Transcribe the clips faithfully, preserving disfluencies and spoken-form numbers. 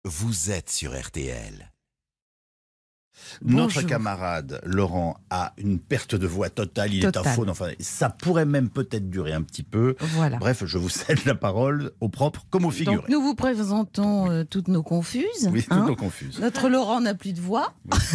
vous êtes sur R T L. Notre Bonjour. camarade Laurent a une perte de voix totale, il Total. est en faune, enfin, ça pourrait même peut-être durer un petit peu. Voilà. Bref, je vous cède la parole au propre comme au figuré. Donc nous vous présentons euh, toutes nos confuses. Oui, toutes hein. nos confuses. Notre Laurent n'a plus de voix.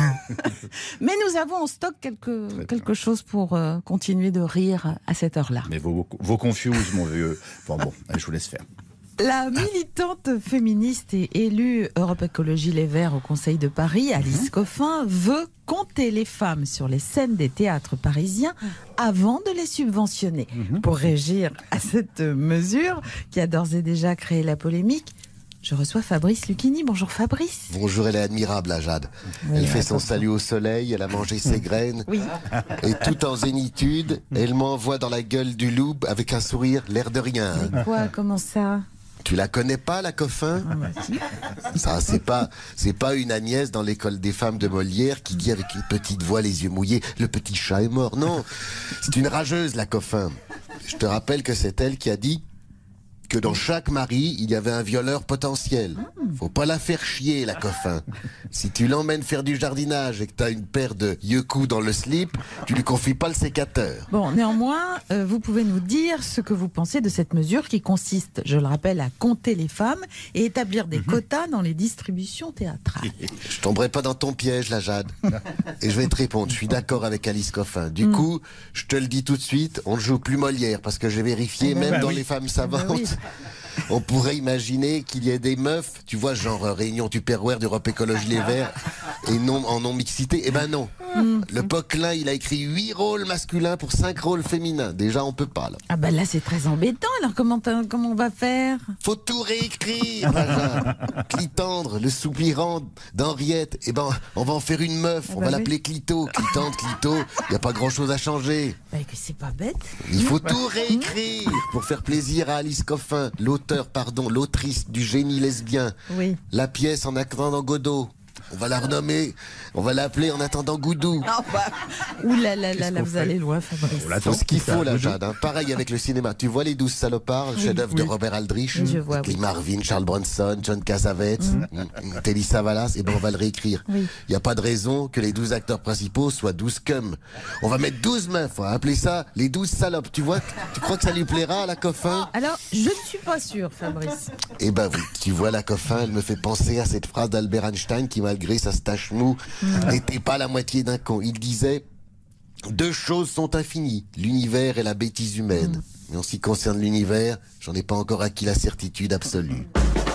Mais nous avons en stock quelque, quelque chose pour euh, continuer de rire à cette heure-là. Mais vos, vos confuses, mon vieux. Bon, bon, allez, je vous laisse faire. La militante féministe et élue Europe Écologie Les Verts au Conseil de Paris, Alice Coffin, veut compter les femmes sur les scènes des théâtres parisiens avant de les subventionner. Pour réagir à cette mesure qui a d'ores et déjà créé la polémique, je reçois Fabrice Lucchini. Bonjour Fabrice. Bonjour, elle est admirable, la Jade. Oui, elle fait attends. son salut au soleil, elle a mangé ses graines. Oui. Et tout en zénitude, elle m'envoie dans la gueule du loup avec un sourire, l'air de rien. Mais quoi, comment ça? Tu la connais pas, la Coffin? Ah bah si. Ça, c'est pas, c'est pas une Agnès dans l'école des femmes de Molière qui dit avec une petite voix, les yeux mouillés, le petit chat est mort. Non, c'est une rageuse, la Coffin. Je te rappelle que c'est elle qui a dit que dans chaque mari, il y avait un violeur potentiel. Faut pas la faire chier, la Coffin. Si tu l'emmènes faire du jardinage et que t'as une paire de yeux-coups dans le slip, tu lui confies pas le sécateur. Bon, néanmoins, euh, vous pouvez nous dire ce que vous pensez de cette mesure qui consiste, je le rappelle, à compter les femmes et établir des quotas dans les distributions théâtrales. Je tomberai pas dans ton piège, la Jade. Et je vais te répondre, je suis d'accord avec Alice Coffin. Du Mm. coup, je te le dis tout de suite, on ne joue plus Molière, parce que j'ai vérifié, Eh ben même bah dans oui. les femmes Eh savantes, ben oui. on pourrait imaginer qu'il y ait des meufs, tu vois, genre euh, réunion Tupperware d'Europe Écologie Les Verts, et non en non-mixité. Eh ben non. Le Poquelin, il a écrit huit rôles masculins pour cinq rôles féminins. Déjà, on peut pas, là. Ah ben là, c'est très embêtant. Alors comment, t'as- comment on va faire? Faut tout réécrire, la Jade. Clitandre, le soupirant d'Henriette. Eh ben, on va en faire une meuf. Ah on bah va oui. l'appeler Clito. Clitandre, Clito. Il y a pas grand-chose à changer. Bah, que c'est pas bête. Il faut tout réécrire pour faire plaisir à Alice Coffin, l'auteur, pardon, l'autrice du génie lesbien. Oui. La pièce en attendant Godot. On va la renommer, on va l'appeler en attendant Goudou. Ah bah, ouh là là là, Qu'est-ce là, qu'on vous fait allez loin, Fabrice. On l'attend. Faut ce qu'il Ça, faut, la Goudou. Jade. hein. Pareil avec le cinéma. Tu vois Les Douze Salopards, le chef-d'œuvre de oui. Robert Aldrich, Oui, je vois, avec oui. Lee Marvin, Charles Bronson, John Cassavetes, mm. Telly Savalas. Et ben on va le réécrire. Il Oui. n'y a pas de raison que les douze acteurs principaux soient douze cums. On va mettre douze meufs. On va appeler ça les douze salopes. Tu vois, tu crois que ça lui plaira à la Coffin? Alors, je ne suis pas sûre, Fabrice. Eh ben oui, tu vois, la Coffin, elle me fait penser à cette phrase d'Albert Einstein qui, malgré sa stache mou, n'était pas la moitié d'un con. Il disait « Deux choses sont infinies, l'univers et la bêtise humaine. Mais en ce qui concerne l'univers, j'en ai pas encore acquis la certitude absolue.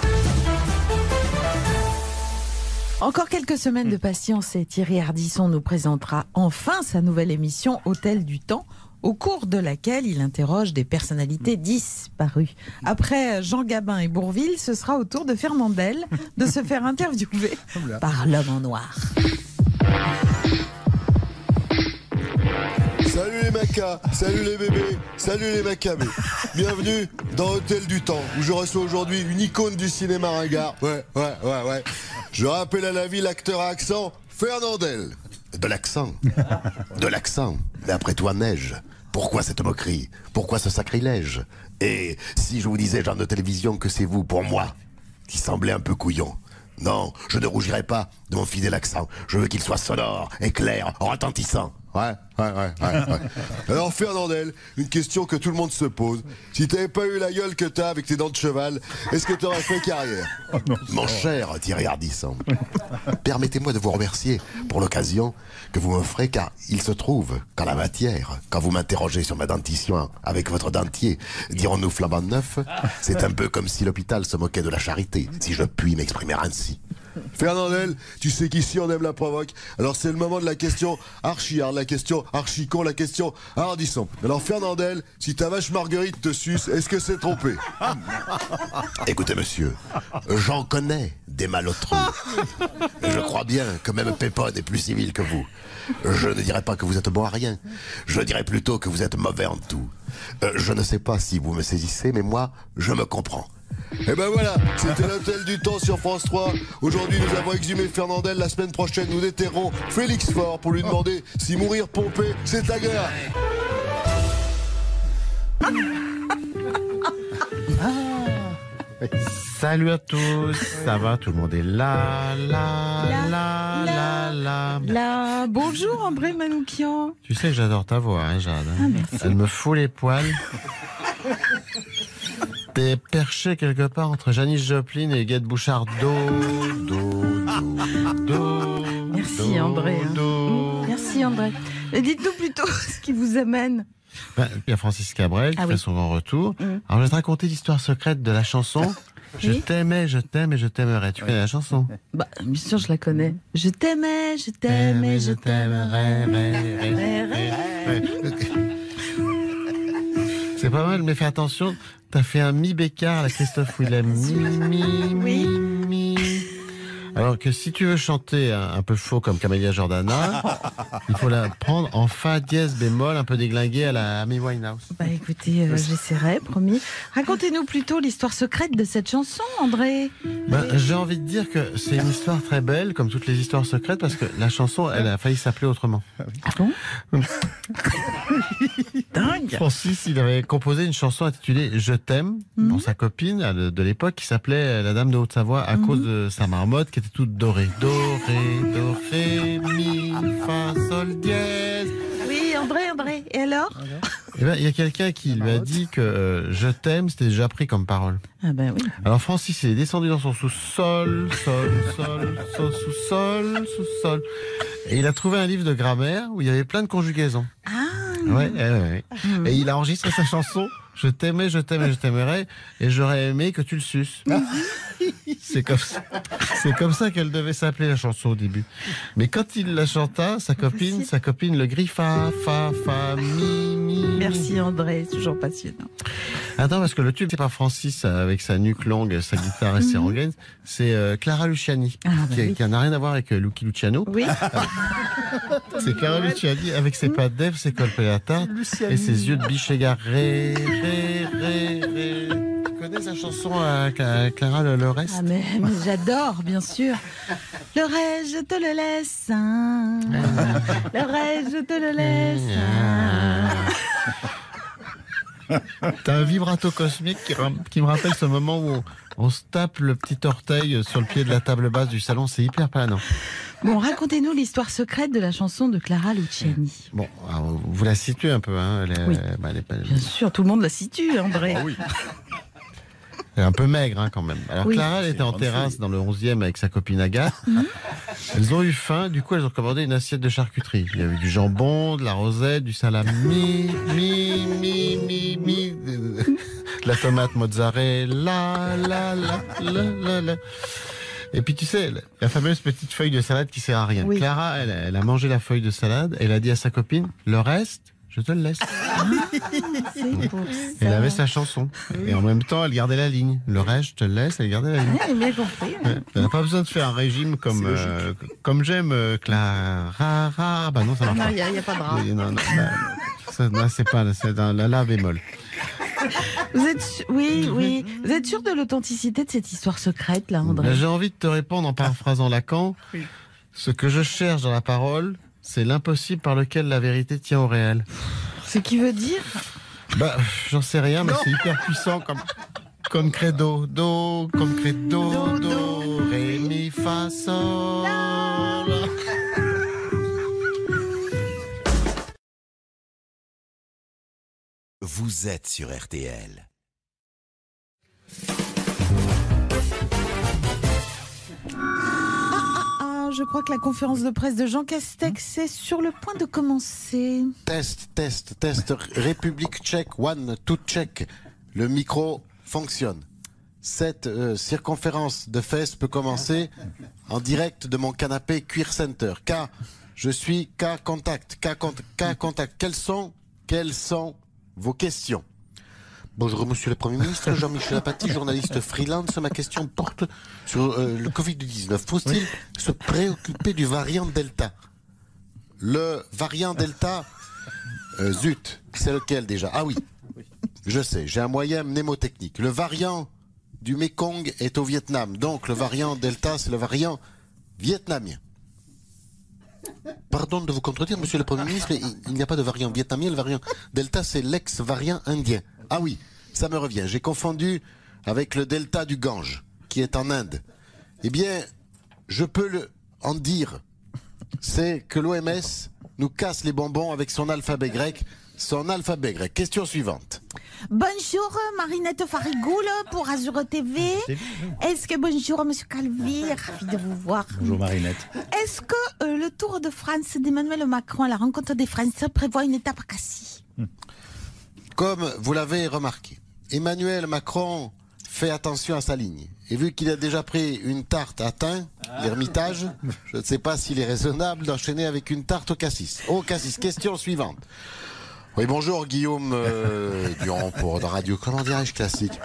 Encore quelques semaines de patience et Thierry Ardisson nous présentera enfin sa nouvelle émission Hôtel du Temps, au cours de laquelle il interroge des personnalités disparues. Après Jean Gabin et Bourvil, ce sera au tour de Fernandel de se faire interviewer par l'homme en noir. Salut les macas, salut les bébés, salut les macabés. Bienvenue dans Hôtel du Temps, où je reçois aujourd'hui une icône du cinéma ringard. Ouais, ouais, ouais, ouais. Je rappelle à la vie l'acteur à accent Fernandel. De l'accent. De l'accent. Mais après toi, neige. Pourquoi cette moquerie? Pourquoi ce sacrilège? Et si je vous disais, genre de télévision, que c'est vous, pour moi, qui semblait un peu couillon? Non, je ne rougirai pas de mon fidèle accent. Je veux qu'il soit sonore, éclair, retentissant. Ouais, ouais, ouais, ouais, ouais. Alors Fernandel, une question que tout le monde se pose. Si t'avais pas eu la gueule que t'as avec tes dents de cheval, est-ce que t'aurais fait carrière? Mon cher Thierry Ardisson, permettez-moi de vous remercier pour l'occasion que vous m'offrez, car il se trouve qu'en la matière, quand vous m'interrogez sur ma dentition avec votre dentier, dirons-nous flambant neuf, c'est un peu comme si l'hôpital se moquait de la charité, si je puis m'exprimer ainsi. Fernandel, tu sais qu'ici on aime la provoque. Alors c'est le moment de la question archi hard, la question archi con, la question hardisson. Alors Fernandel, si ta vache Marguerite te suce, est-ce que c'est trompé? Écoutez monsieur, j'en connais des malotrus. Je crois bien que même Pépone est plus civil que vous. Je ne dirais pas que vous êtes bon à rien. Je dirais plutôt que vous êtes mauvais en tout. Euh, je ne sais pas si vous me saisissez, mais moi, je me comprends. Et ben voilà, c'était l'Hôtel du Temps sur France trois. Aujourd'hui, nous avons exhumé Fernandel. La semaine prochaine, nous déterrons Félix Faure pour lui demander si mourir pompé, c'est agréable. Salut à tous, ça va, tout le monde est là, là, là, là, là. Là, bonjour André Manoukian. Tu sais que j'adore ta voix, hein, Jade. Ah, merci. Elle me fout les poils. T'es perché quelque part entre Janis Joplin et Guette Bouchard. Do, do, do, do. Merci do, André. hein. do. Merci André. Et dites-nous plutôt ce qui vous amène. Ben, il y a Francis Cabrel qui Ah fait oui. son grand retour. Mm. Alors je vais te raconter l'histoire secrète de la chanson. Je Oui. t'aimais, je t'aime et je t'aimerais. Tu connais la chanson? Bah, bien sûr, je la connais. Je t'aimais, je t'aimais, je t'aimerais. ré, ré, ré, ré. C'est pas mal, mais fais attention. T'as fait un mi bécard, la Christophe Willem. Mi, mi, mi, mi. Alors que si tu veux chanter un, un peu faux comme Camélia Jordana, il faut la prendre en fa dièse bémol, un peu déglingué à la Amy Winehouse. Bah écoutez, euh, j'essaierai, promis. Racontez-nous plutôt l'histoire secrète de cette chanson, André. Ben, j'ai envie de dire que c'est une histoire très belle, comme toutes les histoires secrètes, parce que la chanson, elle a failli s'appeler autrement. Ah bon? Dingue. Francis, il avait composé une chanson intitulée Je t'aime, Mhm. pour sa copine de de l'époque, qui s'appelait La Dame de Haute-Savoie, à Mhm. cause de sa marmotte qui était toute dorée. Doré, do, ré, mi, fa, sol, dièse. Oui, André, André. Et alors? Et ben, il y a quelqu'un qui lui a dit que euh, Je t'aime, c'était déjà pris comme parole. Ah ben oui. Alors Francis, il est descendu dans son sous-sol, sol, sol, sol, sous-sol, sous-sol. Et il a trouvé un livre de grammaire où il y avait plein de conjugaisons. Ah. Ouais, ouais, ouais. Mhm. Et il a enregistré sa chanson Je t'aimais, je t'aimais, je t'aimerais, et j'aurais aimé que tu le suces. C'est comme ça, c'est comme ça qu'elle devait s'appeler la chanson au début. Mais quand il la chanta, sa copine, Impossible. sa copine le griffa, fa, fa, mi, mi. Merci André, c'est toujours passionnant. Attends, parce que le tube, c'est pas Francis avec sa nuque longue, sa guitare et ses rengaines, c'est euh, Clara Luciani, Ah, bah qui, oui. qui n'a rien à voir avec euh, Lucky Luciano. Oui. C'est Clara Luciani avec ses pattes d'Ève, ses colpes et la tarte, et ses yeux de biche égarés. Ré, ré, ré. Tu connais sa chanson à Cla- Clara, le, le reste? Ah mais, mais j'adore, bien sûr. Le reste, je te le laisse. hein. Le reste, je te le laisse. hein. T'as un vibrato cosmique qui, ram- qui me rappelle ce moment où on, on se tape le petit orteil sur le pied de la table basse du salon, c'est hyper planant. Bon, racontez-nous l'histoire secrète de la chanson de Clara Luciani. Bon, alors, vous la situez un peu, hein? Elle est, Oui. bah, elle est pas- Bien sûr, tout le monde la situe, André. elle est un peu maigre hein, quand même. Alors Oui. Clara, elle était en terrasse dans le onzième avec sa copine Agathe. Elles ont eu faim, du coup elles ont commandé une assiette de charcuterie. Il y avait du jambon, de la rosette, du salami, mi, mi, mi, mi, de la tomate mozzarella, la, la, la, la, la. Et puis tu sais, la fameuse petite feuille de salade qui sert à rien. Oui. Clara, elle, elle a mangé la feuille de salade, elle a dit à sa copine, le reste, je te le laisse. C'est pour ça. Elle avait sa chanson. Et en même temps, elle gardait la ligne. Le reste, je te le laisse, elle gardait la ligne. Ouais, j'ai bien compris. ouais. Ouais. Elle n'a pas besoin de faire un régime comme, euh, comme j'aime, euh, Clara. Bah non, ça Ah marche non, pas. il n'y a, il y a pas de drap. Oui, non, non, bah, ça, là, c'est pas, c'est dans la la bémol. Vous êtes, su- oui, oui. Vous êtes sûr de l'authenticité de cette histoire secrète, là, André? Là, j'ai envie de te répondre en paraphrasant Lacan. Ce que je cherche dans la parole, c'est l'impossible par lequel la vérité tient au réel. Ce qui veut dire? Bah, j'en sais rien, mais c'est hyper puissant comme, comme credo. Do, comme credo, do, ré, mi, fa, sol. Vous êtes sur R T L. Ah, je crois que la conférence de presse de Jean Castex est sur le point de commencer. Test, test, test. République tchèque, one, tout tchèque. Le micro fonctionne. Cette euh, circonférence de fesses peut commencer en direct de mon canapé Cuir Center. K, je suis K Contact. K, Contact. K Contact. Quelles sont, quelles sont vos questions? Bonjour Monsieur le Premier ministre, Jean-Michel Apathy, journaliste freelance. Ma question porte sur euh, le Covid dix-neuf. Faut-il se préoccuper du variant Delta? Le variant Delta, euh, zut, c'est lequel déjà? Ah oui, je sais, j'ai un moyen mnémotechnique. Le variant du Mekong est au Vietnam, donc le variant Delta, c'est le variant vietnamien. Pardon de vous contredire, Monsieur le Premier ministre, mais il, il n'y a pas de variant vietnamien. Le variant Delta, c'est l'ex-variant indien. Ah oui, ça me revient. J'ai confondu avec le delta du Gange, qui est en Inde. Eh bien, je peux le en dire, c'est que l'O M S nous casse les bonbons avec son alphabet grec, son alphabet grec. Question suivante. Bonjour, Marinette Farigoule pour Azure T V. Est-ce que bonjour, Monsieur Calvi, ravi de vous voir. Bonjour Marinette. Est-ce que euh, le Tour de France d'Emmanuel Macron à la rencontre des Français prévoit une étape à Cassis? Comme vous l'avez remarqué, Emmanuel Macron fait attention à sa ligne. Et vu qu'il a déjà pris une tarte à thym, l'Ermitage, je ne sais pas s'il est raisonnable d'enchaîner avec une tarte au cassis. Au cassis, question suivante. Oui, bonjour Guillaume euh, Durand pour la radio, comment dirais-je, classique.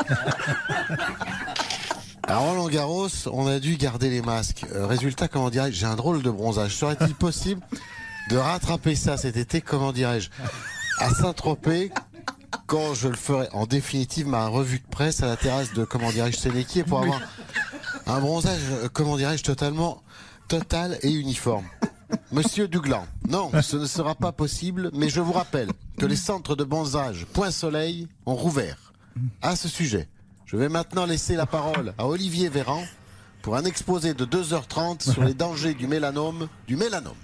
À Roland Garros, on a dû garder les masques. Euh, résultat, comment dirais-je, j'ai un drôle de bronzage. Serait-il possible de rattraper ça cet été, comment dirais-je, à Saint-Tropez, quand je le ferai en définitive ma revue de presse à la terrasse de, comment dirais-je, Sénéquier, pour avoir un bronzage, comment dirais-je, totalement total et uniforme. Monsieur Duglan, non, ce ne sera pas possible, mais je vous rappelle que les centres de bronzage Point Soleil ont rouvert. À ce sujet, je vais maintenant laisser la parole à Olivier Véran pour un exposé de deux heures trente sur les dangers du mélanome, du mélanome.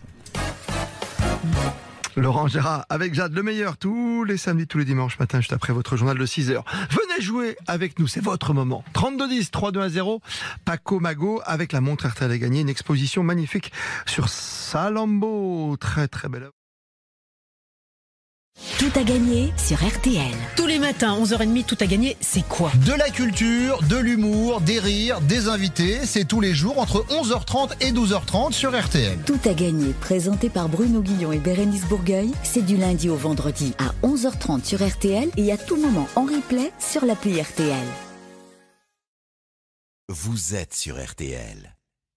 Laurent Gérard avec Jade, le meilleur tous les samedis, tous les dimanches matin, juste après votre journal de six heures. Venez jouer avec nous, c'est votre moment. trente-deux dix, trente et un zéro, Paco Mago avec la montre R T L a gagné une exposition magnifique sur Salambo. Très très belle œuvre. Tout à gagner sur R T L. Tous les matins, onze heures trente, tout à gagner, c'est quoi? De la culture, de l'humour, des rires, des invités. C'est tous les jours entre onze heures trente et douze heures trente sur R T L. Tout à gagner, présenté par Bruno Guillon et Bérénice Bourgueil. C'est du lundi au vendredi à onze heures trente sur R T L et à tout moment en replay sur l'appli R T L. Vous êtes sur R T L.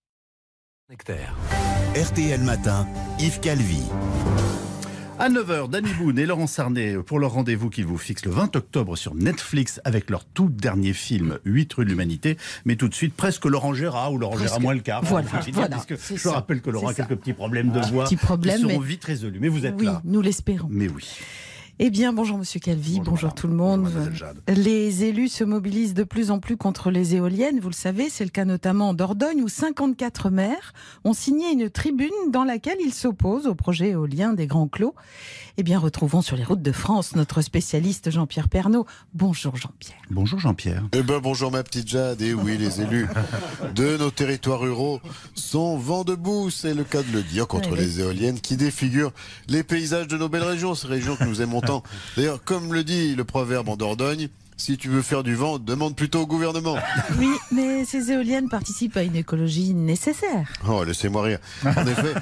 R T L Matin, Yves Calvi. À neuf heures, Danny Boone et Laurent Sarnet pour leur rendez-vous qu'ils vous fixent le vingt octobre sur Netflix avec leur tout dernier film, huit rues de l'Humanité. Mais tout de suite, presque Laurent Gérard ou Laurent presque. Gérard moins le quart. Voilà, voilà, parce que je ça. rappelle que Laurent a quelques petits problèmes de ah, voix petits problèmes, qui seront mais... vite résolus. Mais vous êtes oui, là. nous l'espérons. Mais oui. Eh bien, bonjour Monsieur Calvi, bonjour, bonjour tout le monde. Les élus se mobilisent de plus en plus contre les éoliennes, vous le savez, c'est le cas notamment en Dordogne où cinquante-quatre maires ont signé une tribune dans laquelle ils s'opposent au projet éolien des Grands Clos. Eh bien, retrouvons sur les routes de France notre spécialiste Jean-Pierre Pernaut. Bonjour Jean-Pierre. Bonjour Jean-Pierre. Eh ben bonjour ma petite Jade, et oui, les élus de nos territoires ruraux sont vent debout, c'est le cas de le dire, contre oui, les oui. éoliennes qui défigurent les paysages de nos belles régions, ces régions que nous aimons tant. D'ailleurs, comme le dit le proverbe en Dordogne, si tu veux faire du vent, demande plutôt au gouvernement. Oui, mais ces éoliennes participent à une écologie nécessaire. Oh, laissez-moi rire. En effet...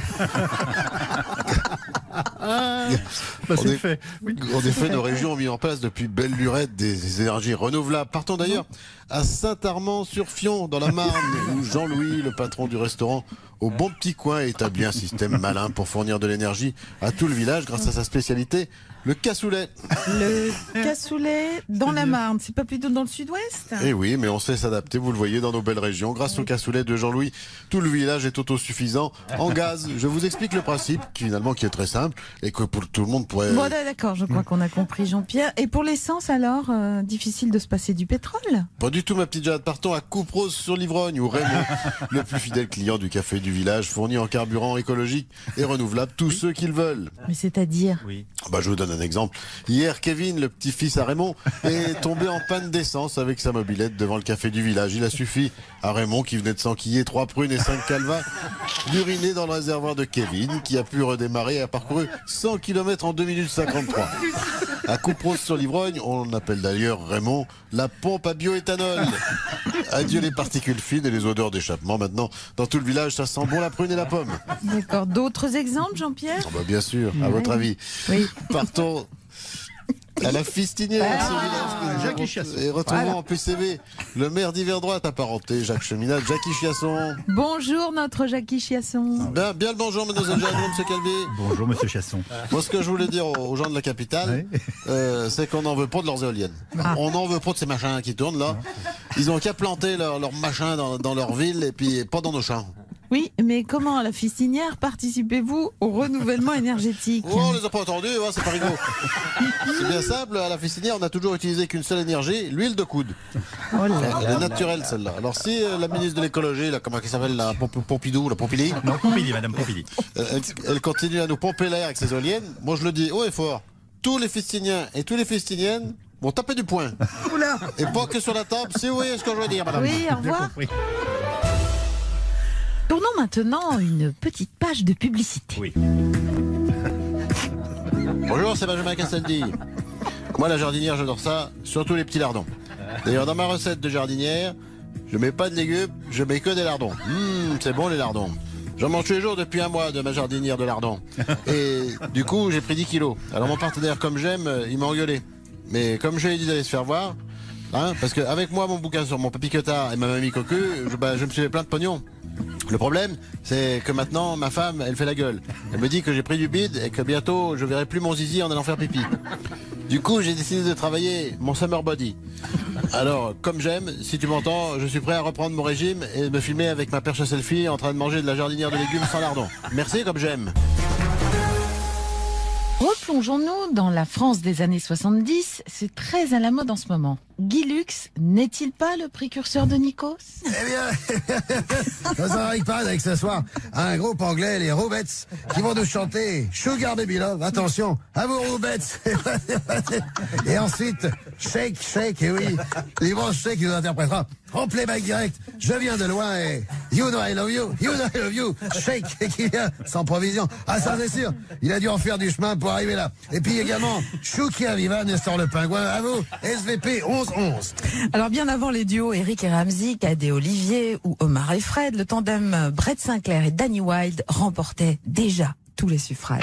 bah, c'est fait. Oui. En effet, nos régions ont mis en place depuis belle lurette des énergies renouvelables. Partons d'ailleurs à Saint-Armand-sur-Fion, dans la Marne, où Jean-Louis, le patron du restaurant Au Bon Petit Coin, a établi un système malin pour fournir de l'énergie à tout le village grâce à sa spécialité, le cassoulet. Le cassoulet dans la Marne, c'est pas plutôt dans le sud-ouest? Eh oui, mais on sait s'adapter, vous le voyez, dans nos belles régions. Grâce oui. au cassoulet de Jean-Louis, tout le village est autosuffisant en gaz. Je vous explique le principe, qui, finalement, qui est très simple, et que pour tout le monde pourrait... Bon, d'accord, je crois qu'on a compris, Jean-Pierre. Et pour l'essence, alors, euh, difficile de se passer du pétrole? Pas du tout, ma petite Jade. Partons à Couperose sur l'Ivrogne, où Raymond, le plus fidèle client du café du village, fournit en carburant écologique et renouvelable tous ceux qu'ils veulent. Mais c'est-à-dire? Oui. Bah, je vous donne un exemple. Hier, Kevin, le petit-fils à Raymond, est tombé en panne d'essence avec sa mobilette devant le café du village. Il a suffi à Raymond, qui venait de s'enquiller trois prunes et cinq calvas, d'uriner dans le réservoir de Kevin, qui a pu redémarrer et a parcouru cent kilomètres en deux minutes cinquante-trois. À Couperose sur l'Ivrogne, on appelle d'ailleurs Raymond la pompe à bioéthanol. Adieu les particules fines et les odeurs d'échappement. Maintenant, dans tout le village, ça sent bon la prune et la pomme. D'accord. D'autres exemples, Jean-Pierre? Oh bah bien sûr, à oui. votre avis. Oui. Partons à la Fistinière, ah, ce village. Jackie Chiasson. Et retrouvons voilà. en P C V le maire d'Hiver Droite apparenté, Jacques Cheminade, Jackie Chiasson. Bonjour notre Jackie Chiasson. Bien, bien le bonjour, mademoiselle Jade, monsieur Calvi. Bonjour, monsieur Chiasson. Moi, ce que je voulais dire aux gens de la capitale, oui. euh, c'est qu'on n'en veut pas de leurs éoliennes. Ah. On n'en veut pas de ces machins qui tournent là. Ils ont qu'à planter leur, leur machin dans, dans leur ville et puis pas dans nos champs. Oui, mais comment à la fistinière participez-vous au renouvellement énergétique? Oh, on les a pas entendus, hein, c'est pas rigolo. C'est bien simple, à la fistinière, on n'a toujours utilisé qu'une seule énergie, l'huile de coude. Oh là Elle est naturelle, celle-là. Alors si euh, la ministre de l'écologie, là, comment elle s'appelle, la Pomp- Pompidou, la Pompili, Non, Pompili, Madame Pompili. elle, elle- elle continue à nous pomper l'air avec ses éoliennes, moi je le dis haut et fort, tous les fistiniens et tous les fistiniennes vont taper du poing. Et pas que sur la table, si vous voyez ce que je veux dire, madame. Oui, au revoir. compris. Tournons maintenant une petite page de publicité. Oui. Bonjour, c'est Benjamin Castaldi. Moi, la jardinière, j'adore ça, surtout les petits lardons. D'ailleurs, dans ma recette de jardinière, je mets pas de légumes, je mets que des lardons. Hum, c'est bon les lardons. J'en mange tous les jours depuis un mois de ma jardinière de lardons. Et du coup, j'ai pris dix kilos. Alors mon partenaire, comme j'aime, il m'a engueulé. Mais comme je lui ai dit d'aller se faire voir, hein, parce qu'avec moi, mon bouquin sur mon papy Cotard et ma mamie Cocu, je, bah, je me suis fait plein de pognon. Le problème, c'est que maintenant, ma femme, elle fait la gueule. Elle me dit que j'ai pris du bide et que bientôt, je verrai plus mon zizi en allant faire pipi. Du coup, j'ai décidé de travailler mon summer body. Alors, comme j'aime, si tu m'entends, je suis prêt à reprendre mon régime et me filmer avec ma perche à selfie en train de manger de la jardinière de légumes sans lardons. Merci, comme j'aime. Replongeons-nous dans la France des années soixante-dix. C'est très à la mode en ce moment. Guy Lux n'est-il pas le précurseur de Nikos? Eh bien, ça arrive pas avec ce soir un groupe anglais, les Rubettes, qui vont nous chanter Sugar Baby Love. Attention, à vous Rubettes. Et ensuite, Shake, Shake, et oui, l'immense Shake qui nous interprétera en playback direct. Je viens de loin et You know I love you, You know I love you. Shake qui vient sans provision. Ah ça c'est sûr, il a dû en faire du chemin pour arriver là. Et puis également, Choukia Viva, Nestor le Pingouin. À vous, S V P onze onze. Alors bien avant les duos Eric et Ramsey, Cadet Olivier ou Omar et Fred, le tandem Brett Sinclair et Danny Wilde remportait déjà tous les suffrages.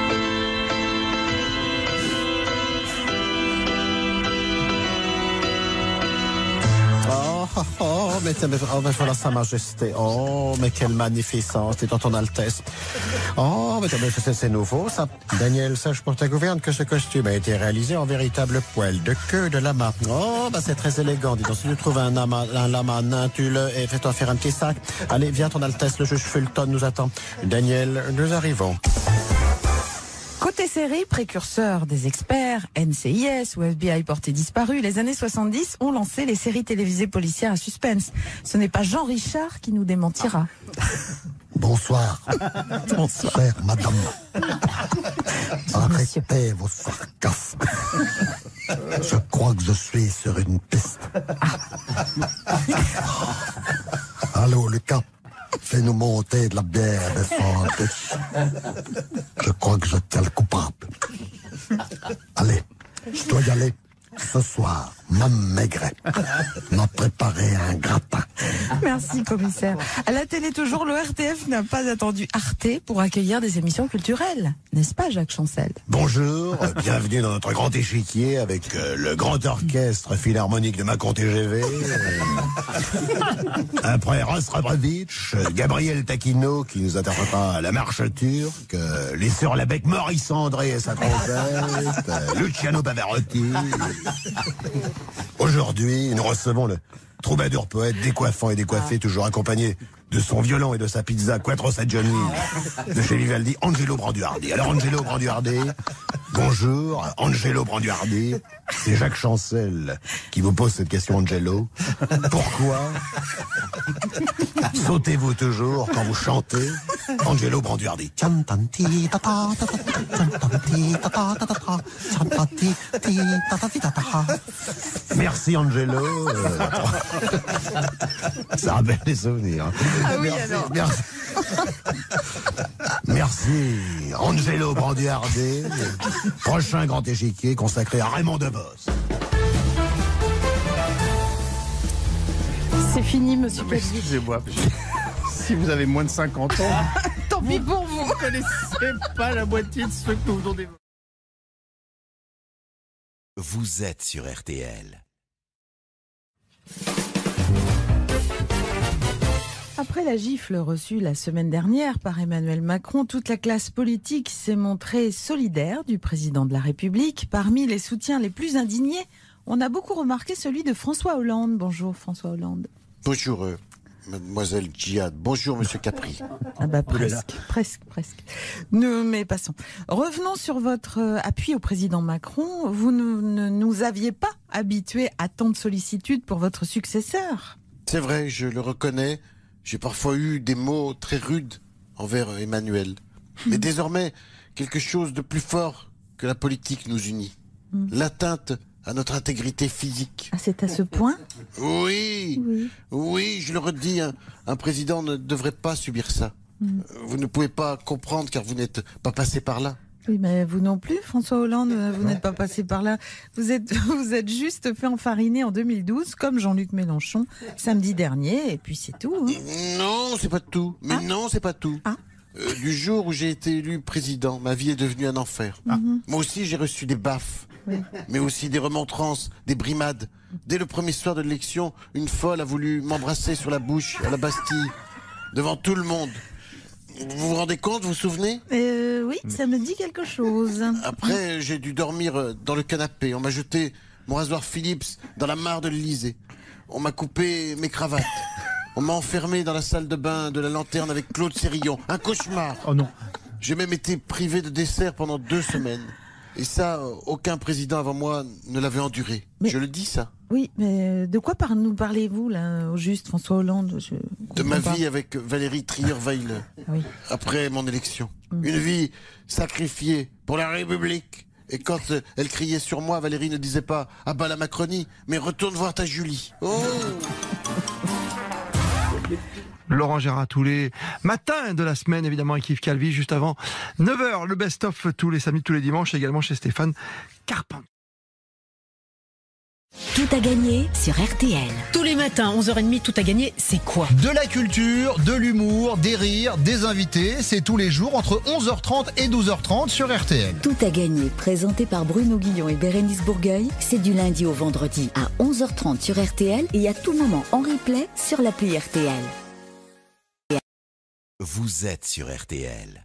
Oh, oh, oh, mais, mais, oh, mais voilà sa majesté. Oh, mais quelle magnificence, et dans ton Altesse. Oh, mais, mais c'est, c'est nouveau, ça. Daniel, sache pour ta gouverne que ce costume a été réalisé en véritable poil de queue de lama. Oh, bah c'est très élégant. Dis donc, si tu trouves un lama, un lama nain, tu le, et fais-toi faire un petit sac. Allez, viens, ton Altesse, le juge Fulton nous attend. Daniel, nous arrivons. Côté série, précurseur des experts, N C I S ou F B I porté disparu, les années soixante-dix ont lancé les séries télévisées policières à suspense. Ce n'est pas Jean Richard qui nous démentira. Bonsoir. Bonsoir. Chère madame. Arrêtez vos sarcasmes. Je crois que je suis sur une piste. Allô, Lucas. Fais-nous monter de la bière de santé. Je crois que je tiens le coupable. Allez, je dois y aller. Ce soir, Mme Maigret m'a préparé un gratin. Merci, commissaire. À la télé toujours, le R T F n'a pas attendu Arte pour accueillir des émissions culturelles. N'est-ce pas, Jacques Chancel? Bonjour, euh, bienvenue dans notre grand échiquier avec euh, le grand orchestre philharmonique de Macon T G V. Euh, après Ross Rabrovitch, euh, Gabriel Taquino qui nous interprétera la marche turque, euh, les sœurs Labec, Maurice André et sa trompette, euh, Luciano Pavarotti. Aujourd'hui, nous recevons le troubadour poète décoiffant et décoiffé, toujours accompagné de son violon et de sa pizza Quattro Stagioni de chez Vivaldi, Angelo Branduardi. Alors Angelo Branduardi, bonjour, Angelo Branduardi, c'est Jacques Chancel qui vous pose cette question, Angelo. Pourquoi sautez-vous toujours quand vous chantez, Angelo Branduardi? Merci Angelo. Ça rappelle les souvenirs. Ah oui, merci, alors. merci. Merci Angelo Branduardi. Prochain grand échiquier consacré à Raymond DeVos. C'est fini, monsieur Mais Calvi. excusez-moi. Si vous avez moins de cinquante ans, Tant pis pour vous. vous ne connaissez pas la moitié de ceux que nous venons d'évoquer. Vous êtes sur R T L. Après la gifle reçue la semaine dernière par Emmanuel Macron, toute la classe politique s'est montrée solidaire du président de la République. Parmi les soutiens les plus indignés, on a beaucoup remarqué celui de François Hollande. Bonjour François Hollande. Bonjour, euh, mademoiselle Djihad. Bonjour, monsieur Capri. Ah bah presque, presque, presque. Ne, mais passons. Revenons sur votre euh, appui au président Macron. Vous ne, ne nous aviez pas habitués à tant de sollicitude pour votre successeur. C'est vrai, je le reconnais. J'ai parfois eu des mots très rudes envers Emmanuel. Mais désormais, quelque chose de plus fort que la politique nous unit. Mm. L'atteinte à notre intégrité physique. Ah, c'est à ce point ? Oui, oui, oui, je le redis, un, un président ne devrait pas subir ça. Mm. Vous ne pouvez pas comprendre car vous n'êtes pas passé par là. Oui, mais vous non plus, François Hollande, vous n'êtes pas passé par là. Vous êtes, vous êtes juste fait enfariner en deux mille douze, comme Jean-Luc Mélenchon, samedi dernier, et puis c'est tout. Hein. Non, c'est pas tout. Mais ah. non, c'est pas tout. Ah. Euh, du jour où j'ai été élu président, ma vie est devenue un enfer. Ah. Moi aussi, j'ai reçu des baffes, oui. mais aussi des remontrances, des brimades. Dès le premier soir de l'élection, une folle a voulu m'embrasser sur la bouche à la Bastille, devant tout le monde. Vous vous rendez compte, vous vous souvenez ? euh, Oui, ça me dit quelque chose. Après, j'ai dû dormir dans le canapé. On m'a jeté mon rasoir Philips dans la mare de l'Élysée. On m'a coupé mes cravates. On m'a enfermé dans la salle de bain de la Lanterne avec Claude Sérillon. Un cauchemar. Oh non. J'ai même été privé de dessert pendant deux semaines. Et ça, aucun président avant moi ne l'avait enduré. Mais, je le dis, ça. Oui, mais de quoi par nous parlez-vous, là, au juste, François Hollande ? Je De ma pas. vie avec Valérie Trierweiler, oui. après mon élection. Mmh. Une vie sacrifiée pour la République. Et quand elle criait sur moi, Valérie ne disait pas « Ah bah la Macronie », mais « Retourne voir ta Julie ». Oh Laurent Gérard, tous les matins de la semaine, évidemment, avec Yves Calvi, juste avant neuf heures, le best-of tous les samedis, tous les dimanches, également chez Stéphane Carpentier. Tout à gagner sur R T L. Tous les matins, onze heures trente, tout à gagner, c'est quoi ? De la culture, de l'humour, des rires, des invités, c'est tous les jours entre onze heures trente et douze heures trente sur R T L. Tout à gagner, présenté par Bruno Guillon et Bérénice Bourgueil, c'est du lundi au vendredi à onze heures trente sur R T L et à tout moment en replay sur l'appli R T L. Vous êtes sur R T L.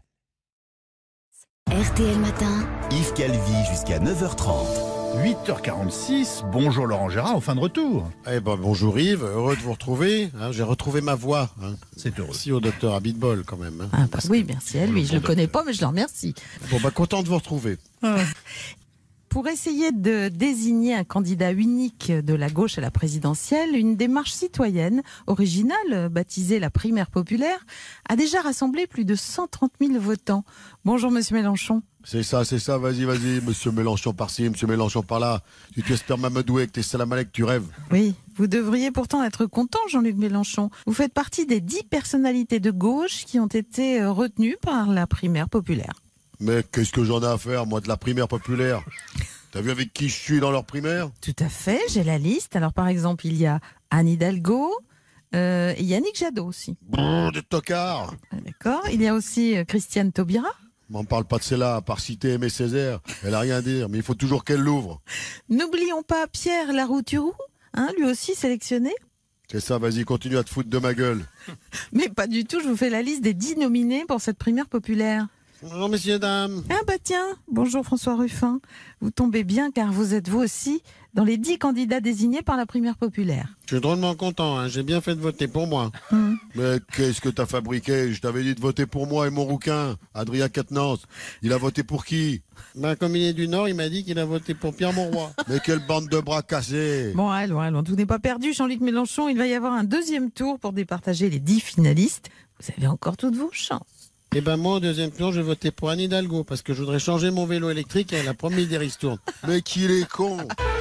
R T L Matin. Yves Calvi jusqu'à neuf heures trente. huit heures quarante-six, bonjour Laurent Gérard, en fin de retour. Eh ben, bonjour Yves, heureux de vous retrouver. Hein, j'ai retrouvé ma voix. Hein. C'est heureux. Merci au docteur Abitbol quand même. Hein, ah, bah, oui, merci à lui. Je ne le connais pas, mais je le remercie. Bon, bah, content de vous retrouver. Ah. Pour essayer de désigner un candidat unique de la gauche à la présidentielle, une démarche citoyenne originale, baptisée la primaire populaire, a déjà rassemblé plus de cent trente mille votants. Bonjour Monsieur Mélenchon. C'est ça, c'est ça, vas-y, vas-y, Monsieur Mélenchon par-ci, Monsieur Mélenchon par-là. Si tu espères Mamadou avec tes salamalek, tu rêves. Oui, vous devriez pourtant être content, Jean-Luc Mélenchon. Vous faites partie des dix personnalités de gauche qui ont été retenues par la primaire populaire. Mais qu'est-ce que j'en ai à faire, moi, de la primaire populaire ? T'as vu avec qui je suis dans leur primaire ? Tout à fait, j'ai la liste. Alors, par exemple, il y a Anne Hidalgo, euh, et Yannick Jadot aussi. Brrr, des tocards. D'accord. Il y a aussi euh, Christiane Taubira. M'en parle pas de celle-là, à part citer Aimé Césaire. Elle a rien à dire, mais il faut toujours qu'elle l'ouvre. N'oublions pas Pierre Larouturou, hein, lui aussi sélectionné. C'est ça, vas-y, continue à te foutre de ma gueule. Mais pas du tout, je vous fais la liste des dix nominés pour cette primaire populaire. Bonjour messieurs, dames. Ah bah tiens, bonjour François Ruffin. Vous tombez bien car vous êtes vous aussi dans les dix candidats désignés par la primaire populaire. Je suis drôlement content, hein. J'ai bien fait de voter pour moi. Mmh. Mais qu'est-ce que t'as fabriqué ? Je t'avais dit de voter pour moi et mon rouquin, Adrien Quatennens. Il a voté pour qui ? Ben, comme il est du Nord, il m'a dit qu'il a voté pour Pierre Mauroy. Mais quelle bande de bras cassés ! Bon, allons, allons, tout n'est pas perdu, Jean-Luc Mélenchon. Il va y avoir un deuxième tour pour départager les dix finalistes. Vous avez encore toutes vos chances. Eh ben moi, au deuxième tour, je vais voter pour Anne Hidalgo, parce que je voudrais changer mon vélo électrique et elle a promis des ristournes. Mais qu'il est con !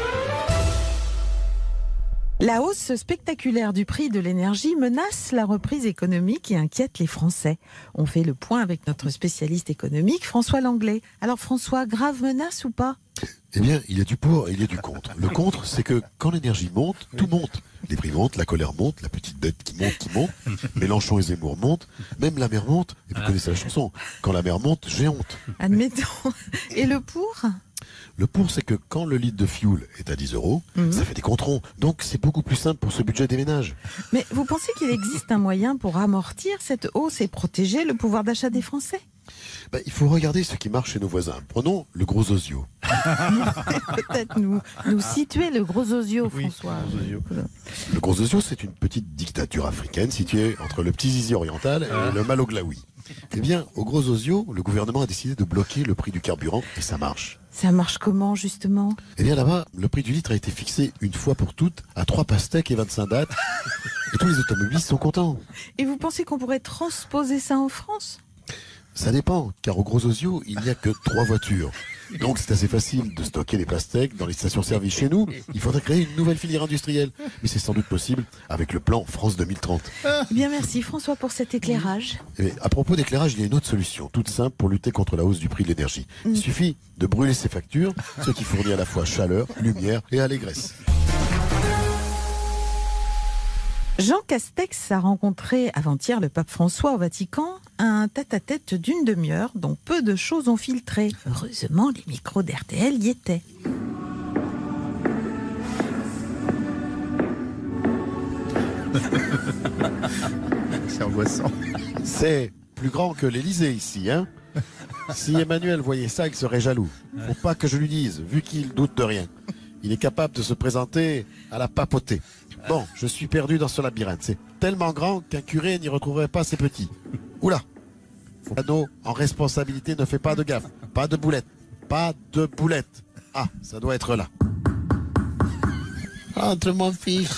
La hausse spectaculaire du prix de l'énergie menace la reprise économique et inquiète les Français. On fait le point avec notre spécialiste économique, François Langlais. Alors François, grave menace ou pas ? Eh bien, il y a du pour et il y a du contre. Le contre, c'est que quand l'énergie monte, tout monte. Les prix montent, la colère monte, la petite bête qui monte, qui monte. Mélenchon et Zemmour montent, même la mer monte. Et vous connaissez la chanson. Quand la mer monte, j'ai honte. Admettons. Et le pour ? Le pour, c'est que quand le litre de fioul est à dix euros, mmh. ça fait des comptes ronds. Donc, c'est beaucoup plus simple pour ce budget des ménages. Mais vous pensez qu'il existe un moyen pour amortir cette hausse et protéger le pouvoir d'achat des Français ? Ben, il faut regarder ce qui marche chez nos voisins. Prenons le gros osio. Peut-être nous, nous situer le gros osio, François. Le gros osio, c'est une petite dictature africaine située entre le petit Zizi oriental et le Maloglaoui. Eh bien, au gros osio, le gouvernement a décidé de bloquer le prix du carburant et ça marche. Ça marche comment, justement? Eh bien, là-bas, le prix du litre a été fixé une fois pour toutes à trois pastèques et vingt-cinq dates. Et tous les automobilistes sont contents. Et vous pensez qu'on pourrait transposer ça en France? Ça dépend, car au gros osio, il n'y a que trois voitures. Donc c'est assez facile de stocker les pastèques dans les stations-service chez nous. Il faudrait créer une nouvelle filière industrielle. Mais c'est sans doute possible avec le plan France deux mille trente. Eh bien, merci François pour cet éclairage. Et à propos d'éclairage, il y a une autre solution, toute simple pour lutter contre la hausse du prix de l'énergie. Il suffit de brûler ses factures, ce qui fournit à la fois chaleur, lumière et allégresse. Jean Castex a rencontré avant-hier le pape François au Vatican, un tête-à-tête d'une demi-heure dont peu de choses ont filtré. Heureusement, les micros d'R T L y étaient. C'est angoissant. C'est plus grand que l'Élysée ici, hein. Si Emmanuel voyait ça, il serait jaloux. Faut pas que je lui dise, vu qu'il doute de rien. Il est capable de se présenter à la papauté. Bon, je suis perdu dans ce labyrinthe. C'est tellement grand qu'un curé n'y retrouverait pas ses petits. Oula. Fano, en responsabilité, ne fait pas de gaffe. Pas de boulette. Pas de boulette. Ah, ça doit être là. Entre mon fils.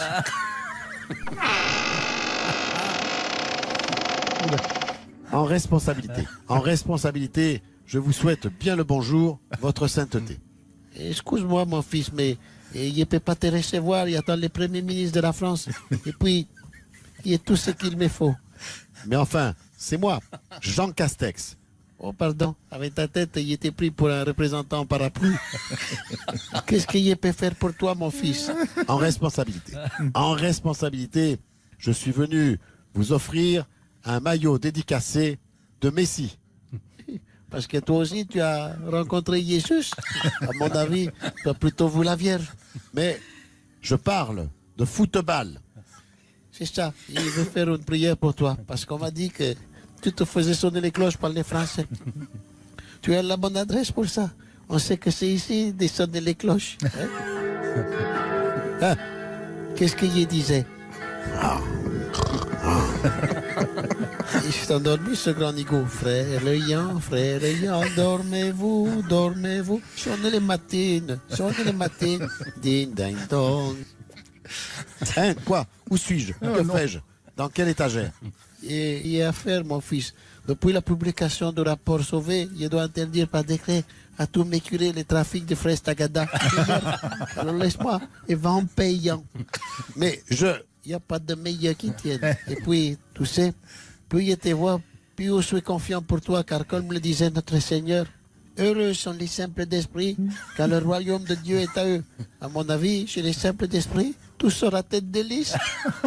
En responsabilité. En responsabilité, je vous souhaite bien le bonjour, votre sainteté. Excuse-moi, mon fils, mais il ne peut pas te recevoir. Il attend le Premier ministre de la France. Et puis, il y a tout ce qu'il me faut. Mais enfin, c'est moi, Jean Castex. Oh, pardon, avec ta tête, il était pris pour un représentant parapluie. Qu'est-ce qu'il peut faire pour toi, mon fils? En responsabilité. En responsabilité, je suis venu vous offrir un maillot dédicacé de Messi. Parce que toi aussi, tu as rencontré Jésus. À mon avis, tu as plutôt vu la Vierge. Mais je parle de football. C'est ça. Il veut faire une prière pour toi. Parce qu'on m'a dit que tu te faisais sonner les cloches par les Français. Tu as la bonne adresse pour ça. On sait que c'est ici de sonner les cloches. Hein? Ah, qu'est-ce qu'il disait? Ah. Ah. Il s'est endormi, ce grand nigo. Frère Léon, frère Léon, dormez-vous, dormez-vous. Sonnez les matines, sonnez les matines. Ding, ding, dong. Hein, quoi? Où suis-je? Que oh, fais-je? Dans quelle étagère? Et il y a affaire, mon fils. Depuis la publication du rapport Sauvé, je dois interdire par décret à tous mes curés le trafic de fraises tagada. Alors laisse-moi, et va en payant. Mais je... Il n'y a pas de meilleur qui tienne. Et puis, tu sais, plus je te vois, plus je suis confiant pour toi, car comme le disait notre Seigneur, heureux sont les simples d'esprit, car le royaume de Dieu est à eux. À mon avis, chez les simples d'esprit, tout sera tête de liste.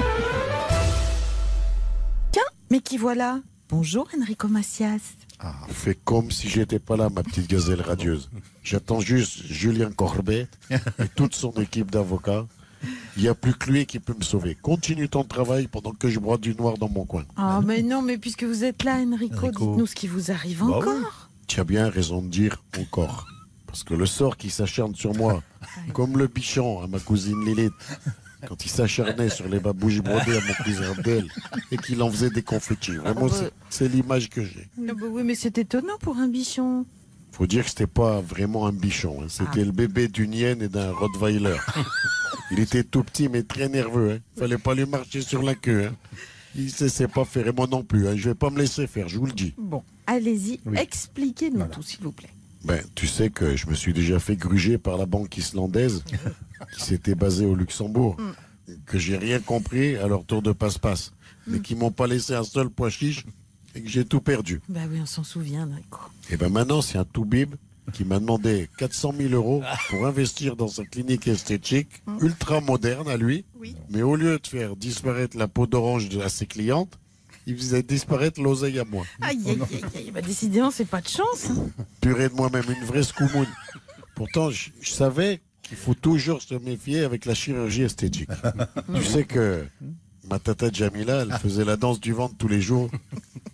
Tiens, mais qui voilà? Bonjour Enrico Macias. Ah, fais comme si j'étais pas là, ma petite gazelle radieuse. J'attends juste Julien Corbet et toute son équipe d'avocats. Il n'y a plus que lui qui peut me sauver. Continue ton travail pendant que je broie du noir dans mon coin. Ah, oh, mais non, mais puisque vous êtes là, Enrico, Enrico. dites-nous ce qui vous arrive bah encore. Oui. Tu as bien raison de dire encore. Parce que le sort qui s'acharne sur moi, comme le bichon à ma cousine Lilith, quand il s'acharnait sur les babouches brodées à mon cousin Abdel et qu'il en faisait des confettis. Vraiment, oh, bah... c'est l'image que j'ai. Ah bah oui, mais c'est étonnant pour un bichon. Faut dire que c'était pas vraiment un bichon. Hein. C'était ah. le bébé d'une hyène et d'un rottweiler. Il était tout petit mais très nerveux. Hein. Fallait pas lui marcher sur la queue. Hein. Il ne sait pas faire et moi non plus. Hein. Je vais pas me laisser faire, je vous le dis. Bon, allez-y, oui. Expliquez-nous voilà. tout, s'il vous plaît. Ben, tu sais que je me suis déjà fait gruger par la banque islandaise qui s'était basée au Luxembourg, mm. que j'ai rien compris à leur tour de passe-passe, mm. mais qui m'ont pas laissé un seul pois chiche. Et que j'ai tout perdu. Bah oui, on s'en souvient, d'accord. Et ben maintenant, c'est un toubib qui m'a demandé quatre cent mille euros pour investir dans sa clinique esthétique, mmh. ultra moderne à lui. Oui. Mais au lieu de faire disparaître la peau d'orange à ses clientes, il faisait disparaître l'oseille à moi. Aïe, aïe, aïe, aïe. Bah, décidément, c'est pas de chance. Hein. Purée de moi-même, une vraie scoumoune. Pourtant, je, je savais qu'il faut toujours se méfier avec la chirurgie esthétique. Tu sais que ma tata Jamila, elle faisait la danse du ventre tous les jours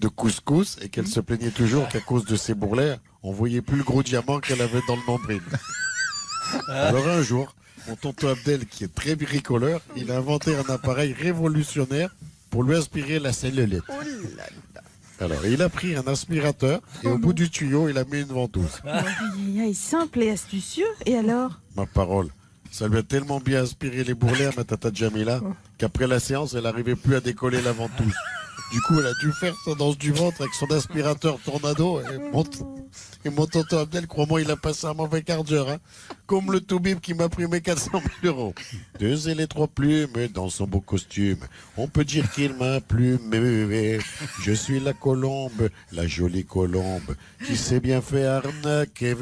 de couscous et qu'elle se plaignait toujours qu'à cause de ses bourrelets, on voyait plus le gros diamant qu'elle avait dans le nombril. Alors un jour, mon tonton Abdel, qui est très bricoleur, il a inventé un appareil révolutionnaire pour lui aspirer la cellulite. Alors, il a pris un aspirateur et au bout du tuyau, il a mis une ventouse. Aïe, aïe, aïe, simple et astucieux. Et alors? Ma parole, ça lui a tellement bien aspiré les bourrelets à ma tata Jamila qu'après la séance, elle n'arrivait plus à décoller la ventouse. Du coup, elle a dû faire sa danse du ventre avec son aspirateur tornado. Et mon, et mon tonton Abdel, crois-moi, il a passé un mauvais quart d'heure. Hein. Comme le toubib qui m'a pris mes quatre cent mille euros. Deux et les trois plumes dans son beau costume. On peut dire qu'il m'a plumé. Je suis la colombe, la jolie colombe, qui s'est bien fait arnaquer.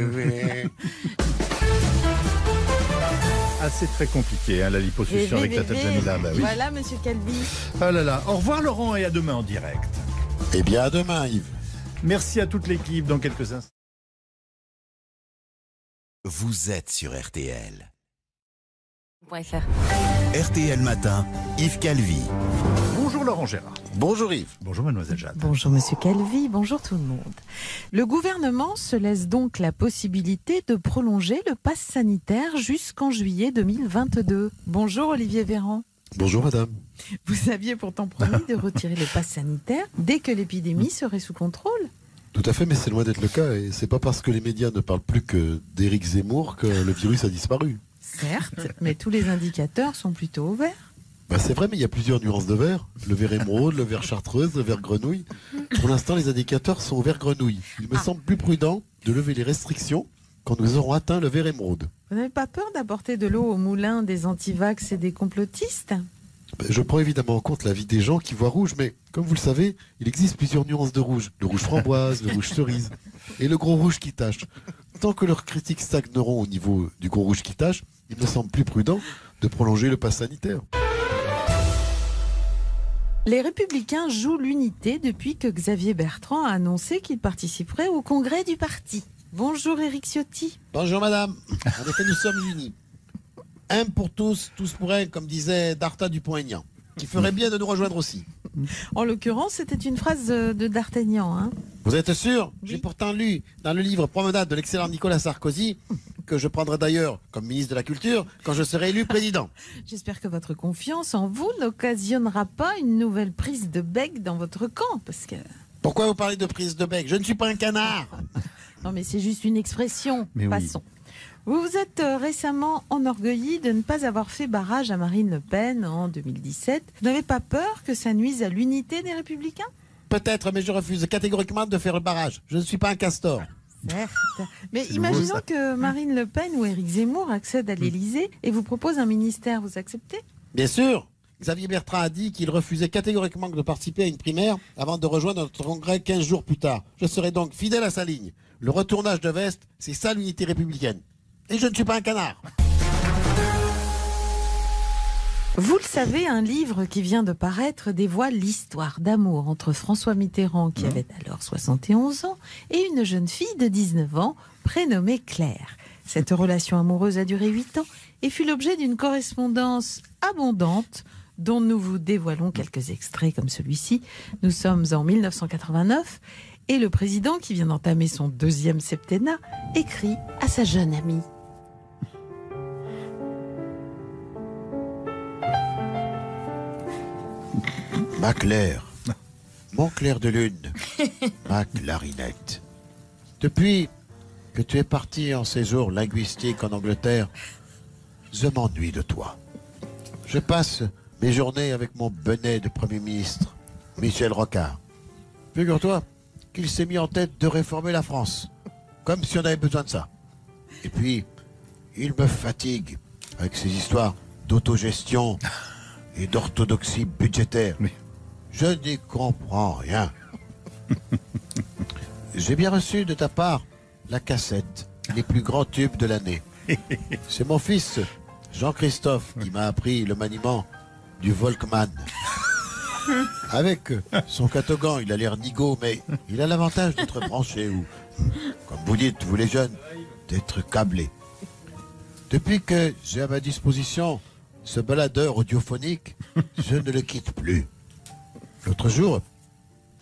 Ah, c'est très compliqué, hein, la liposuction avec la tata Jamila. Bah, oui. Voilà, monsieur Calvi. Oh là là. Au revoir, Laurent, et à demain en direct. Eh bien, à demain, Yves. Merci à toute l'équipe. Dans quelques instants. Vous êtes sur R T L. R T L Matin, Yves Calvi. Bonjour Laurent Gérard. Bonjour Yves. Bonjour mademoiselle Jade. Bonjour monsieur Calvi, bonjour tout le monde. Le gouvernement se laisse donc la possibilité de prolonger le pass sanitaire jusqu'en juillet deux mille vingt-deux. Bonjour Olivier Véran. Bonjour madame. Vous aviez pourtant promis de retirer le pass sanitaire dès que l'épidémie serait sous contrôle. Tout à fait, mais c'est loin d'être le cas. Et c'est pas parce que les médias ne parlent plus que d'Éric Zemmour que le virus a disparu. Certes, mais tous les indicateurs sont plutôt au vert. Bah c'est vrai, mais il y a plusieurs nuances de vert. Le vert émeraude, le vert chartreuse, le vert grenouille. Pour l'instant, les indicateurs sont au vert grenouille. Il me ah. semble plus prudent de lever les restrictions quand nous aurons atteint le vert émeraude. Vous n'avez pas peur d'apporter de l'eau au moulin des antivax et des complotistes ? Je prends évidemment en compte l'avis des gens qui voient rouge, mais comme vous le savez, il existe plusieurs nuances de rouge. Le rouge framboise, le rouge cerise et le gros rouge qui tache. Tant que leurs critiques stagneront au niveau du gros rouge qui tache, il me semble plus prudent de prolonger le pass sanitaire. Les Républicains jouent l'unité depuis que Xavier Bertrand a annoncé qu'il participerait au congrès du parti. Bonjour Éric Ciotti. Bonjour madame. En effet, nous sommes unis. Un pour tous, tous pour un, comme disait Darta Dupont-Aignan, qui ferait bien de nous rejoindre aussi. En l'occurrence, c'était une phrase de D'Artagnan. Hein. Vous êtes sûr? Oui. J'ai pourtant lu dans le livre Promenade de l'excellent Nicolas Sarkozy, que je prendrai d'ailleurs comme ministre de la Culture quand je serai élu président. J'espère que votre confiance en vous n'occasionnera pas une nouvelle prise de bec dans votre camp, parce que... Pourquoi vous parlez de prise de bec? Je ne suis pas un canard. Non mais c'est juste une expression. Mais Passons. Oui. Vous vous êtes récemment enorgueilli de ne pas avoir fait barrage à Marine Le Pen en deux mille dix-sept. Vous n'avez pas peur que ça nuise à l'unité des Républicains? Peut-être, mais je refuse catégoriquement de faire le barrage. Je ne suis pas un castor. Certes. Mais imaginons beau, que Marine Le Pen ou Éric Zemmour accèdent à l'Élysée et vous proposent un ministère. Vous acceptez? Bien sûr. Xavier Bertrand a dit qu'il refusait catégoriquement de participer à une primaire avant de rejoindre notre congrès quinze jours plus tard. Je serai donc fidèle à sa ligne. Le retournage de veste, c'est ça l'unité républicaine. Et je ne suis pas un canard. Vous le savez, un livre qui vient de paraître dévoile l'histoire d'amour entre François Mitterrand, qui avait alors soixante et onze ans, et une jeune fille de dix-neuf ans, prénommée Claire. Cette relation amoureuse a duré huit ans et fut l'objet d'une correspondance abondante dont nous vous dévoilons quelques extraits comme celui-ci. Nous sommes en mille neuf cent quatre-vingt-neuf et le président, qui vient d'entamer son deuxième septennat, écrit à sa jeune amie. Ma Claire, mon clair de lune, ma clarinette. Depuis que tu es parti en séjour linguistique en Angleterre, je m'ennuie de toi. Je passe mes journées avec mon bonnet de Premier ministre, Michel Rocard. Figure-toi qu'il s'est mis en tête de réformer la France, comme si on avait besoin de ça. Et puis, il me fatigue avec ses histoires d'autogestion et d'orthodoxie budgétaire. Mais... je n'y comprends rien. J'ai bien reçu de ta part la cassette, les plus grands tubes de l'année. C'est mon fils, Jean-Christophe, qui m'a appris le maniement du Volkmann. Avec son catogan, il a l'air nigaud, mais il a l'avantage d'être branché ou, comme vous dites, vous les jeunes, d'être câblé. Depuis que j'ai à ma disposition ce baladeur audiophonique, je ne le quitte plus. L'autre jour, on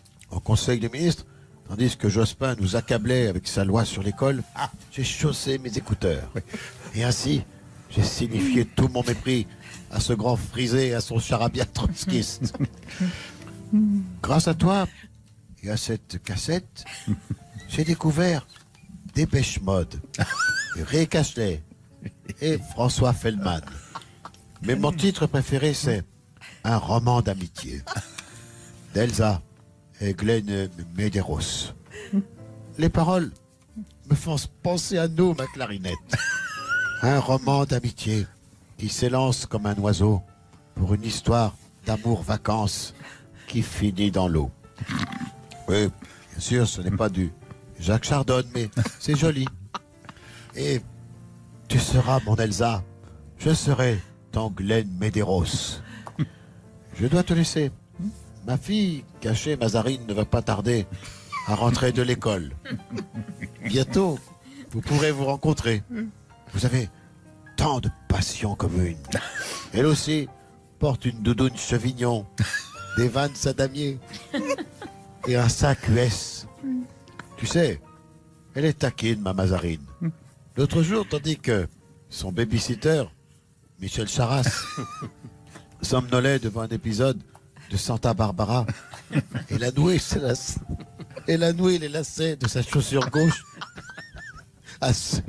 Conseil des ministres, tandis que Jospin nous accablait avec sa loi sur l'école, j'ai chaussé mes écouteurs. Et ainsi, j'ai signifié tout mon mépris à ce grand frisé et à son charabia trotskiste. Grâce à toi et à cette cassette, j'ai découvert Dépêche Mode, Ray Cashley et François Feldman. Mais mon titre préféré, c'est Un roman d'amitié d'Elsa et Glenn Medeiros. Les paroles me font penser à nous, ma clarinette. Un roman d'amitié qui s'élance comme un oiseau pour une histoire d'amour-vacances qui finit dans l'eau. Oui, bien sûr, ce n'est pas du Jacques Chardon, mais c'est joli. Et tu seras mon Elsa, je serai ton Glenn Medeiros. Je dois te laisser. Ma fille, cachée Mazarine, ne va pas tarder à rentrer de l'école. Bientôt, vous pourrez vous rencontrer. Vous avez tant de passions communes. Elle aussi porte une doudoune chevignon, des vannes à damier et un sac U S. Tu sais, elle est taquine, ma Mazarine. L'autre jour, tandis que son babysitter, Michel Charras, somnolait devant un épisode de Santa Barbara, elle a noué, ses lac- elle a noué les lacets de sa chaussure gauche à ceux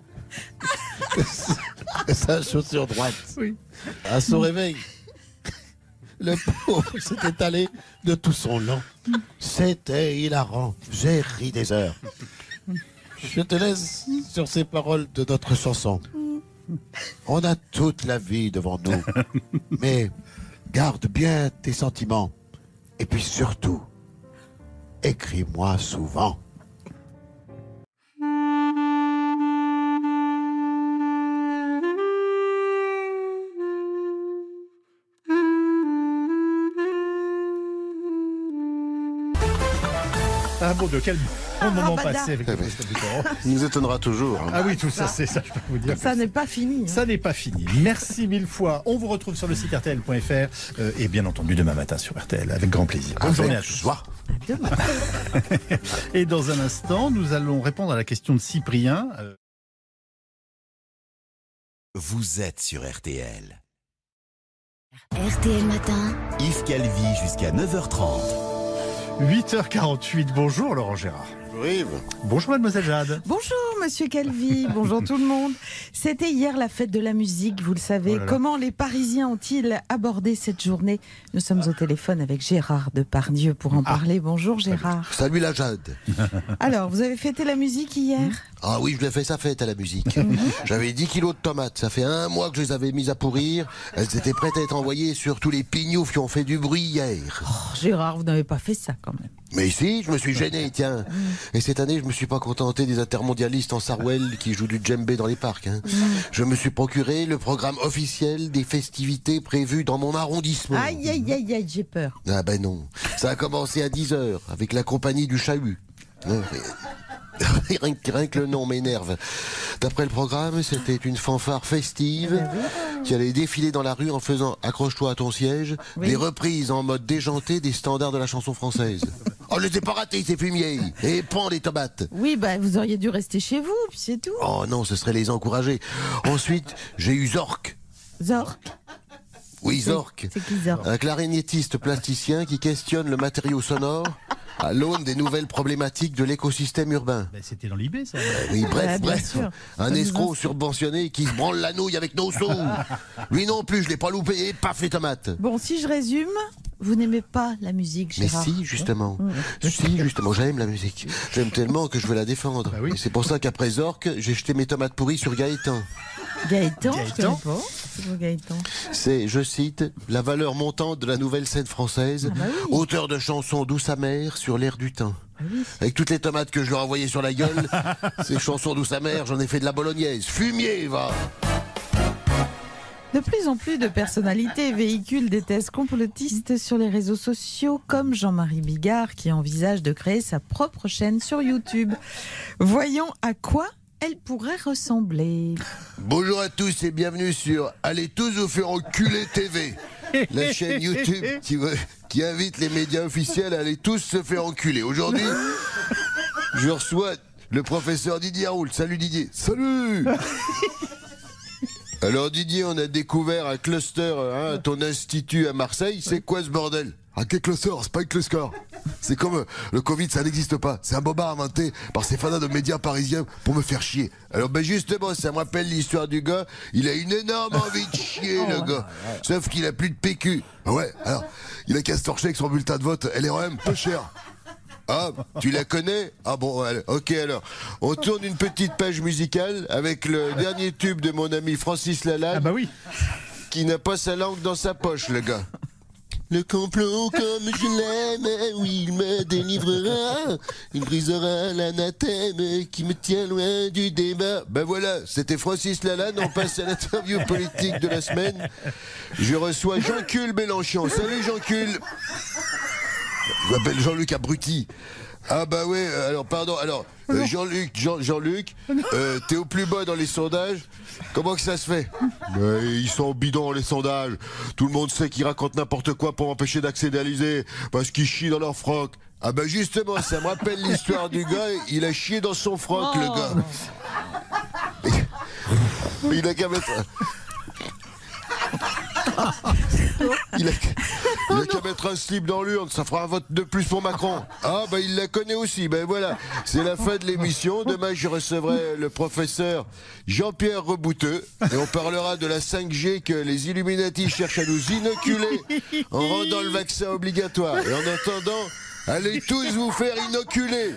de sa chaussure droite. À son réveil, le pauvre s'est étalé de tout son long. C'était hilarant. J'ai ri des heures. Je te laisse sur ces paroles de notre chanson. On a toute la vie devant nous. Mais garde bien tes sentiments. Et puis surtout, écris-moi souvent. Ah bon, de quel bon Ah, moment Rabada. passé avec le Christophe Mitterrand. Il nous étonnera toujours. hein. Ah oui, tout ça, c'est ça, je peux vous dire. Ça n'est pas fini. hein. Ça n'est pas fini. Merci mille fois. On vous retrouve sur le site R T L point F R euh, et bien entendu demain matin sur R T L avec grand plaisir. Bonne Avec journée à tous. joie. À demain. Et dans un instant, nous allons répondre à la question de Cyprien. Euh, Vous êtes sur R T L. R T L Matin. Yves Calvi jusqu'à neuf heures trente. huit heures quarante-huit, bonjour Laurent Gérard. Bonjour Yves. Bonjour mademoiselle Jade. Bonjour Monsieur Calvi, bonjour tout le monde. C'était hier la fête de la musique, vous le savez. Oh là là. Comment les Parisiens ont-ils abordé cette journée? Nous sommes au téléphone avec Gérard Depardieu pour en parler. Bonjour Gérard. Salut la Jade. Alors, vous avez fêté la musique hier? Ah oui, je l'ai fait sa fête à la musique. J'avais dix kilos de tomates. Ça fait un mois que je les avais mises à pourrir. Elles étaient prêtes à être envoyées sur tous les pignoufs qui ont fait du bruit hier. Oh, Gérard, vous n'avez pas fait ça quand même. Mais si, je me suis gêné, tiens. Et cette année, je me suis pas contenté des intermondialistes en Sarwell qui jouent du djembé dans les parcs. hein. Je me suis procuré le programme officiel des festivités prévues dans mon arrondissement. Aïe, aïe, aïe, aïe, j'ai peur. Ah ben non. Ça a commencé à dix heures avec la compagnie du Chahut. Non, mais- Rien que, rien que le nom m'énerve. D'après le programme, c'était une fanfare festive qui allait défiler dans la rue en faisant, accroche-toi à ton siège, Oui. des reprises en mode déjanté des standards de la chanson française. Oh, je les ai pas ratés, ces fumiers. Et prends les tomates. Oui, bah, vous auriez dû rester chez vous, puis c'est tout. Oh non, ce serait les encourager. Ensuite, j'ai eu Zork. Zork. Oui, C'est- Zork. C'est qui Zork? Un clarinettiste plasticien qui questionne le matériau sonore à l'aune des nouvelles problématiques de l'écosystème urbain. Ben, c'était dans l'I B, ça. Oui, bref, Ah, bien bref. sûr. Un Ça nous escroc inspire. subventionné qui se branle la nouille avec nos sous. Lui non plus, je l'ai pas loupé. Et paf, les tomates. Bon, si je résume, vous n'aimez pas la musique, Mais Gérard. si, justement. Mmh. Si, justement, j'aime la musique. J'aime tellement que je veux la défendre. Bah oui. Et c'est pour ça qu'après Zork, j'ai jeté mes tomates pourries sur Gaëtan. Gaëtan, je Gaëtan. connais pas. C'est quoi, Gaëtan? C'est, je cite, la valeur montante de la nouvelle scène française, Ah bah oui. auteur de chansons douce amères sur l'air du temps. Ah oui. Avec toutes les tomates que je leur ai envoyées sur la gueule, ces chansons douce amères, j'en ai fait de la bolognaise. Fumier, va! De plus en plus de personnalités véhiculent des thèses complotistes sur les réseaux sociaux, comme Jean-Marie Bigard qui envisage de créer sa propre chaîne sur YouTube. Voyons à quoi elle pourrait ressembler. Bonjour à tous et bienvenue sur Allez tous vous faire enculer T V, la chaîne YouTube qui veut qui invite les médias officiels à aller tous se faire enculer. Aujourd'hui, je reçois le professeur Didier Raoult. Salut Didier. Salut. Alors Didier, on a découvert un cluster hein, à ton institut à Marseille. C'est quoi ce bordel? Ah, quel cluster? C'est pas un cluster. C'est comme euh, le Covid, ça n'existe pas. C'est un bobard inventé par ces fanas de médias parisiens pour me faire chier. Alors ben justement, ça me rappelle l'histoire du gars. Il a une énorme envie de chier, le gars. Sauf qu'il a plus de P Q. Ah ouais, alors, il a qu'à se torcher avec son bulletin de vote L R M, peu cher. Ah, tu la connais? Ah bon, allez, ok alors. On tourne une petite page musicale avec le dernier tube de mon ami Francis Lalanne. Ah bah oui. Qui n'a pas sa langue dans sa poche, le gars. Le complot comme je l'aime, oui, il me délivrera. Il brisera l'anathème qui me tient loin du débat. Ben voilà, c'était Francis Lalanne, on passe à l'interview politique de la semaine. Je reçois Jean-Cul Mélenchon. Salut Jean-Cul. Je m'appelle Jean-Luc Abruti. Ah bah ouais, alors pardon, alors euh, Jean-Luc, Jean, Jean-Luc, euh, t'es au plus bas dans les sondages. Comment que ça se fait? Mais ils sont bidons les sondages. Tout le monde sait qu'ils racontent n'importe quoi pour m'empêcher d'accéder à l'Élysée, parce qu'ils chient dans leur froc. Ah bah justement, ça me rappelle l'histoire du gars, il a chié dans son froc, oh. le gars. Mais il a qu'à mettre... Il a, il a qu'à mettre un slip dans l'urne, ça fera un vote de plus pour Macron. Ah bah il la connaît aussi, ben voilà. C'est la fin de l'émission, demain je recevrai le professeur Jean-Pierre Rebouteux et on parlera de la cinq G que les Illuminati cherchent à nous inoculer en rendant le vaccin obligatoire. Et en attendant, allez tous vous faire inoculer.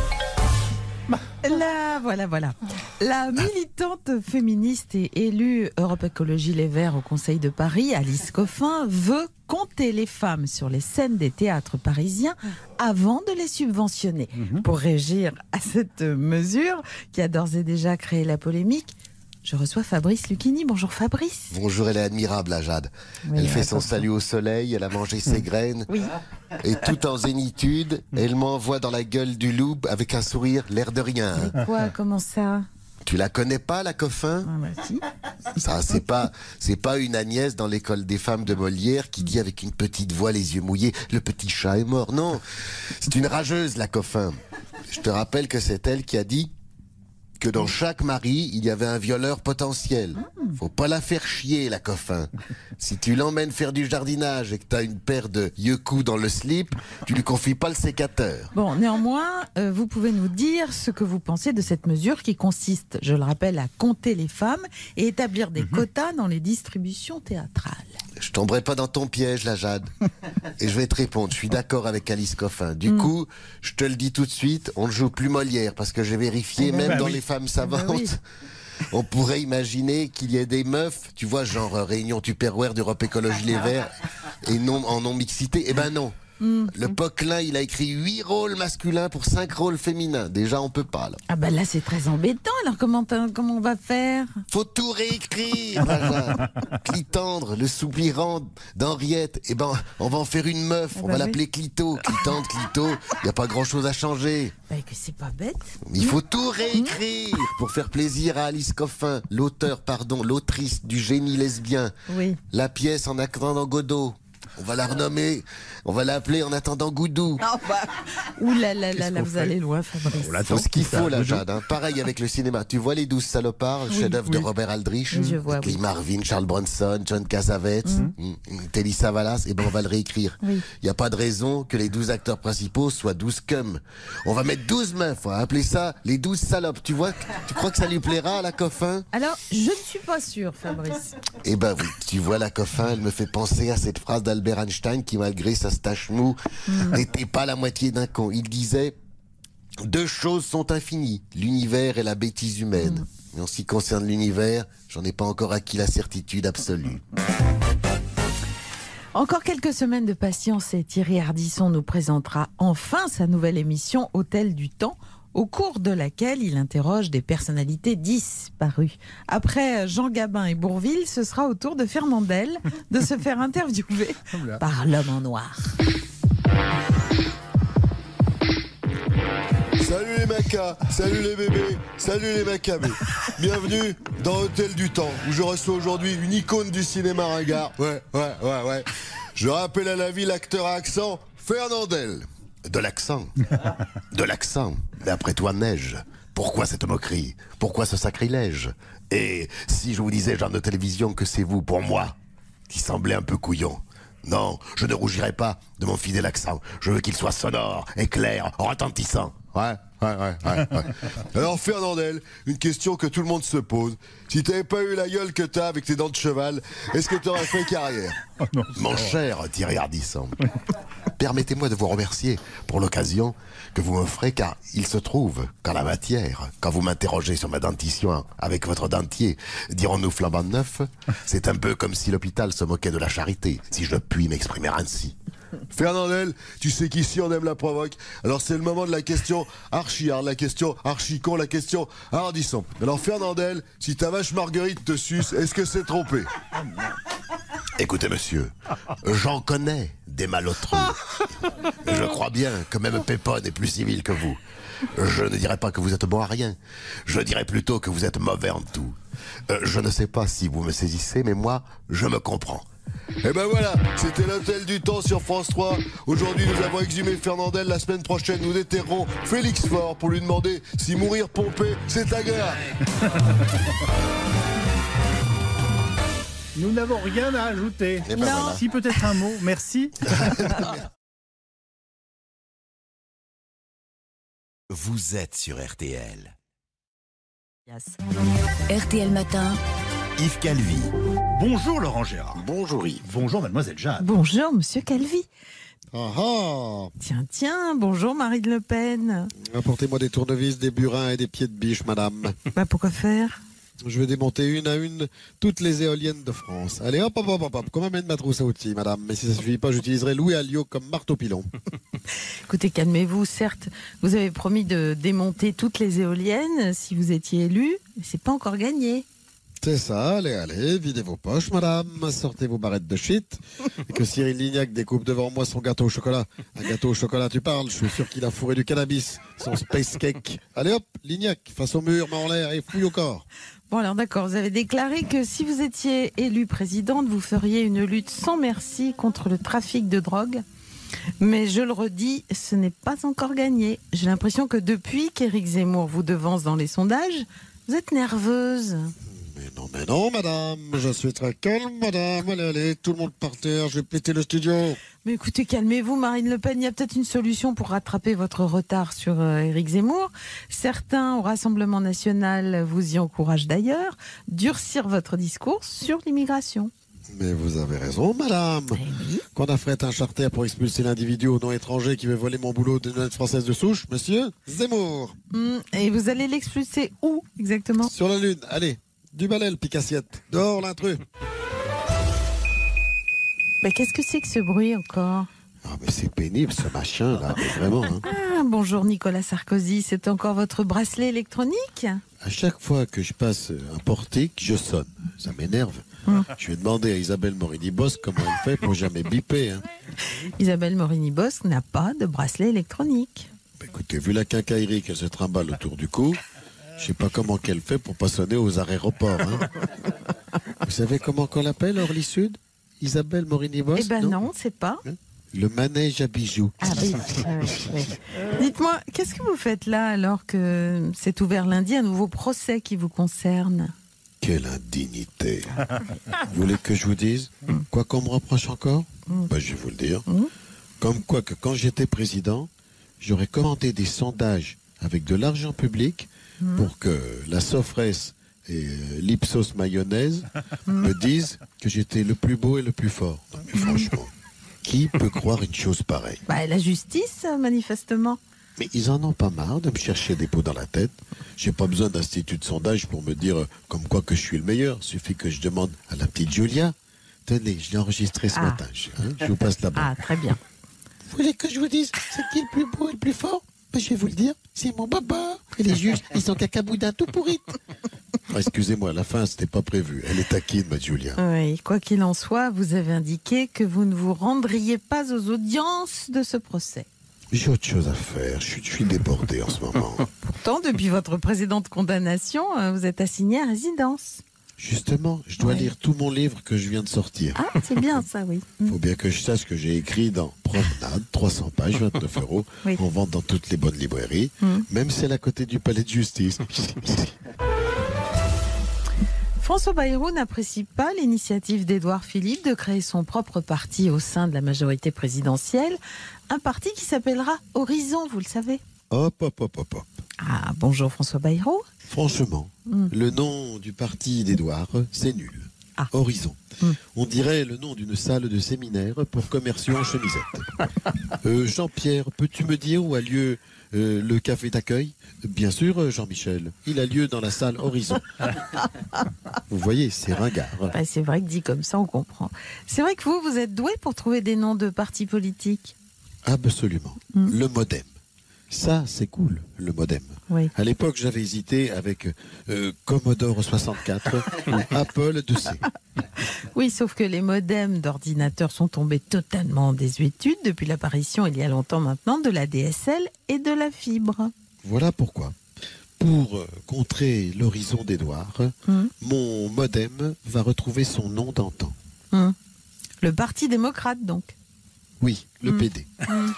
Là, voilà, voilà. La militante féministe et élue Europe Écologie Les Verts au Conseil de Paris, Alice Coffin, veut compter les femmes sur les scènes des théâtres parisiens avant de les subventionner. Mmh. Pour réagir à cette mesure qui a d'ores et déjà créé la polémique, je reçois Fabrice Lucchini. Bonjour Fabrice. Bonjour, elle est admirable, la Jade. Oui, elle fait son salut au soleil, elle a mangé ses graines. Oui. Et tout en zénitude, elle m'envoie dans la gueule du loup avec un sourire, l'air de rien. Mais quoi, comment ça? Tu la connais pas, la Coffin? Ah bah si. Ça, c'est pas, c'est pas une Agnès dans l'école des femmes de Molière qui dit avec une petite voix, les yeux mouillés, le petit chat est mort. Non, c'est une rageuse, la Coffin. Je te rappelle que c'est elle qui a dit que dans chaque mari, il y avait un violeur potentiel. Faut pas la faire chier, la Coffin. Si tu l'emmènes faire du jardinage et que t'as une paire de yeux-coups dans le slip, tu lui confies pas le sécateur. Bon, néanmoins, euh, vous pouvez nous dire ce que vous pensez de cette mesure qui consiste, je le rappelle, à compter les femmes et établir des mmh. quotas dans les distributions théâtrales. Je tomberai pas dans ton piège, la Jade. Et je vais te répondre, je suis d'accord avec Alice Coffin. Du mmh. coup, je te le dis tout de suite, on ne joue plus Molière, parce que j'ai vérifié, eh ben, même bah dans oui. les femmes savantes, bah oui. on pourrait imaginer qu'il y ait des meufs, tu vois, genre euh, réunion Tupperware d'Europe Écologie Les Verts, et non, en non-mixité. Eh ben non. Mmh. Le Poquelin, il a écrit huit rôles masculins pour cinq rôles féminins. Déjà, on peut pas, là. Ah ben là, c'est très embêtant. Alors, comment, comment on va faire? Faut tout réécrire, Clitandre, le soupirant d'Henriette. Eh ben, on va en faire une meuf. Ah on bah va oui. l'appeler Clito. Clitandre, Clito. Il n'y a pas grand-chose à changer. Bah, que c'est pas bête. Il faut tout réécrire mmh. pour faire plaisir à Alice Coffin, l'auteur, pardon, l'autrice du génie lesbien. Oui. La pièce en attendant Godot. On va la renommer, on va l'appeler En attendant Goudou. Oh bah, ouh là là là, là vous allez loin, Fabrice. Il faut ce qu'il faut, la Jade. Hein. Pareil avec le cinéma. Tu vois Les douze salopards, le oui, chef-d'œuvre oui. de Robert Aldrich, oui, je vois, Lee oui. Marvin, Charles Bronson, John Cassavetes, mm. Telly Savalas. Et ben on va le réécrire. Il oui. n'y a pas de raison que les douze acteurs principaux soient douze cums. On va mettre douze meufs. On va appeler ça les douze salopes. Tu vois, tu crois que ça lui plaira à la Coffin? Alors, je ne suis pas sûre, Fabrice. Eh ben oui, tu vois la Coffin, elle me fait penser à cette phrase d'Albert Einstein qui, malgré sa stache mou, mmh. n'était pas la moitié d'un con. Il disait « Deux choses sont infinies, l'univers et la bêtise humaine. Mmh. Mais en ce qui concerne l'univers, j'en ai pas encore acquis la certitude absolue. » Encore quelques semaines de patience et Thierry Ardisson nous présentera enfin sa nouvelle émission Hôtel du Temps, au cours de laquelle il interroge des personnalités disparues. Après Jean Gabin et Bourvil, ce sera au tour de Fernandel de se faire interviewer par l'homme en noir. Salut les macas, salut les bébés, salut les macabés. Bienvenue dans Hôtel du Temps, où je reçois aujourd'hui une icône du cinéma ringard. Ouais, ouais, ouais, ouais. Je rappelle à la vie l'acteur à accent Fernandel. De l'accent. De l'accent. Mais après toi, neige. Pourquoi cette moquerie? Pourquoi ce sacrilège? Et si je vous disais, genre de télévision, que c'est vous, pour moi, qui semblait un peu couillon? Non, je ne rougirai pas de mon fidèle accent. Je veux qu'il soit sonore, éclair, retentissant. Ouais, ouais, ouais, ouais, ouais. Alors Fernandel, une question que tout le monde se pose. Si t'avais pas eu la gueule que t'as avec tes dents de cheval, est-ce que t'aurais fait carrière? Oh non, Mon cher Thierry Ardisson, permettez-moi de vous remercier pour l'occasion que vous m'offrez, car il se trouve qu'en la matière, quand vous m'interrogez sur ma dentition avec votre dentier, dirons-nous flambant neuf, c'est un peu comme si l'hôpital se moquait de la charité, si je puis m'exprimer ainsi. Fernandel, tu sais qu'ici on aime la provoque, alors c'est le moment de la question archi-hard, la question archi-con, la question hardisson. Alors Fernandel, si ta vache Marguerite te suce, est-ce que c'est trompé? Écoutez monsieur, j'en connais des malotrus. Mais je crois bien que même Pépone est plus civil que vous. Je ne dirais pas que vous êtes bon à rien. Je dirais plutôt que vous êtes mauvais en tout. Euh, je ne sais pas si vous me saisissez, mais moi, je me comprends. Et ben voilà, c'était l'Hôtel du Temps sur France trois. Aujourd'hui, nous avons exhumé Fernandel. La semaine prochaine, nous déterrons Félix Faure pour lui demander si mourir pompé, c'est agréable. Nous n'avons rien à ajouter. Eh ben voilà. Si, peut-être un mot. Merci. Vous êtes sur R T L. R T L Matin. Yves Calvi. Bonjour Laurent Gérard. Bonjour Yves. Bonjour Mademoiselle Jeanne. Bonjour Monsieur Calvi. Ah ah. Tiens, tiens, bonjour Marine Le Pen. Apportez-moi des tournevis, des burins et des pieds de biche, madame. Bah pourquoi faire? Je vais démonter une à une toutes les éoliennes de France. Allez, hop, hop, hop, hop, hop. Comment mène ma trousse à outils, madame? Mais si ça ne suffit pas, j'utiliserai Louis Alliot comme marteau-pilon. Écoutez, calmez-vous. Certes, vous avez promis de démonter toutes les éoliennes si vous étiez élu, mais c'est pas encore gagné. C'est ça, allez, allez, videz vos poches, madame, sortez vos barrettes de shit, et que Cyril Lignac découpe devant moi son gâteau au chocolat. Un gâteau au chocolat, tu parles, je suis sûr qu'il a fourré du cannabis, son space cake. Allez hop, Lignac, face au mur, main en l'air et fouille au corps. Bon alors d'accord, vous avez déclaré que si vous étiez élu présidente, vous feriez une lutte sans merci contre le trafic de drogue. Mais je le redis, ce n'est pas encore gagné. J'ai l'impression que depuis qu'Éric Zemmour vous devance dans les sondages, vous êtes nerveuse. Mais non, mais non, madame, je suis très calme, madame. Allez, allez, tout le monde par terre, je vais péter le studio. Mais écoutez, calmez-vous, Marine Le Pen. Il y a peut-être une solution pour rattraper votre retard sur euh, Éric Zemmour. Certains au Rassemblement national vous y encouragent d'ailleurs. Durcir votre discours sur l'immigration. Mais vous avez raison, madame. Oui. Qu'on affrète un charter pour expulser l'individu au nom étranger qui veut voler mon boulot d'une honnête française de souche, monsieur Zemmour. Mmh, et vous allez l'expulser où exactement? Sur la lune, allez. Du balai, le pique-assiette. Dehors, l'intrus. Mais qu'est-ce que c'est que ce bruit encore? Ah, mais c'est pénible, ce machin, là, mais vraiment. Hein. Ah, bonjour Nicolas Sarkozy, c'est encore votre bracelet électronique? À chaque fois que je passe un portique, je sonne. Ça m'énerve. Hum. Je vais demander à Isabelle Morini-Bosque comment elle fait pour jamais biper. Hein. Isabelle Morini-Bosque n'a pas de bracelet électronique. Bah, écoutez, vu la quincaillerie qu'elle se trimballe autour du cou, je sais pas comment qu'elle fait pour pas sonner aux aéroports. Hein. Vous savez comment qu'on l'appelle, Orly Sud? Isabelle Morini-Bosque? Eh ben non, non c'est pas. Hein? Le manège à bijoux. Ah oui. euh, oui. Dites-moi, qu'est-ce que vous faites là alors que s'est ouvert lundi un nouveau procès qui vous concerne? Quelle indignité. Vous voulez que je vous dise quoi qu'on me reproche encore? mm. ben, Je vais vous le dire. Mm. Comme quoi que quand j'étais président, j'aurais commandé des sondages avec de l'argent public mm. pour que la Sofresse et euh, l'Ipsos mayonnaise mm. me disent que j'étais le plus beau et le plus fort. Non, mais franchement, qui peut croire une chose pareille? Bah, la justice, manifestement. Mais ils en ont pas marre de me chercher des pots dans la tête. J'ai pas besoin d'institut de sondage pour me dire euh, comme quoi que je suis le meilleur. Il suffit que je demande à la petite Julia. Tenez, je l'ai enregistré ce ah. matin. Je, hein, je vous passe là-bas. Ah, très bien. Vous voulez que je vous dise c'est qui le plus beau et le plus fort? Ben, je vais vous le dire, c'est mon baba. Et les juges, ils sont cacaboudins tout pourris. Ah, excusez-moi, à la fin, c'était pas prévu. Elle est taquine, ma Julia. Oui, quoi qu'il en soit, vous avez indiqué que vous ne vous rendriez pas aux audiences de ce procès. J'ai autre chose à faire. Je suis, je suis débordé en ce moment. Pourtant, depuis votre précédente condamnation, vous êtes assigné à résidence. Justement, je dois Ouais. lire tout mon livre que je viens de sortir. Ah, c'est bien ça, oui. Faut bien que je sache ce que j'ai écrit dans Promenade, trois cents pages, vingt-neuf euros, Oui. en vente dans toutes les bonnes librairies, Mm. même celle à côté du palais de justice. François Bayrou n'apprécie pas l'initiative d'Édouard Philippe de créer son propre parti au sein de la majorité présidentielle. Un parti qui s'appellera Horizon, vous le savez. Hop, hop, hop, hop, hop. Ah, bonjour François Bayrou. Franchement, Mm. le nom du parti d'Édouard, c'est nul. Ah. Horizon. Mm. On dirait le nom d'une salle de séminaire pour commerciaux en chemisette. Euh, Jean-Pierre, peux-tu me dire où a lieu euh, le café d'accueil? Bien sûr, euh, Jean-Michel. Il a lieu dans la salle Horizon. Vous voyez, c'est ringard. Bah, c'est vrai que dit comme ça, on comprend. C'est vrai que vous, vous êtes doué pour trouver des noms de partis politiques. Absolument. Mm. Le modem. Ça, c'est cool, le modem. Oui. À l'époque, j'avais hésité avec euh, Commodore soixante-quatre ou Apple deux C. Oui, sauf que les modems d'ordinateurs sont tombés totalement en désuétude depuis l'apparition, il y a longtemps maintenant, de la D S L et de la fibre. Voilà pourquoi. Pour euh, contrer l'horizon d'Édouard, Mm. mon modem va retrouver son nom d'antan. Hum. Le Parti démocrate, donc. Oui, le Mm. P D. Hum.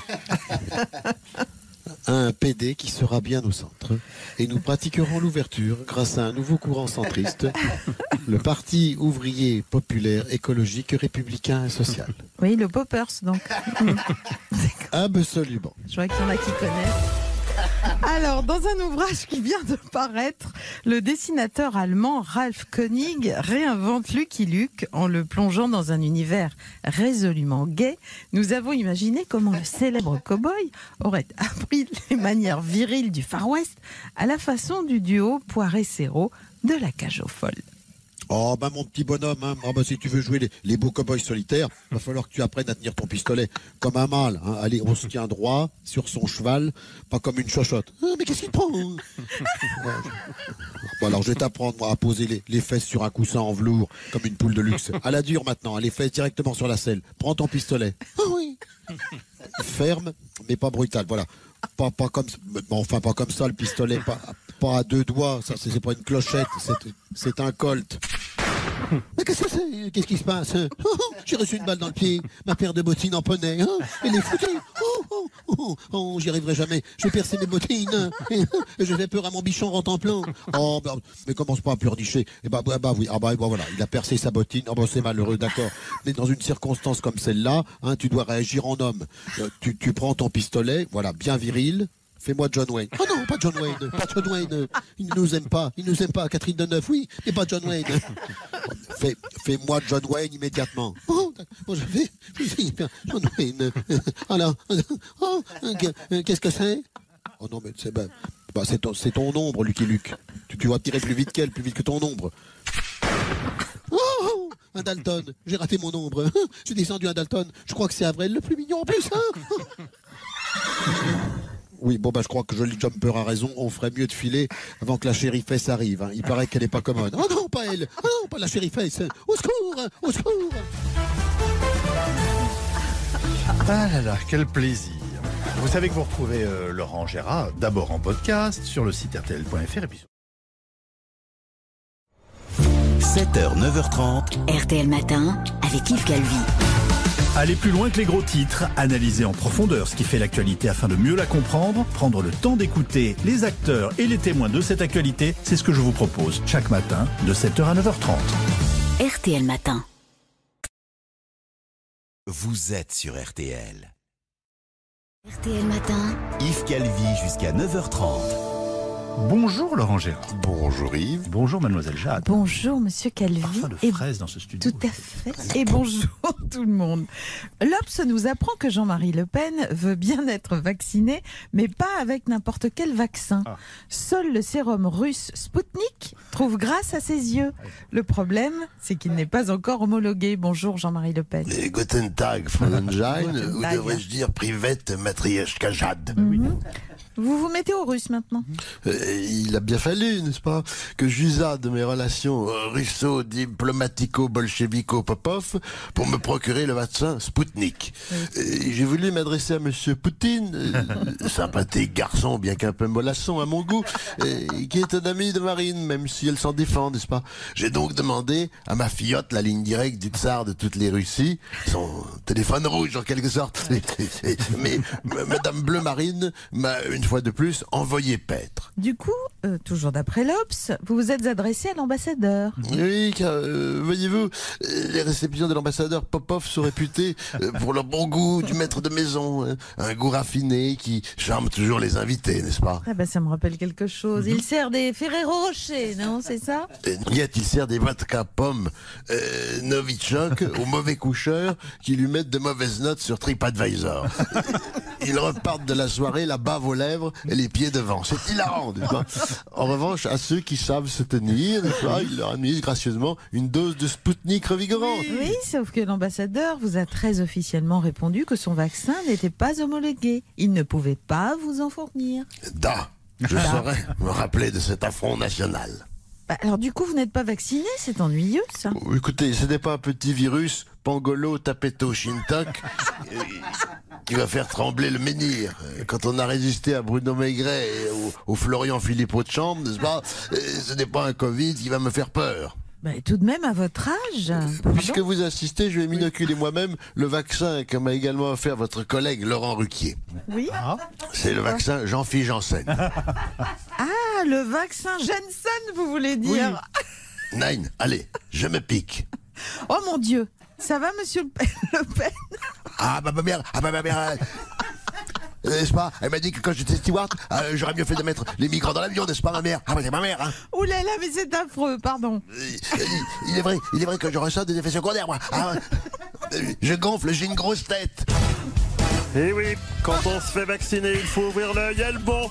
Un P D qui sera bien au centre. Et nous pratiquerons l'ouverture grâce à un nouveau courant centriste, le Parti ouvrier populaire écologique républicain et social. Oui, le Poppers, donc. Hum. Absolument. Je vois qu'il y en a qui connaissent. Alors, dans un ouvrage qui vient de paraître, le dessinateur allemand Ralph Koenig réinvente Lucky Luke en le plongeant dans un univers résolument gay. Nous avons imaginé comment le célèbre cow-boy aurait appris les manières viriles du Far West à la façon du duo Poiré-Serrault de la Cage aux Folles. Oh, bah mon petit bonhomme, hein. Oh, bah, si tu veux jouer les, les beaux cow-boys solitaires, va falloir que tu apprennes à tenir ton pistolet comme un mâle. Hein. Allez, on se tient droit sur son cheval, pas comme une chochotte. Ah, mais qu'est-ce qu'il prend hein. Bon, alors je vais t'apprendre moi, à poser les, les fesses sur un coussin en velours, comme une poule de luxe. À la dure maintenant, hein, les fesses directement sur la selle. Prends ton pistolet. Ah oui. Ferme, mais pas brutal. Voilà. Pas, pas comme, bon, enfin pas comme ça le pistolet, pas, pas à deux doigts. Ça, c'est c'est pas une clochette, c'est, c'est un colt. Mais qu'est-ce que c'est? Qu'est-ce qui se passe? Oh, oh, j'ai reçu une balle dans le pied. Ma paire de bottines en poney. Hein, elle est foutue. Oh, oh, oh, oh, j'y arriverai jamais. Je vais percer mes bottines. Et, je fais peur à mon bichon rentemplant. Oh, bah, mais commence pas à pleurnicher. Et bah, bah, bah oui. Ah bah, bah voilà. Il a percé sa bottine. Oh, bah, c'est malheureux, d'accord. Mais dans une circonstance comme celle-là, hein, tu dois réagir en homme. Euh, tu, tu prends ton pistolet, voilà, bien viril. Fais-moi John Wayne. Oh non, pas John Wayne. Pas John Wayne. Il ne nous aime pas. Il ne nous aime pas. Catherine Deneuve, oui, mais pas John Wayne. Fais, fais-moi John Wayne immédiatement. Oh, bon, je fais, je fais John Wayne. Alors, oh, qu'est-ce que c'est? Oh non, mais c'est bah, bah, c'est ton, c'est ton ombre, Lucky Luke. Tu, tu vas tirer plus vite qu'elle, plus vite que ton ombre. Oh, un Dalton. J'ai raté mon ombre. J'ai descendu un Dalton. Je crois que c'est Avril le plus mignon en plus. Hein. Oui, bon, bah, je crois que Jolly Jumper a raison. On ferait mieux de filer avant que la chérifesse arrive. Hein. Il paraît qu'elle est pas commode. Oh non, pas elle. Oh non, pas la chérifesse. Au secours, au secours. Ah là là, quel plaisir. Vous savez que vous retrouvez euh, Laurent Gérard d'abord en podcast sur le site R T L point F R et puis sur... sept heures, neuf heures trente. R T L Matin avec Yves Calvi. Aller plus loin que les gros titres, analyser en profondeur ce qui fait l'actualité afin de mieux la comprendre, prendre le temps d'écouter les acteurs et les témoins de cette actualité, c'est ce que je vous propose chaque matin de sept heures à neuf heures trente. R T L Matin. Vous êtes sur R T L. R T L Matin. Yves Calvi jusqu'à neuf heures trente. Bonjour Laurent Gérard. Bonjour Yves. Bonjour Mademoiselle Jade. Bonjour Monsieur Calvi. Parfum de Et- fraise dans ce studio. Tout à fait. Et bonjour tout le monde. L'Obs nous apprend que Jean-Marie Le Pen veut bien être vacciné, mais pas avec n'importe quel vaccin. Ah. Seul le sérum russe Sputnik trouve grâce à ses yeux. Le problème, c'est qu'il n'est pas encore homologué. Bonjour Jean-Marie Le Pen. Et Guten Tag, Fräulein, Guten ou Tag. devrais-je dire Privette Matrioshka Jade. Mhm. Vous vous mettez au russe maintenant. Euh, il a bien fallu, n'est-ce pas, que j'usât de mes relations russo-diplomatico-bolchevico-popov pour me procurer le vaccin Spoutnik. Et j'ai voulu m'adresser à Monsieur Poutine, euh, sympathique garçon, bien qu'un peu mollasson à mon goût, et qui est un ami de Marine, même si elle s'en défend, n'est-ce pas. J'ai donc demandé à ma fillotte la ligne directe du tsar de toutes les Russies, son téléphone rouge en quelque sorte. Mais Madame Bleu Marine m'a une fois de plus envoyé paître. Du coup, euh, toujours d'après l'Obs, vous vous êtes adressé à l'ambassadeur. Oui, car, euh, voyez-vous, les réceptions de l'ambassadeur Popov sont réputées euh, pour leur bon goût du maître de maison, hein, un goût raffiné qui charme toujours les invités, n'est-ce pas? Ah ben, ça me rappelle quelque chose. Il sert des Ferrero Rocher, non, c'est ça? Et Niet, il sert des vodka pommes euh, Novichok aux mauvais coucheurs qui lui mettent de mauvaises notes sur TripAdvisor. Ils repartent de la soirée la bave aux lèvres et les pieds devant. C'est hilarant, n'est-ce pas? En revanche, à ceux qui savent se tenir, n'est-ce pas, il leur administre gracieusement une dose de Spoutnik revigorante. Oui, oui, sauf que l'ambassadeur vous a très officiellement répondu que son vaccin n'était pas homologué. Il ne pouvait pas vous en fournir. Da, je saurais me rappeler de cet affront national. Bah, alors du coup, vous n'êtes pas vacciné, c'est ennuyeux ça. Oh, écoutez, ce n'est pas un petit virus, Pangolo Tapeto Shintok, qui va faire trembler le menhir. Quand on a résisté à Bruno Maigret et au, au Florian Philippot de chambre, n'est-ce pas, ce n'est pas un Covid qui va me faire peur. Bah, tout de même, à votre âge. Puisque vous insistez, je vais m'inoculer moi-même le vaccin que m'a également offert votre collègue Laurent Ruquier. Oui. C'est le vaccin Jean-Philippe Janssen. Ah, le vaccin Janssen, vous voulez dire? Oui. Nine, allez, je me pique. Oh mon Dieu, ça va, monsieur Le Pen, Le Pen Ah, bah ma mère, ah, bah ma mère... Euh... N'est-ce pas? Elle m'a dit que quand j'étais steward, euh, j'aurais mieux fait de mettre les migrants dans l'avion, n'est-ce pas, ma mère? Ah, bah c'est ma mère, hein. Ouh là là, mais c'est affreux, pardon. Il, il est vrai, il est vrai que je ressens des effets secondaires, moi. Ah, je gonfle, j'ai une grosse tête. Et oui, quand on se fait vacciner, il faut ouvrir l'œil et le bon.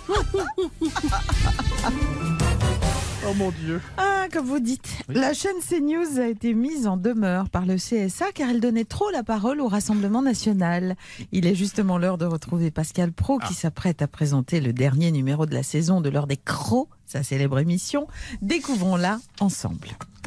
Oh mon Dieu. Ah, comme vous dites, oui. La chaîne CNews a été mise en demeure par le C S A car elle donnait trop la parole au Rassemblement national. Il est justement l'heure de retrouver Pascal Praud ah. qui s'apprête à présenter le dernier numéro de la saison de l'heure des crocs, sa célèbre émission. Découvrons-la ensemble.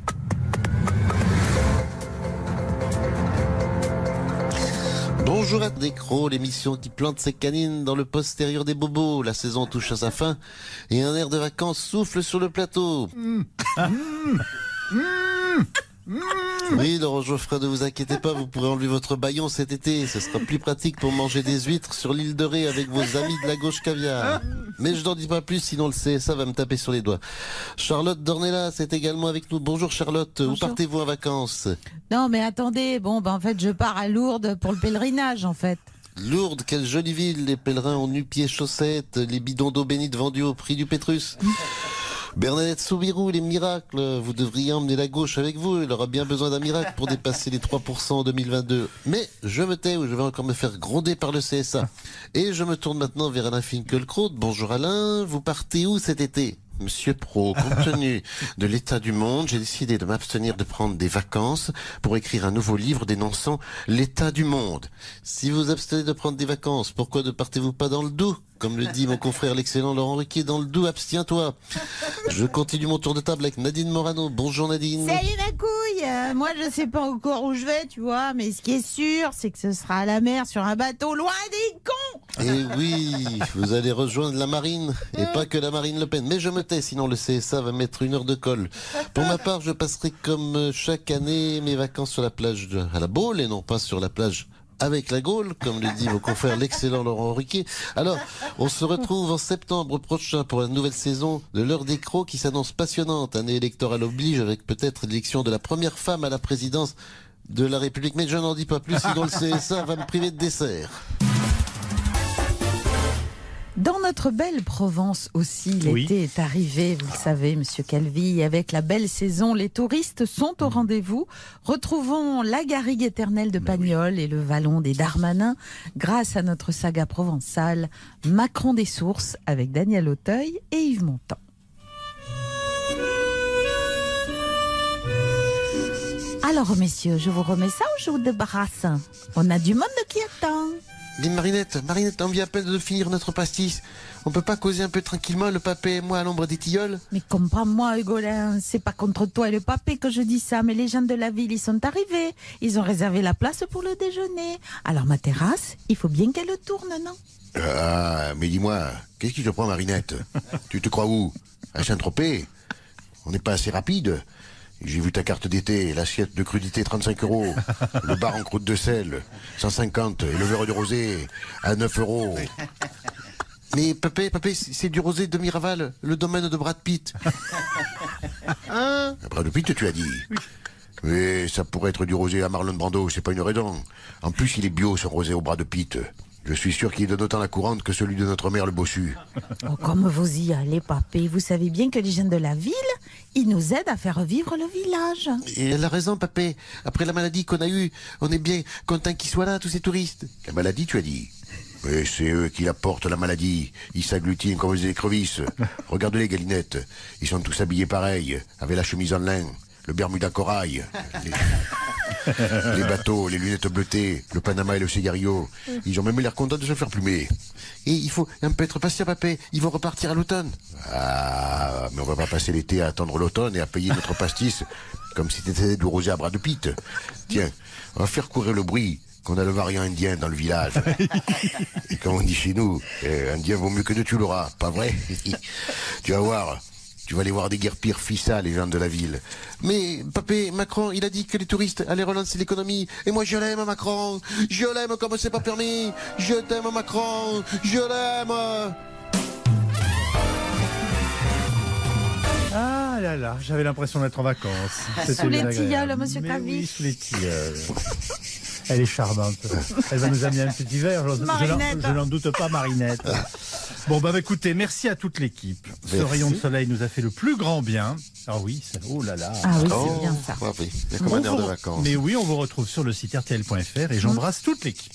Bonjour à des crocs, l'émission qui plante ses canines dans le postérieur des bobos. La saison touche à sa fin et un air de vacances souffle sur le plateau. Mmh. Ah. Mmh. Mmh. Mmh. Oui, Laurent Geoffrin, ne vous inquiétez pas, vous pourrez enlever votre bâillon cet été. Ce sera plus pratique pour manger des huîtres sur l'île de Ré avec vos amis de la gauche caviar. Mais je n'en dis pas plus, sinon le C S A va me taper sur les doigts. Charlotte Dornelas est également avec nous. Bonjour Charlotte, Bonjour. Où partez-vous en vacances? Non mais attendez, bon ben en fait je pars à Lourdes pour le pèlerinage en fait. Lourdes, quelle jolie ville, les pèlerins ont nu-pieds chaussettes, les bidons d'eau bénite vendus au prix du Pétrus. Bernadette Soubirou, les miracles, vous devriez emmener la gauche avec vous, elle aura bien besoin d'un miracle pour dépasser les trois pour cent en deux mille vingt-deux. Mais je me tais ou je vais encore me faire gronder par le C S A. Et je me tourne maintenant vers Alain Finkielkraut. Bonjour Alain, vous partez où cet été? Monsieur Praud, compte tenu de l'état du monde, j'ai décidé de m'abstenir de prendre des vacances pour écrire un nouveau livre dénonçant l'état du monde. Si vous abstenez de prendre des vacances, pourquoi ne partez-vous pas dans le Doubs? Comme le dit mon confrère l'excellent Laurent Ruquier, dans le Doubs, abstiens-toi. Je continue mon tour de table avec Nadine Morano. Bonjour Nadine. Salut ma couille, euh, moi je sais pas encore où je vais, tu vois, mais ce qui est sûr, c'est que ce sera à la mer sur un bateau loin des cons. Et oui, vous allez rejoindre la marine, et pas que la marine Le Pen. Mais je me tais, sinon le C S A va mettre une heure de colle. Pour ma part, je passerai comme chaque année mes vacances sur la plage de, à la Baule, et non pas sur la plage avec la Gaule, comme le dit mon confrère l'excellent Laurent Ruquier. Alors, on se retrouve en septembre prochain pour la nouvelle saison de l'heure des crocs qui s'annonce passionnante. Année électorale oblige, avec peut-être l'élection de la première femme à la présidence de la République. Mais je n'en dis pas plus, sinon le C S A va me priver de dessert. Dans notre belle Provence aussi, l'été oui. est arrivé, vous le savez, Monsieur Calvi. Avec la belle saison, les touristes sont au rendez-vous. Retrouvons la garrigue éternelle de Pagnol et le vallon des Darmanins grâce à notre saga provençale Macron des Sources avec Daniel Auteuil et Yves Montand. À Alors, messieurs, je vous remets ça ou je vous débarrasse? On a du monde qui attend. Dis Marinette, Marinette, on vient à peine de finir notre pastis. On peut pas causer un peu tranquillement, le papé et moi, à l'ombre des tilleuls? Mais comprends-moi, Hugolin, c'est pas contre toi et le papé que je dis ça, mais les gens de la ville, ils sont arrivés. Ils ont réservé la place pour le déjeuner. Alors ma terrasse, il faut bien qu'elle tourne, non? Ah, mais dis-moi, qu'est-ce qui te prend, Marinette? Tu te crois où? À Saint-Tropez? On n'est pas assez rapide? J'ai vu ta carte d'été, l'assiette de crudité trente-cinq euros, le bar en croûte de sel cent cinquante et le verre de rosé à neuf euros. Mais papé, papé, c'est du rosé de Miraval, le domaine de Brad Pitt. Hein? Brad Pitt, tu as dit? Oui, ça pourrait être du rosé à Marlon Brando, c'est pas une raison. En plus, il est bio, ce rosé au Brad Pitt. Je suis sûr qu'il donne autant la courante que celui de notre mère le bossu. Oh, comme vous y allez, papé, vous savez bien que les gens de la ville, ils nous aident à faire vivre le village. Et elle a raison, papé. Après la maladie qu'on a eue, on est bien content qu'ils soient là, tous ces touristes. La maladie, tu as dit? Oui, c'est eux qui la portent, la maladie. Ils s'agglutinent comme des écrevisses. Regarde-les, Galinette. Ils sont tous habillés pareil, avec la chemise en lin, le bermuda corail. Les... Les bateaux, les lunettes bleutées, le Panama et le cigario. Ils ont même l'air contents de se faire plumer. Et il faut un peu être patient, papé. Ils vont repartir à l'automne. Ah, mais on va pas passer l'été à attendre l'automne et à payer notre pastis comme si c'était du rosé à bras de Pitt. Tiens, on va faire courir le bruit qu'on a le variant indien dans le village. Et comme on dit chez nous, eh, indien vaut mieux que de tu l'auras, pas vrai? Tu vas voir. Tu vas aller voir des guerpires fissa, les gens de la ville. Mais, papé, Macron, il a dit que les touristes allaient relancer l'économie. Et moi, je l'aime, Macron. Je l'aime comme c'est pas permis. Je t'aime, Macron. Je l'aime. Ah là là, j'avais l'impression d'être en vacances. Sous les tilleuls, monsieur Cavic. Oui, sous les tilleuls. Elle est charmante. Elle va nous amener un petit verre. Je, je n'en doute pas, Marinette. Bon, bah écoutez, merci à toute l'équipe. Ce rayon de soleil nous a fait le plus grand bien. Ah oui, ça, oh là là. Ah oui, oh, c'est bien ça. Ah oui, il y a comme un air de vacances. Mais oui, on vous retrouve sur le site R T L point F R et j'embrasse toute l'équipe.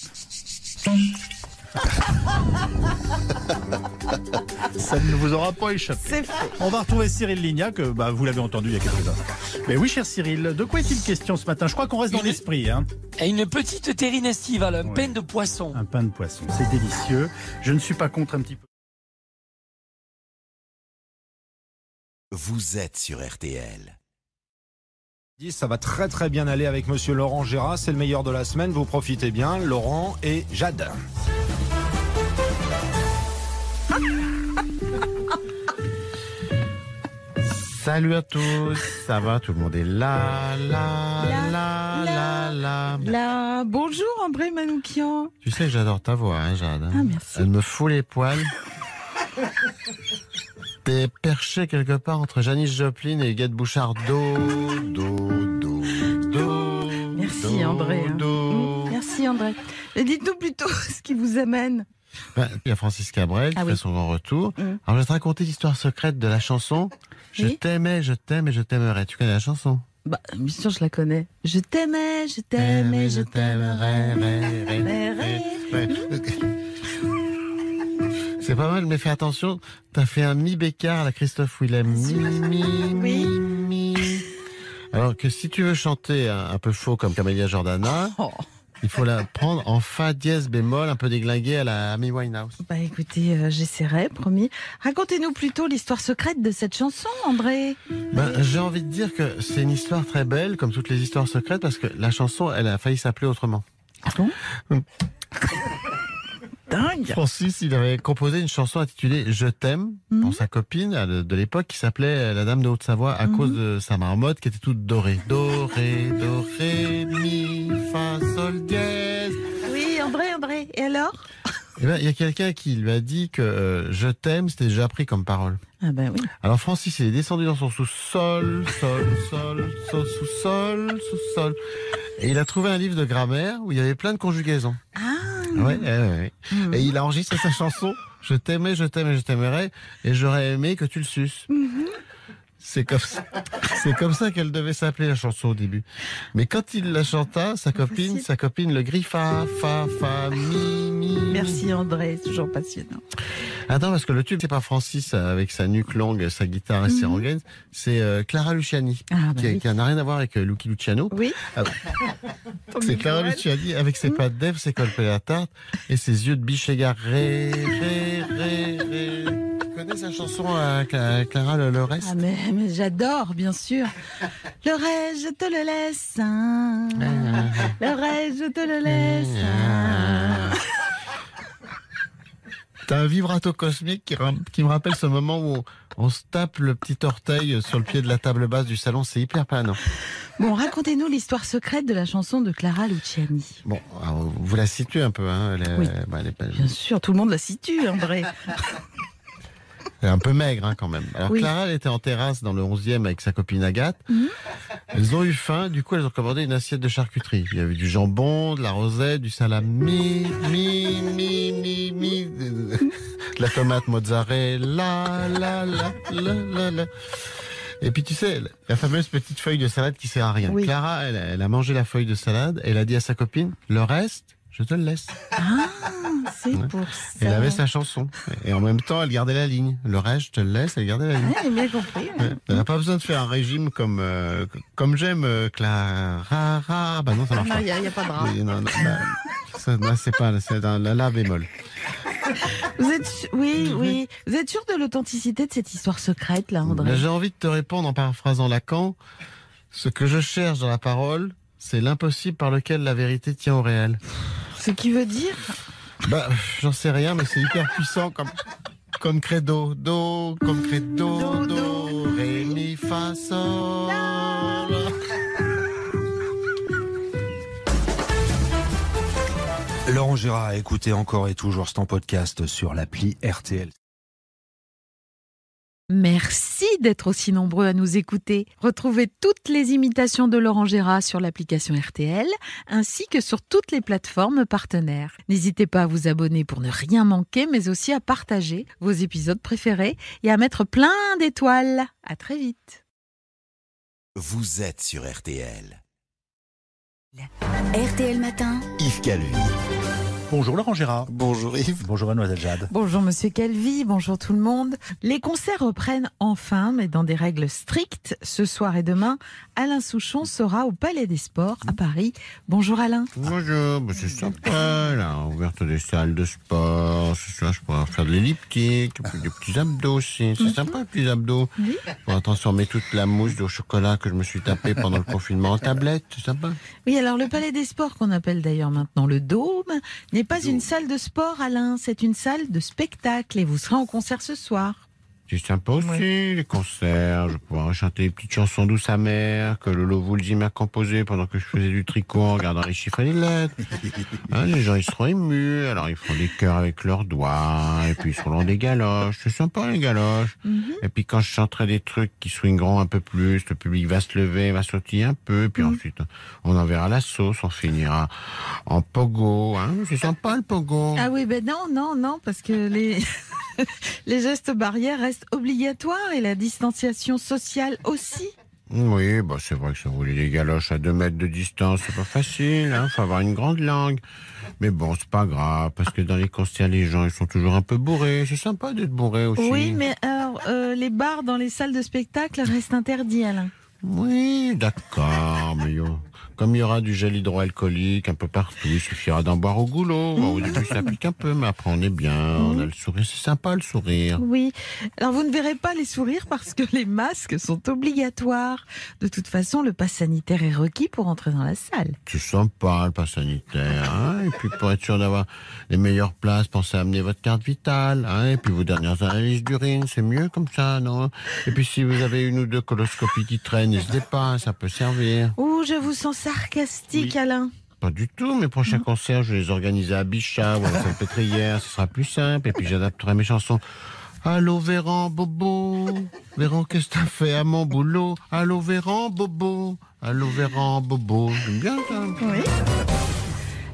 Ça ne vous aura pas échappé. C'est fait. On va retrouver Cyril Lignac, que bah, vous l'avez entendu il y a quelques instants. Mais oui, cher Cyril, de quoi est-il question ce matin? Je crois qu'on reste dans l'esprit. Hein. Une petite terrine estivale, un ouais. pain de poisson. Un pain de poisson, c'est délicieux. Je ne suis pas contre un petit peu. Vous êtes sur R T L. Ça va très très bien aller avec monsieur Laurent Gérard, c'est le meilleur de la semaine, vous profitez bien, Laurent et Jade. Salut à tous, ça va, tout le monde est là, là, là, là, là. Là, bonjour André Manoukian. Tu sais que j'adore ta voix, hein, Jade. Ah, merci. Elle me fout les poils. T'es perché quelque part entre Janis Joplin et Huguette Bouchard. Do, do, do, do. Merci do, André. Hein. Do. Merci André. Et dites-nous plutôt ce qui vous amène. Ben, il y a Francis Cabrel qui ah, fait oui. son grand retour. Mmh. Alors je vais te raconter l'histoire secrète de la chanson. Je oui. t'aimais, je t'aime et je t'aimerais. Tu connais la chanson? Bah, bien sûr, je la connais. Je t'aimais, je t'aimais, je t'aimerais. C'est pas mal, mais fais attention. T'as fait un mi bécard à la Christophe Willem. Mi, mi, mi, mi. Alors que si tu veux chanter un, un peu faux comme Camélia Jordana, oh. il faut la prendre en fa dièse bémol, un peu déglingué à la Amy Winehouse. Bah écoutez, euh, j'essaierai, promis. Racontez-nous plutôt l'histoire secrète de cette chanson, André. Ben, j'ai envie de dire que c'est une histoire très belle, comme toutes les histoires secrètes, parce que la chanson, elle a failli s'appeler autrement. Ah bon? Dingue. Francis, il avait composé une chanson intitulée Je t'aime mmh. pour sa copine de, de l'époque qui s'appelait La Dame de Haute-Savoie à mmh. cause de sa marmotte qui était toute dorée. Doré, doré, mi, fa, sol, dièse. Oui, André, André. Et alors? Eh ben, il y a quelqu'un qui lui a dit que euh, Je t'aime, c'était déjà pris comme parole. Ah ben oui. Alors Francis, il est descendu dans son sous-sol, sol, sol, sol, sous-sol, sous-sol. Et il a trouvé un livre de grammaire où il y avait plein de conjugaisons. Ah. Ouais, ouais, ouais. Mmh. Et il a enregistré sa chanson Je t'aimais, je t'aimais, je t'aimerais et j'aurais aimé que tu le suces. Mmh. C'est comme ça, c'est comme ça qu'elle devait s'appeler la chanson au début. Mais quand il la chanta, sa copine, sa copine le griffa, fa, fa, mi, mi. Merci André, toujours passionnant. Attends, parce que le tube, c'est pas Francis avec sa nuque longue, sa guitare et ses Mhm. rengaines, c'est euh, Clara Luciani, Ah, bah qui, oui. qui n'a rien à voir avec euh, Lucky Luciano. Oui. Ah, c'est Clara Luciani avec ses pattes d'Ève, ses colpes à la tarte et ses yeux de biche égarés. Ré, ré, ré. Tu connais sa chanson à Clara, le, le reste? Ah mais, mais j'adore, bien sûr. Le reste, je te le laisse. hein. Le reste, je te le laisse. hein. T'as un vibrato cosmique qui, ram- qui me rappelle ce moment où on, on se tape le petit orteil sur le pied de la table basse du salon. C'est hyper planant. Bon, racontez-nous l'histoire secrète de la chanson de Clara Luciani. Bon, alors, vous la situez un peu, hein? Elle est, Oui. bah, elle est pas- Bien sûr, tout le monde la situe, André. elle est un peu maigre, hein, quand même. Alors, Oui. Clara, elle était en terrasse dans le onzième avec sa copine Agathe. Mhm. Elles ont eu faim, du coup, elles ont commandé une assiette de charcuterie. Il y avait du jambon, de la rosette, du salami, mi, mi, mi, mi, de de la tomate mozzarella, la, la, la, la, la. Et puis, tu sais, la fameuse petite feuille de salade qui sert à rien. Oui. Clara, elle, elle a mangé la feuille de salade, elle a dit à sa copine, le reste, je te le laisse. Ah, c'est Ouais. pour ça. Elle avait sa chanson. Et en même temps, elle gardait la ligne. Le reste, je te le laisse, elle gardait la ligne. Ouais, j'ai bien compris. ouais. Ouais. Elle n'a pas besoin de faire un régime comme, euh, comme j'aime, euh, Clara. Bah non, ça marche Non, pas. il n'y a, il y a pas de rap. Oui, non, non, bah, ça, là, c'est pas, c'est dans la la bémol. Vous êtes, su- oui, oui. Vous êtes sûr de l'authenticité de cette histoire secrète, là, André? Là, j'ai envie de te répondre en paraphrasant Lacan. Ce que je cherche dans la parole, c'est l'impossible par lequel la vérité tient au réel. Ce qui veut dire... Bah, j'en sais rien, mais c'est hyper puissant comme, comme credo. Do, comme credo, do, ré, mi, fa, sol. Laurent Gérard a écouté encore et toujours c'est en podcast sur l'appli R T L. Merci d'être aussi nombreux à nous écouter. Retrouvez toutes les imitations de Laurent Gérard sur l'application R T L, ainsi que sur toutes les plateformes partenaires. N'hésitez pas à vous abonner pour ne rien manquer, mais aussi à partager vos épisodes préférés et à mettre plein d'étoiles. À très vite. Vous êtes sur R T L. R T L Matin. Yves Calvi. Bonjour Laurent Gérard. Bonjour Yves. Bonjour Mademoiselle Jade. Bonjour Monsieur Calvi, bonjour tout le monde. Les concerts reprennent enfin, mais dans des règles strictes. Ce soir et demain, Alain Souchon sera au Palais des Sports à Paris. Bonjour Alain. Bonjour, bah, c'est sympa, là, ouverte des salles de sport. Ce soir, je pourrais faire de l'elliptique, puis des petits abdos aussi. C'est sympa, les petits abdos. Oui. Pour transformer toute la mousse au chocolat que je me suis tapé pendant le confinement en tablette, c'est sympa. Oui, alors le Palais des Sports, qu'on appelle d'ailleurs maintenant le Dôme, n'est pas une salle de sport, Alain, c'est une salle de spectacle et vous serez en concert ce soir. C'est sympa aussi, les concerts. Je vais pouvoir chanter des petites chansons douces amères que Lolo Woolsey m'a composées pendant que je faisais du tricot en regardant les chiffres et les lettres. Hein, les gens, ils seront émus. Alors, ils feront des cœurs avec leurs doigts. Et puis, ils seront dans des galoches. C'est sympa, les galoches. Mhm. Et puis, quand je chanterai des trucs qui swingeront un peu plus, le public va se lever, va sautiller un peu. Et puis ensuite, on enverra la sauce. On finira en pogo. Hein. C'est sympa, le pogo. Ah oui, ben non, non, non, parce que les, les gestes barrières restent obligatoires et la distanciation sociale aussi. Oui, bah c'est vrai que ça rouler des galoches à deux mètres de distance, c'est pas facile, hein, faut avoir une grande langue. Mais bon, c'est pas grave, parce que dans les concerts, les gens, ils sont toujours un peu bourrés. C'est sympa d'être bourré aussi. Oui, mais alors, euh, les bars dans les salles de spectacle restent interdits, Alain. Oui, d'accord, mais yo, comme il y aura du gel hydroalcoolique un peu partout, il suffira d'en boire au goulot. Bon, au début, ça pique un peu, mais après, on est bien, on a le sourire. C'est sympa, le sourire. Oui. Alors, vous ne verrez pas les sourires parce que les masques sont obligatoires. De toute façon, le pass sanitaire est requis pour entrer dans la salle. C'est sympa, le pass sanitaire. Hein, et puis, pour être sûr d'avoir les meilleures places, pensez à amener votre carte vitale. Hein, et puis, vos dernières analyses d'urine, c'est mieux comme ça, non? Et puis, si vous avez une ou deux coloscopies qui traînent, n'hésitez pas, ça peut servir. Ouh, je vous sens sarcastique, Alain. Pas du tout, mes prochains concerts, je vais les organiser à Bichat ou à la Salpêtrière, ce sera plus simple, et puis j'adapterai mes chansons. Allô Véran, Bobo, Véran, qu'est-ce que t'as fait à mon boulot? Allô Véran, Bobo, allô Véran, Bobo, j'aime bien ça. Oui.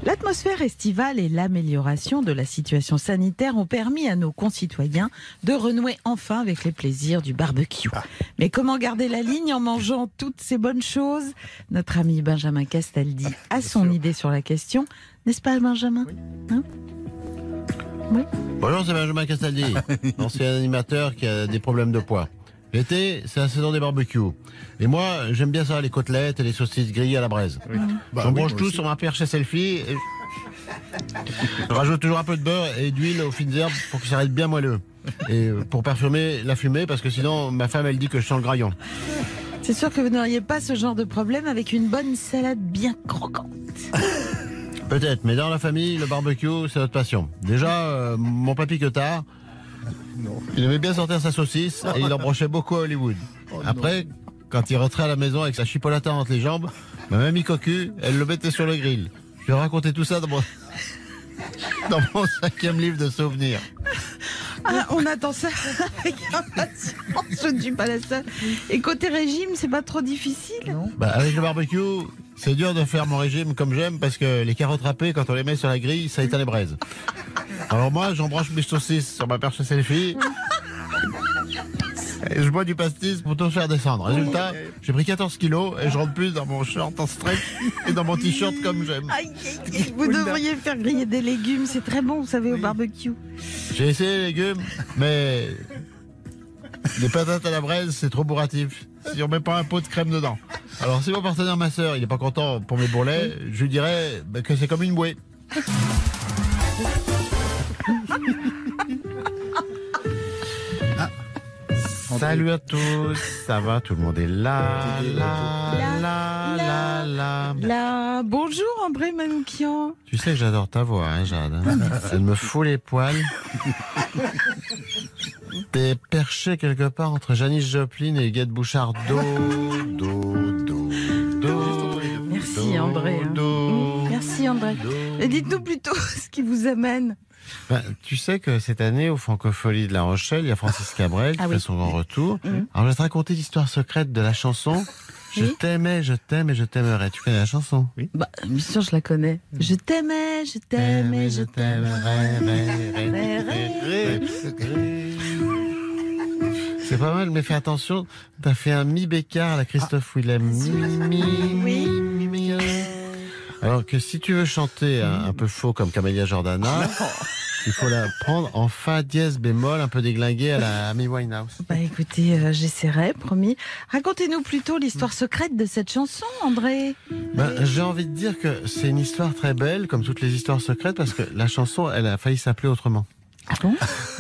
L'atmosphère estivale et l'amélioration de la situation sanitaire ont permis à nos concitoyens de renouer enfin avec les plaisirs du barbecue. Mais comment garder la ligne en mangeant toutes ces bonnes choses? Notre ami Benjamin Castaldi a son idée sur la question. N'est-ce pas, Benjamin? Hein? Oui. Bonjour, c'est Benjamin Castaldi, ancien animateur qui a des problèmes de poids. L'été, c'est la saison des barbecues. Et moi, j'aime bien ça, les côtelettes et les saucisses grillées à la braise. Oui. Bah, J'en oui, branche moi tout aussi. sur ma perche à selfie. Et je rajoute toujours un peu de beurre et d'huile aux fines herbes pour que ça reste bien moelleux. Et pour parfumer la fumée, parce que sinon, ma femme, elle dit que je sens le graillon. C'est sûr que vous n'auriez pas ce genre de problème avec une bonne salade bien croquante. Peut-être, mais dans la famille, le barbecue, c'est notre passion. Déjà, euh, mon papy Queutard, il aimait bien sortir sa saucisse et il en brochait beaucoup à Hollywood. Après, quand il rentrait à la maison avec sa chipolata entre les jambes, ma mamie Cocu, elle le mettait sur le grill. Je vais raconter tout ça dans mon, dans mon cinquième livre de souvenirs. Ah, on attend ça avec impatience, je ne suis pas la seule. Et côté régime, c'est pas trop difficile? Bah, avec le barbecue, c'est dur de faire mon régime comme j'aime parce que les carottes râpées, quand on les met sur la grille, ça éteint les braises. Alors moi, j'embranche mes saucisses sur ma perche selfie et je bois du pastis pour tout faire descendre. Résultat, j'ai pris quatorze kilos et je rentre plus dans mon short en stretch et dans mon t-shirt comme j'aime. Aïe, aïe, aïe, vous devriez faire griller des légumes, c'est très bon, vous savez, au barbecue. J'ai essayé les légumes, mais les patates à la braise, c'est trop bourratif. Si on met pas un pot de crème dedans. Alors si mon partenaire, ma soeur, il est pas content pour mes bourrelets, je lui dirais bah, que c'est comme une bouée. Ah. Salut à tous, ça va, tout le monde est là, là, là, là, là. Là, bonjour André Manoukian. Tu sais que j'adore ta voix, hein, Jade. Elle me fout les poils. T'es perché quelque part entre Janis Joplin et Huguette Bouchard. Do, do, do, do. Merci André. hein. Mmh, Merci André. Et dites-nous plutôt ce qui vous amène. Ben, tu sais que cette année, au Francofolie de La Rochelle, il y a Francis Cabrel qui Ah fait oui. son grand retour. Mmh. Alors, je vais te raconter l'histoire secrète de la chanson « Je Oui. t'aimais, je t'aime et je t'aimerai ». Tu connais la chanson? Oui. Bah, bien sûr, je la connais. Je t'aimais, je t'aimais, je t'aimerais. C'est pas mal, mais fais attention, t'as fait un mi-bécard à la Christophe Willem. Mi, mi, mi, mi, mi. Alors que si tu veux chanter un, un peu faux comme Camélia Jordana, il faut la prendre en fa dièse bémol, un peu déglingué à la Amy Winehouse. Bah écoutez, euh, j'essaierai, promis. Racontez-nous plutôt l'histoire secrète de cette chanson, André. Ben, j'ai envie de dire que c'est une histoire très belle, comme toutes les histoires secrètes, parce que la chanson, elle a failli s'appeler autrement. Ah bon?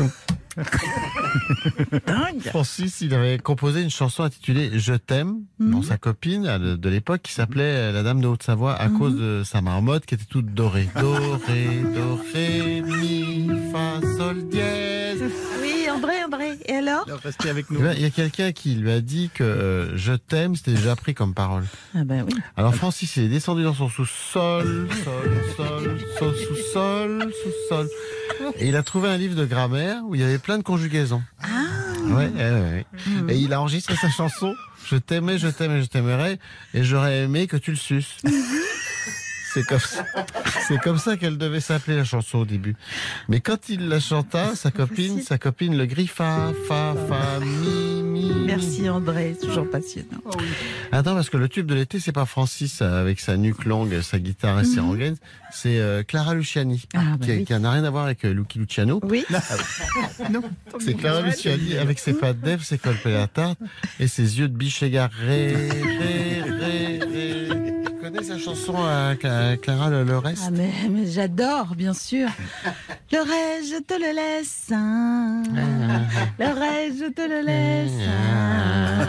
Francis, il avait composé une chanson intitulée « Je t'aime Mhm. » pour sa copine de, de l'époque qui s'appelait la Dame de Haute-Savoie à Mhm. cause de sa marmotte qui était toute dorée. Dorée, dorée, mi, fa, sol, dièse. Oui, André, André. Et alors? Restez avec Eh nous. ben, il y a quelqu'un qui lui a dit que euh, « Je t'aime » c'était déjà pris comme parole. Ah ben oui. Alors Francis, il est descendu dans son sous-sol, sol, sol, sol, sous-sol, sous-sol. Et il a trouvé un livre de grammaire où il y avait plein de conjugaisons. Ah. Ouais, ouais, ouais. Mhm. Et il a enregistré sa chanson « Je t'aimais, je t'aimais, je t'aimerais et j'aurais aimé que tu le suces ». C'est comme ça, c'est comme ça qu'elle devait s'appeler la chanson au début. Mais quand il la chanta, sa copine, sa copine le griffa, fa, fa, mi, mi. Merci André, c'est toujours passionnant. Attends, parce que le tube de l'été, c'est pas Francis euh, avec sa nuque longue, sa guitare et ses Mhm. rengaines, c'est euh, Clara Luciani, Ah, bah qui, oui. qui n'a rien à voir avec euh, Lucky Luciano. Oui. Non. C'est Clara Luciani avec ses pattes d'Ève, ses colpes et la tarte, et ses yeux de biche égarés. Ré, ré, ré. Tu connais sa chanson à Cla- Clara, le, le reste? Ah mais, mais j'adore, bien sûr. Le reste, je te le laisse. hein. Le reste, je te le laisse. hein.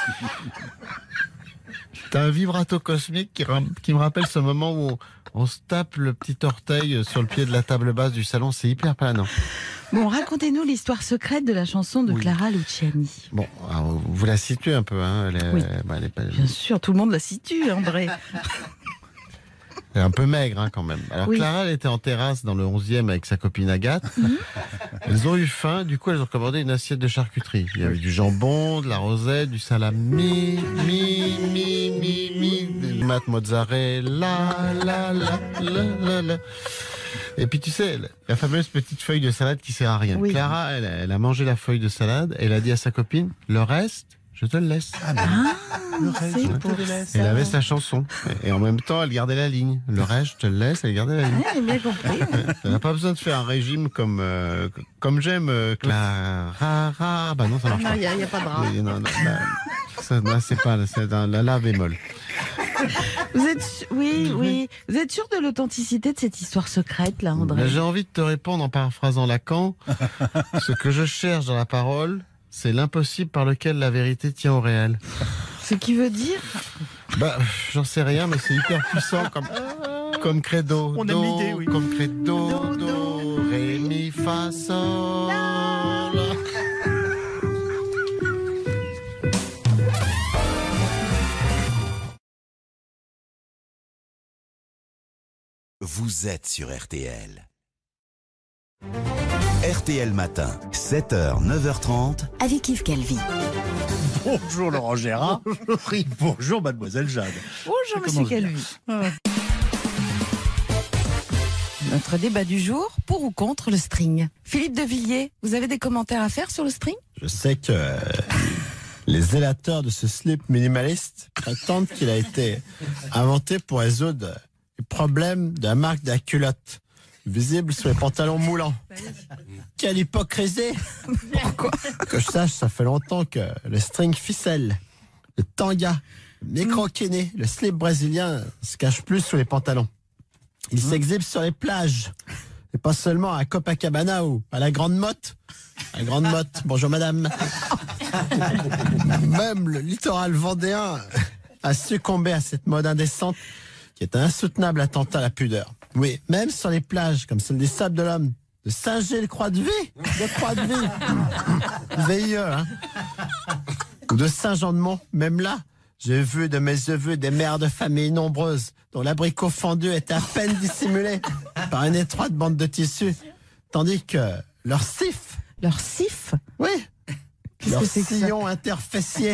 T'as un vibrato cosmique qui, ram- qui me rappelle ce moment où on se tape le petit orteil sur le pied de la table basse du salon. C'est hyper planant. Bon, racontez-nous l'histoire secrète de la chanson de Oui. Clara Luciani. Bon, alors, vous la situez un peu, hein? Elle est, Oui. bah, elle est pas... Bien sûr, tout le monde la situe, André. Elle est un peu maigre, hein, quand même. Alors, Oui. Clara, elle était en terrasse dans le onzième avec sa copine Agathe. Elles ont eu faim, du coup, elles ont commandé une assiette de charcuterie. Il y avait du jambon, de la rosette, du salami, mi, mi, mi, mi, des tomates mozzarella, la, la, la, la, la. Et puis, tu sais, la fameuse petite feuille de salade qui sert à rien. Oui. Clara, elle, elle a mangé la feuille de salade, elle a dit à sa copine, le reste, je te le laisse. Ah, c'est pour ça. Elle avait sa chanson. Et en même temps, elle gardait la ligne. Le reste, je te le laisse, elle gardait la ligne. Ouais, j'ai bien compris. Elle n'a pas besoin de faire un régime comme, euh, comme j'aime, euh, Clara. Bah non, ça marche Non, pas. il n'y a, y a pas de rat. Oui, non, non, là, ça, là, c'est pas, c'est dans la la bémol. Vous êtes, su- oui, oui. Vous êtes sûr de l'authenticité de cette histoire secrète, là, André? Là, j'ai envie de te répondre en paraphrasant Lacan. Ce que je cherche dans la parole, c'est l'impossible par lequel la vérité tient au réel. Ce qui veut dire? Bah, j'en sais rien, mais c'est hyper puissant comme, comme credo. On aime Do, l'idée, oui. Comme credo, do, ré, mi, fa, sol. Vous êtes sur R T L. R T L Matin, sept heures, neuf heures trente. Avec Yves Calvi. Bonjour Laurent Gérard. Bonjour Mademoiselle Jade. Bonjour, Ça monsieur commence bien. Calvi. Notre débat du jour, pour ou contre le string. Philippe de Villiers, vous avez des commentaires à faire sur le string? Je sais que euh, les zélateurs de ce slip minimaliste prétendent qu'il a été inventé pour résoudre les problèmes de la marque de la culotte, visible sur les pantalons moulants. Quelle hypocrisie! Pourquoi? Que je sache, ça fait longtemps que le string ficelle, le tanga, le micro-kiné, le slip brésilien se cache plus sous les pantalons. Il s'exhibe sur les plages, et pas seulement à Copacabana ou à la Grande Motte. La Grande Motte, bonjour madame. Même le littoral vendéen a succombé à cette mode indécente qui est un insoutenable attentat à la pudeur. Oui, même sur les plages comme celle des Sables de l'Homme, de Saint-Gilles-Croix-de-Vie, de Croix-de-Vie, V I E, hein, ou de Saint-Jean-de-Mont, même là, j'ai vu de mes yeux des mères de famille nombreuses dont l'abricot fendu était à peine dissimulé par une étroite bande de tissu, tandis que leur sif, Leur sif? oui, Qu'est-ce leur que c'est que ça? sillon interfessier,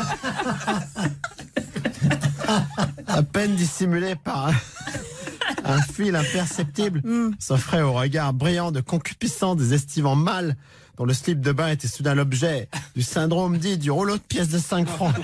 à peine dissimulé par un, un fil imperceptible, s'offrait au regard brillant de concupiscence des estivants mâles dont le slip de bain était soudain l'objet du syndrome dit du rouleau de pièces de cinq francs.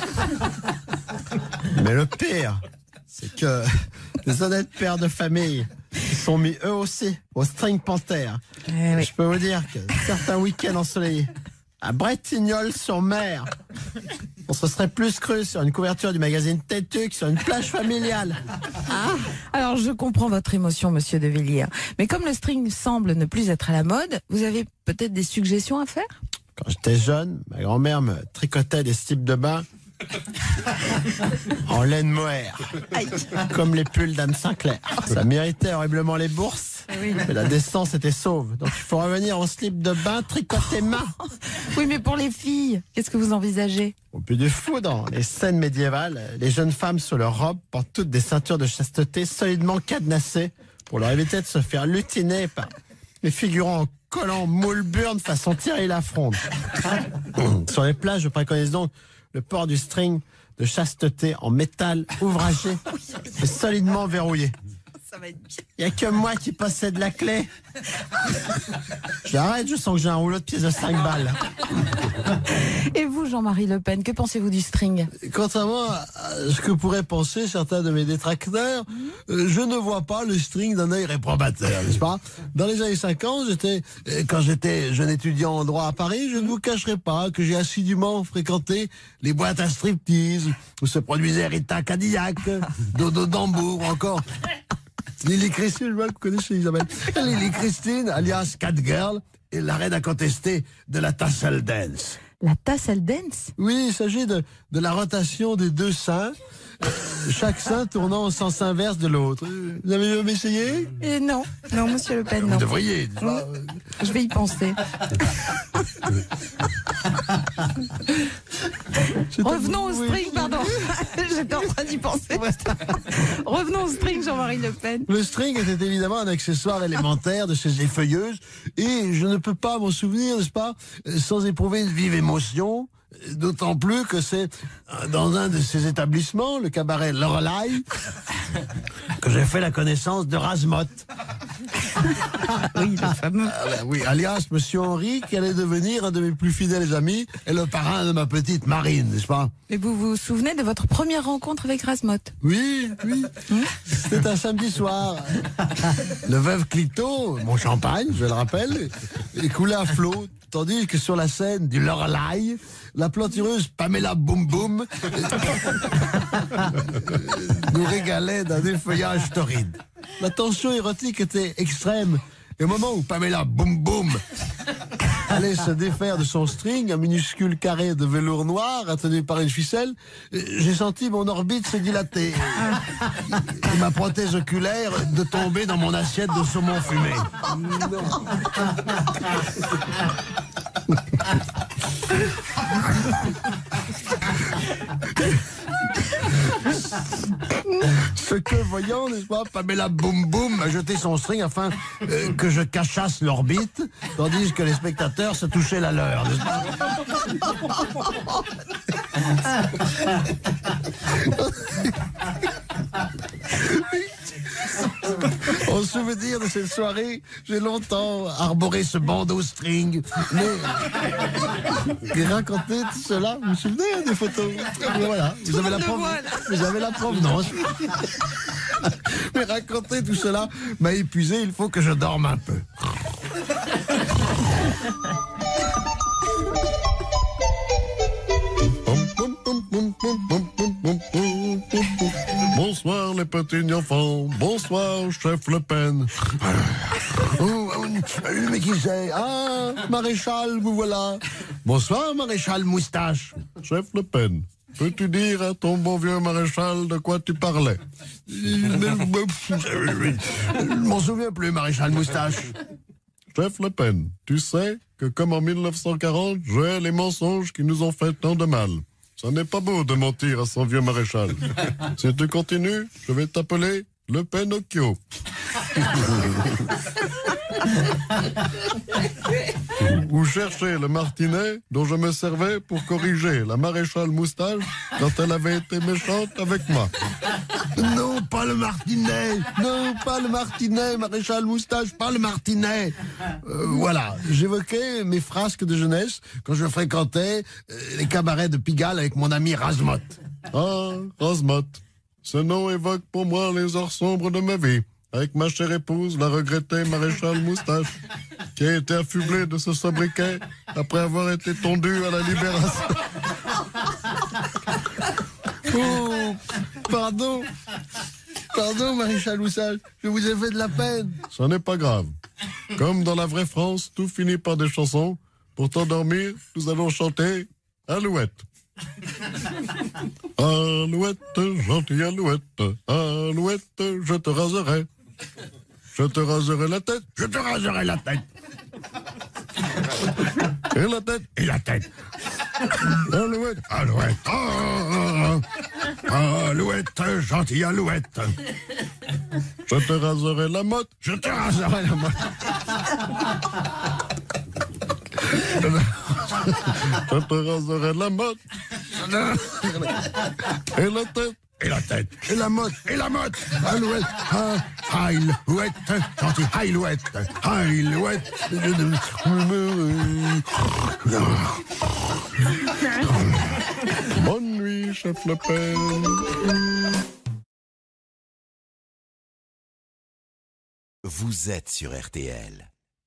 Mais le pire, c'est que les honnêtes pères de famille se sont mis eux aussi au string panthère. Eh oui. Je peux vous dire que certains week-ends ensoleillés, à Bretignolles-sur-Mer, on se serait plus cru sur une couverture du magazine Têtu que sur une plage familiale. Ah, alors je comprends votre émotion, monsieur de Villiers. Mais comme le string semble ne plus être à la mode, vous avez peut-être des suggestions à faire? Quand j'étais jeune, ma grand-mère me tricotait des slips de bain en laine mohair, comme les pulls d'Anne Sinclair. Ça méritait horriblement les bourses, mais la décence était sauve. Donc il faut revenir au slip de bain tricoté main. Oui, mais pour les filles, qu'est-ce que vous envisagez? Au plus du fou, dans les scènes médiévales, les jeunes femmes sous leurs robes portent toutes des ceintures de chasteté solidement cadenassées pour leur éviter de se faire lutiner par les figurants en collant moule burne façon Thierry Lafronde. Sur les plages, je préconise donc le port du string de chasteté en métal ouvragé et solidement verrouillé. Il n'y a que moi qui possède la clé. J'arrête, je sens que j'ai un rouleau de pièces de cinq balles. Et vous, Jean-Marie Le Pen, que pensez-vous du string? Contrairement à ce que pourraient penser certains de mes détracteurs, euh, je ne vois pas le string d'un œil réprobateur, n'est-ce pas? Dans les années cinquante, j'étais, euh, quand j'étais jeune étudiant en droit à Paris, je ne vous cacherai pas que j'ai assidûment fréquenté les boîtes à striptease où se produisait Rita Cadillac, Dodo Dambour, ou encore Lily Christine, je vois que vous connaissez Isabelle. Lily Christine, alias Catgirl, et la reine incontestée de la tassel dance. La tassel dance? Oui, il s'agit de, de la rotation des deux seins, euh, chaque sein tournant au sens inverse de l'autre. Vous avez jamais essayé? Eh non, non, monsieur Le Pen, non. Vous devriez. n'est-ce pas? Je vais y penser. Je Revenons au string, pardon. J'étais en train d'y penser. Revenons au string, Jean-Marie Le Pen. Le string était évidemment un accessoire élémentaire de ces effeuilleuses et je ne peux pas m'en souvenir, n'est-ce pas, sans éprouver une vive émotion. D'autant plus que c'est dans un de ces établissements, le cabaret Lorelai, que j'ai fait la connaissance de Razmotte. Oui, le fameux. Ah ben oui, alias Monsieur Henri, qui allait devenir un de mes plus fidèles amis et le parrain de ma petite Marine, n'est-ce pas? Et vous vous souvenez de votre première rencontre avec Razmotte? Oui, oui. C'était un samedi soir. Le veuve Clito, mon champagne, je le rappelle, est coulé à flot. Tandis que sur la scène du Lorelai, la plantureuse Pamela Boum Boum nous régalait d'un effeuillage torride. La tension érotique était extrême. Et au moment où Pamela Boum Boum allait se défaire de son string, un minuscule carré de velours noir retenu par une ficelle, j'ai senti mon orbite se dilater et ma prothèse oculaire de tomber dans mon assiette de saumon fumé. Ce que voyant, n'est-ce pas, Pamela Boum Boum a jeté son string afin euh, que je cachasse l'orbite, tandis que les spectateurs se touchaient la leur, n'est-ce pas? En souvenir de cette soirée, j'ai longtemps arboré ce bandeau string, mais et raconter tout cela, vous vous souvenez hein, des photos? Voilà, vous avez, la preuve, vous avez la provenance. Mais raconter tout cela m'a épuisé, il faut que je dorme un peu. Bonsoir les petits enfants, bonsoir chef Le Pen. Oh, mais qui c'est? Ah, maréchal, vous voilà. Bonsoir, maréchal moustache. Chef Le Pen, peux-tu dire à ton bon vieux maréchal de quoi tu parlais? Je m'en souviens plus, maréchal moustache. Chef Le Pen, tu sais que comme en mille neuf cent quarante, j'ai les mensonges qui nous ont fait tant de mal. Ça n'est pas beau de mentir à son vieux maréchal. Si tu continues, je vais t'appeler Le Penocchio. Vous cherchez le martinet dont je me servais pour corriger la maréchale moustache quand elle avait été méchante avec moi. Non, pas le martinet. Non, pas le martinet, maréchal moustache, pas le martinet. Euh, voilà, j'évoquais mes frasques de jeunesse quand je fréquentais euh, les cabarets de Pigalle avec mon ami Razmotte. Ah, Razmotte. Ce nom évoque pour moi les heures sombres de ma vie, avec ma chère épouse, la regrettée maréchale moustache, qui a été affublée de ce sobriquet après avoir été tondue à la Libération. Oh, pardon. Pardon, maréchal moustache, je vous ai fait de la peine. Ce n'est pas grave. Comme dans la vraie France, tout finit par des chansons. Pour t'endormir, nous allons chanter Alouette. Alouette, gentille alouette, alouette, je te raserai. Je te raserai la tête, je te raserai la tête. Et la tête, et la tête. Alouette, alouette, oh, alouette, gentille alouette. Je te raserai la motte, je te raserai la motte. Je te raserai la motte. Et la tête. Et la tête. Et la motte. Et la motte. Alouette. Alouette. Gentil. Alouette. Alouette. Bonne nuit, chef Le Pen. Vous êtes sur R T L.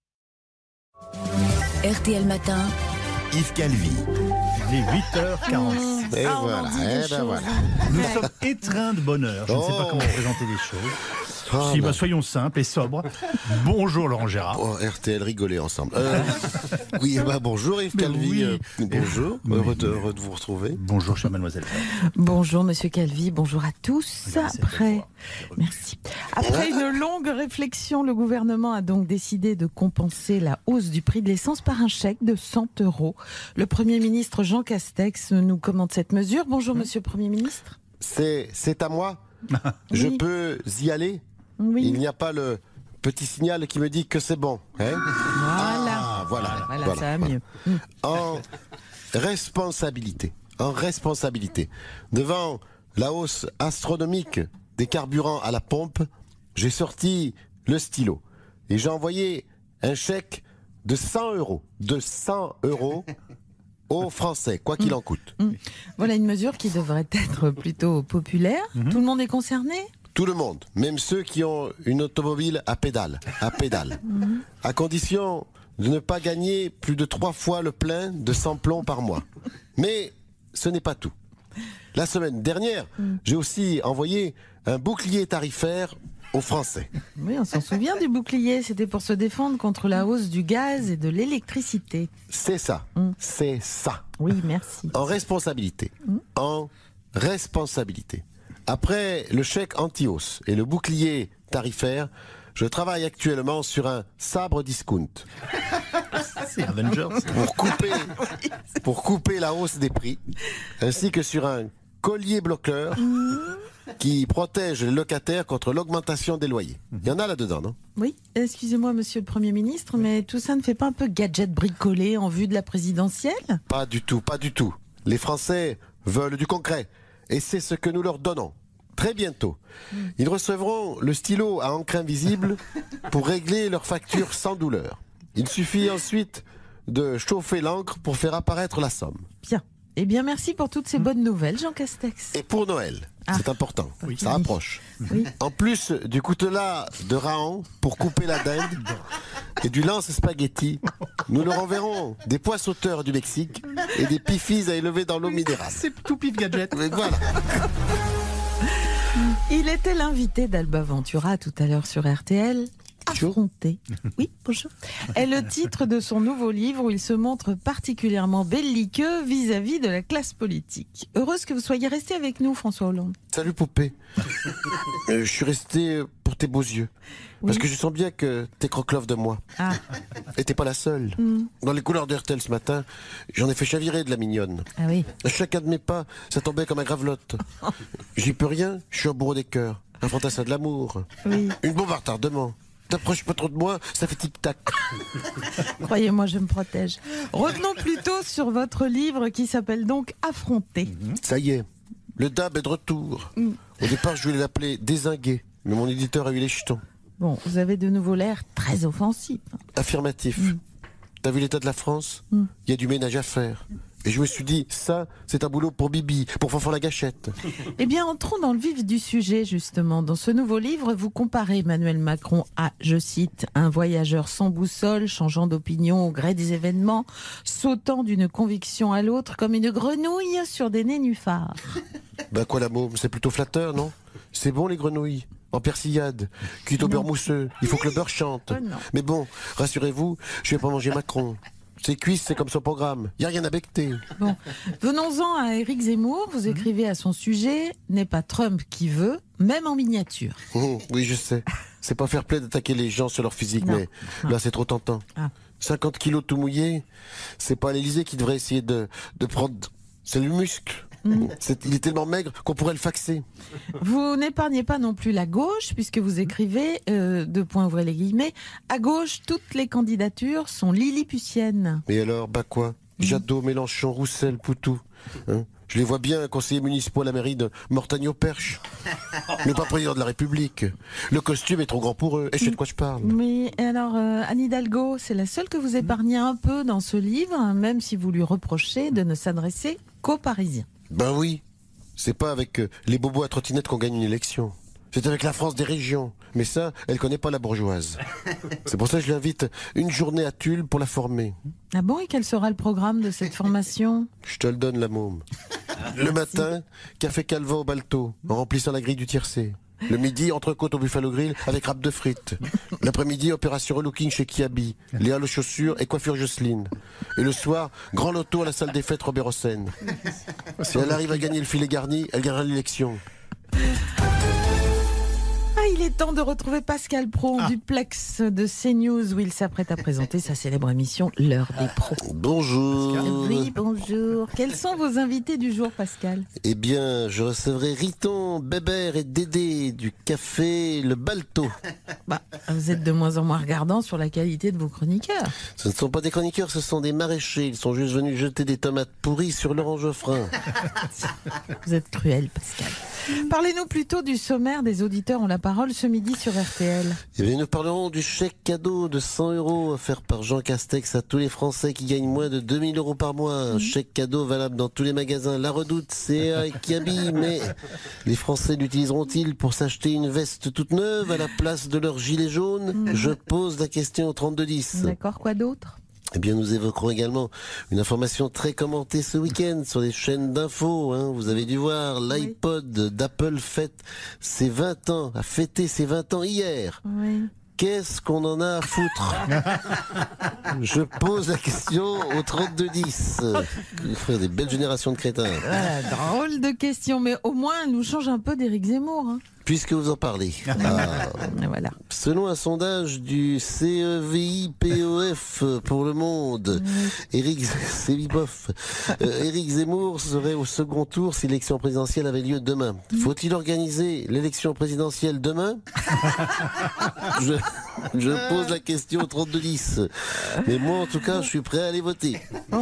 R T L Matin. Yves Calvi. Il est huit heures quarante-six. Et Ah, on voilà, en dit des et ben choses. voilà. Nous sommes étreints de bonheur. Je ne sais pas Oh. comment présenter les choses. Ah, si, bah. bah, soyons simples et sobres. Bonjour Laurent Gérard. Oh, R T L, rigoler ensemble. Euh, oui, bah, bonjour Yves Mais Calvi. oui. euh, bonjour, Mais- heureux de, heureux de vous retrouver. Bonjour, chère mademoiselle. Bonjour Monsieur Calvi, bonjour à tous. Regardez cette Après, belle voix. merci. Après une longue réflexion, le gouvernement a donc décidé de compenser la hausse du prix de l'essence par un chèque de cent euros. Le Premier ministre Jean Castex nous commente cette mesure. Bonjour Monsieur le Premier ministre. C'est, c'est à moi. Je Oui. peux y aller. Oui. Il n'y a pas le petit signal qui me dit que c'est bon. Hein Voilà. Ah, voilà. Voilà, Voilà, ça va voilà. mieux. Mm. En responsabilité, en responsabilité, devant la hausse astronomique des carburants à la pompe, j'ai sorti le stylo et j'ai envoyé un chèque de cent euros, de cent euros aux Français, quoi qu'il en coûte. Mm. Voilà une mesure qui devrait être plutôt populaire. Tout le monde est concerné. Tout le monde, même ceux qui ont une automobile à pédale, à pédale, à condition de ne pas gagner plus de trois fois le plein de cent plombs par mois. Mais ce n'est pas tout. La semaine dernière, j'ai aussi envoyé un bouclier tarifaire aux Français. Oui, on s'en souvient du bouclier. C'était pour se défendre contre la hausse du gaz et de l'électricité. C'est ça, c'est ça. Oui, merci. En responsabilité, en responsabilité. Après le chèque anti-hausse et le bouclier tarifaire, je travaille actuellement sur un sabre discount. C'est Avengers. Pour couper, pour couper la hausse des prix, ainsi que sur un collier bloqueur qui protège les locataires contre l'augmentation des loyers. Il y en a là-dedans, non? Oui, excusez-moi, Monsieur le Premier ministre, mais tout ça ne fait pas un peu gadget bricolé en vue de la présidentielle? Pas du tout, pas du tout. Les Français veulent du concret, et c'est ce que nous leur donnons. Très bientôt, ils recevront le stylo à encre invisible pour régler leurs factures sans douleur. Il suffit ensuite de chauffer l'encre pour faire apparaître la somme. Bien. Eh bien, merci pour toutes ces bonnes nouvelles, Jean Castex. Et pour Noël, Ah. c'est important, Oui. ça approche. Oui. En plus du coutelas de Raon pour couper la dinde et du lance-spaghetti, nous leur enverrons des poissoteurs du Mexique et des pifis à élever dans l'eau minérale. C'est tout pif gadget. Mais voilà. Il était l'invité d'Alba Ventura tout à l'heure sur R T L. Affronter. Oui, bonjour. Est le titre de son nouveau livre où il se montre particulièrement belliqueux vis-à-vis de la classe politique. Heureuse que vous soyez resté avec nous, François Hollande. Salut poupée. Euh, je suis resté pour tes beaux yeux. Parce Oui. que je sens bien que t'es croque-love de moi. Ah, Et t'es pas la seule. Mm. Dans les couleurs d'R T L ce matin, j'en ai fait chavirer de la mignonne. ah oui. À chacun de mes pas, ça tombait comme un gravelotte. J'y peux rien, je suis un bourreau des cœurs. Un fantassin de l'amour. Oui. Une bombe à retardement. T'approches pas trop de moi, ça fait tic-tac. Croyez-moi, je me protège. Revenons plutôt sur votre livre qui s'appelle donc Affronter. Ça y est, le D A B est de retour. Mm. Au départ, je voulais l'appeler Dézingué, mais mon éditeur a eu les jetons. Bon, vous avez de nouveau l'air très offensif. Affirmatif. T'as vu l'état de la France? Mm. Il y a du ménage à faire. Et je me suis dit, ça, c'est un boulot pour Bibi, pour Fanfan la Gâchette. Eh bien, entrons dans le vif du sujet, justement. Dans ce nouveau livre, vous comparez Emmanuel Macron à, je cite, un voyageur sans boussole, changeant d'opinion au gré des événements, sautant d'une conviction à l'autre comme une grenouille sur des nénuphars. Ben quoi la môme, c'est plutôt flatteur, non? C'est bon les grenouilles, en persillade, cuites au beurre mousseux, il faut que le beurre chante. Oh non. Mais bon, rassurez-vous, je vais pas manger Macron. Ses cuisses, c'est comme son programme, y a rien à becter. Bon, venons-en à Éric Zemmour. Vous écrivez à son sujet, n'est pas Trump qui veut, même en miniature. Hum, oui, je sais. C'est pas fair play d'attaquer les gens sur leur physique, Non. mais là, c'est trop tentant. Ah. cinquante kilos tout mouillé, c'est pas l'Élysée qui devrait essayer de, de prendre... C'est le muscle. C'est- il est tellement maigre qu'on pourrait le faxer. Vous n'épargnez pas non plus la gauche, puisque vous écrivez, euh, deux points ouvrez les guillemets, à gauche, toutes les candidatures sont lilliputiennes. Et alors, bah quoi? Jadot, Mélenchon, Roussel, Poutou. Hein, je les vois bien conseillers municipaux à la mairie de Mortagne-au-Perche. Mais pas président de la République. Le costume est trop grand pour eux. Et je sais de quoi je parle. Mais alors, euh, Anne Hidalgo, c'est la seule que vous épargnez un peu dans ce livre, hein, même si vous lui reprochez de ne s'adresser qu'aux Parisiens. Ben oui. C'est pas avec euh, les bobos à trottinette qu'on gagne une élection. C'est avec la France des régions. Mais ça, elle connaît pas la bourgeoise. C'est pour ça que je l'invite une journée à Tulle pour la former. Ah bon, et quel sera le programme de cette formation? Je te le donne, la môme. Le matin, café calva au balto, en remplissant la grille du tiercé. Le midi, entrecôte au Buffalo Grill avec râpe de frites. L'après-midi, opération relooking chez Kiabi. Léa Le Chaussure et coiffure Jocelyne. Et le soir, grand loto à la salle des fêtes Robert Hossein. Si elle arrive à gagner le filet garni, elle gagnera l'élection. Ah, il est temps de retrouver Pascal Praud en duplex de CNews où il s'apprête à présenter sa célèbre émission L'heure des pros. Bonjour. Oui, bonjour. Quels sont vos invités du jour, Pascal? Eh bien, je recevrai Riton, Bébert et Dédé du café Le Balto. Bah, vous êtes de moins en moins regardant sur la qualité de vos chroniqueurs. Ce ne sont pas des chroniqueurs, ce sont des maraîchers. Ils sont juste venus jeter des tomates pourries sur Laurent Geoffrin. Vous êtes cruel, Pascal. Parlez-nous plutôt du sommaire des auditeurs ont la parole ce midi sur R T L. Eh bien, nous parlerons du chèque cadeau de cent euros offert par Jean Castex à tous les Français qui gagnent moins de deux mille euros par mois. Un chèque cadeau valable dans tous les magasins La Redoute, C A et Kiabi. Mais les Français l'utiliseront-ils pour s'acheter une veste toute neuve à la place de leur gilet jaune? Je pose la question au trente-deux dix. D'accord, quoi d'autre? Eh bien, nous évoquerons également une information très commentée ce week-end sur les chaînes d'infos. Hein. Vous avez dû voir, l'iPod d'Apple fête ses vingt ans, a fêté ses vingt ans hier. Oui. Qu'est-ce qu'on en a à foutre? Je pose la question au trente-deux dix. Frère, des belles générations de crétins. Voilà, drôle de question, mais au moins elle nous change un peu d'Éric Zemmour. Hein. Puisque vous en parlez. Ah, voilà. Selon un sondage du C E V I P O F pour le monde, Éric, c'est Vipof, euh, Éric Zemmour serait au second tour si l'élection présidentielle avait lieu demain. Faut-il organiser l'élection présidentielle demain? je, je pose la question au trente-deux dix. Mais moi, en tout cas, je suis prêt à aller voter.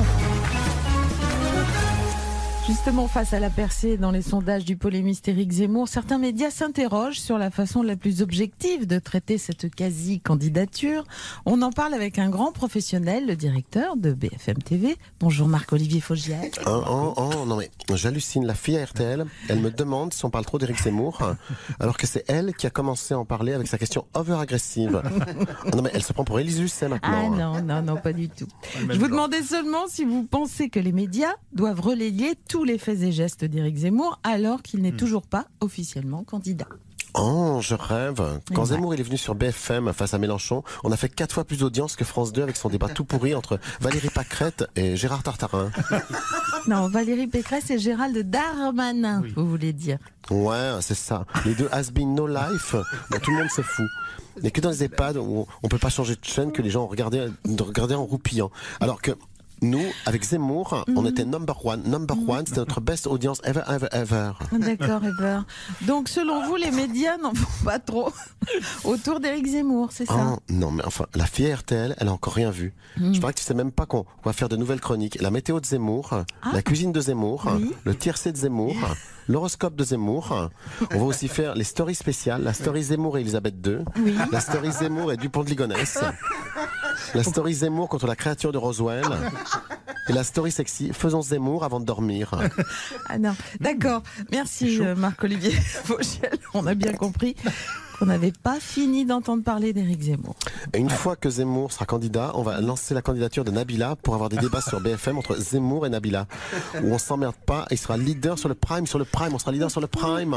Justement, face à la percée dans les sondages du polémiste Éric Zemmour, certains médias s'interrogent sur la façon la plus objective de traiter cette quasi-candidature. On en parle avec un grand professionnel, le directeur de B F M T V. Bonjour Marc-Olivier Fogiel. Oh, oh, oh, non mais j'hallucine, la fille à R T L, elle me demande si on parle trop d'Éric Zemmour, alors que c'est elle qui a commencé à en parler avec sa question over-agressive. Non mais elle se prend pour Élise Lucet maintenant. Ah non, non, non, pas du tout. Je vous demandais seulement si vous pensez que les médias doivent relayer tous les faits et gestes d'Éric Zemmour alors qu'il n'est hmm. toujours pas officiellement candidat. Oh, je rêve. Quand Zemmour il est venu sur B F M face à Mélenchon, on a fait quatre fois plus d'audience que France deux avec son débat tout pourri entre Valérie Pâquerette et Gérard Tartarin. Non, Valérie Pécresse et Gérald Darmanin, oui. Vous voulez dire. Ouais, c'est ça. Les deux has-been no life, bah, tout le monde se fout. Il n'y a que dans les EHPAD où on peut pas changer de chaîne que les gens regardaient, regardaient en roupillant. Alors que nous, avec Zemmour, mm-hmm. on était number one. Number mm-hmm. one, c'était notre best audience ever, ever, ever. D'accord, ever. Donc, selon vous, les médias n'en font pas trop autour d'Éric Zemmour, c'est ça? Oh, non, mais enfin, la fille R T L, elle a encore rien vu. Mm. Je parie que tu sais même pas qu'on va faire de nouvelles chroniques. La météo de Zemmour, ah. la cuisine de Zemmour, oui. le tiercé de Zemmour, l'horoscope de Zemmour. On va aussi faire les stories spéciales, la story Zemmour et Elisabeth deux, oui. la story Zemmour et Dupont de Ligonnès, la story Zemmour contre la créature de Roswell et la story sexy faisons Zemmour avant de dormir. Ah non, d'accord. Merci Marc-Olivier Fogiel. On a bien compris qu'on n'avait pas fini d'entendre parler d'Éric Zemmour. Et une fois que Zemmour sera candidat, on va lancer la candidature de Nabila pour avoir des débats sur B F M entre Zemmour et Nabila, où on s'emmerde pas et il sera leader sur le prime, sur le prime, on sera leader sur le prime.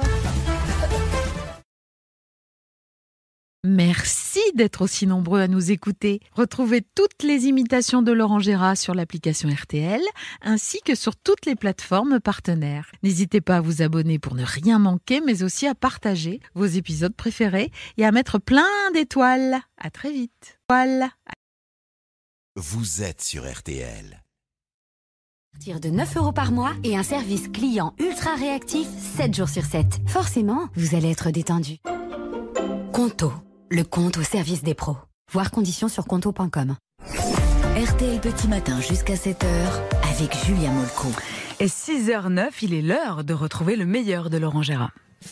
Merci d'être aussi nombreux à nous écouter. Retrouvez toutes les imitations de Laurent Gérard sur l'application R T L, ainsi que sur toutes les plateformes partenaires. N'hésitez pas à vous abonner pour ne rien manquer, mais aussi à partager vos épisodes préférés et à mettre plein d'étoiles. À très vite. Voilà. Vous êtes sur R T L. Tire de neuf euros par mois et un service client ultra réactif sept jours sur sept. Forcément, vous allez être détendu. Conto. Le compte au service des pros. Voir conditions sur conto point com. R T L Petit Matin jusqu'à sept heures avec Julia Molko. Et six heures neuf, il est l'heure de retrouver le meilleur de Laurent Gérard.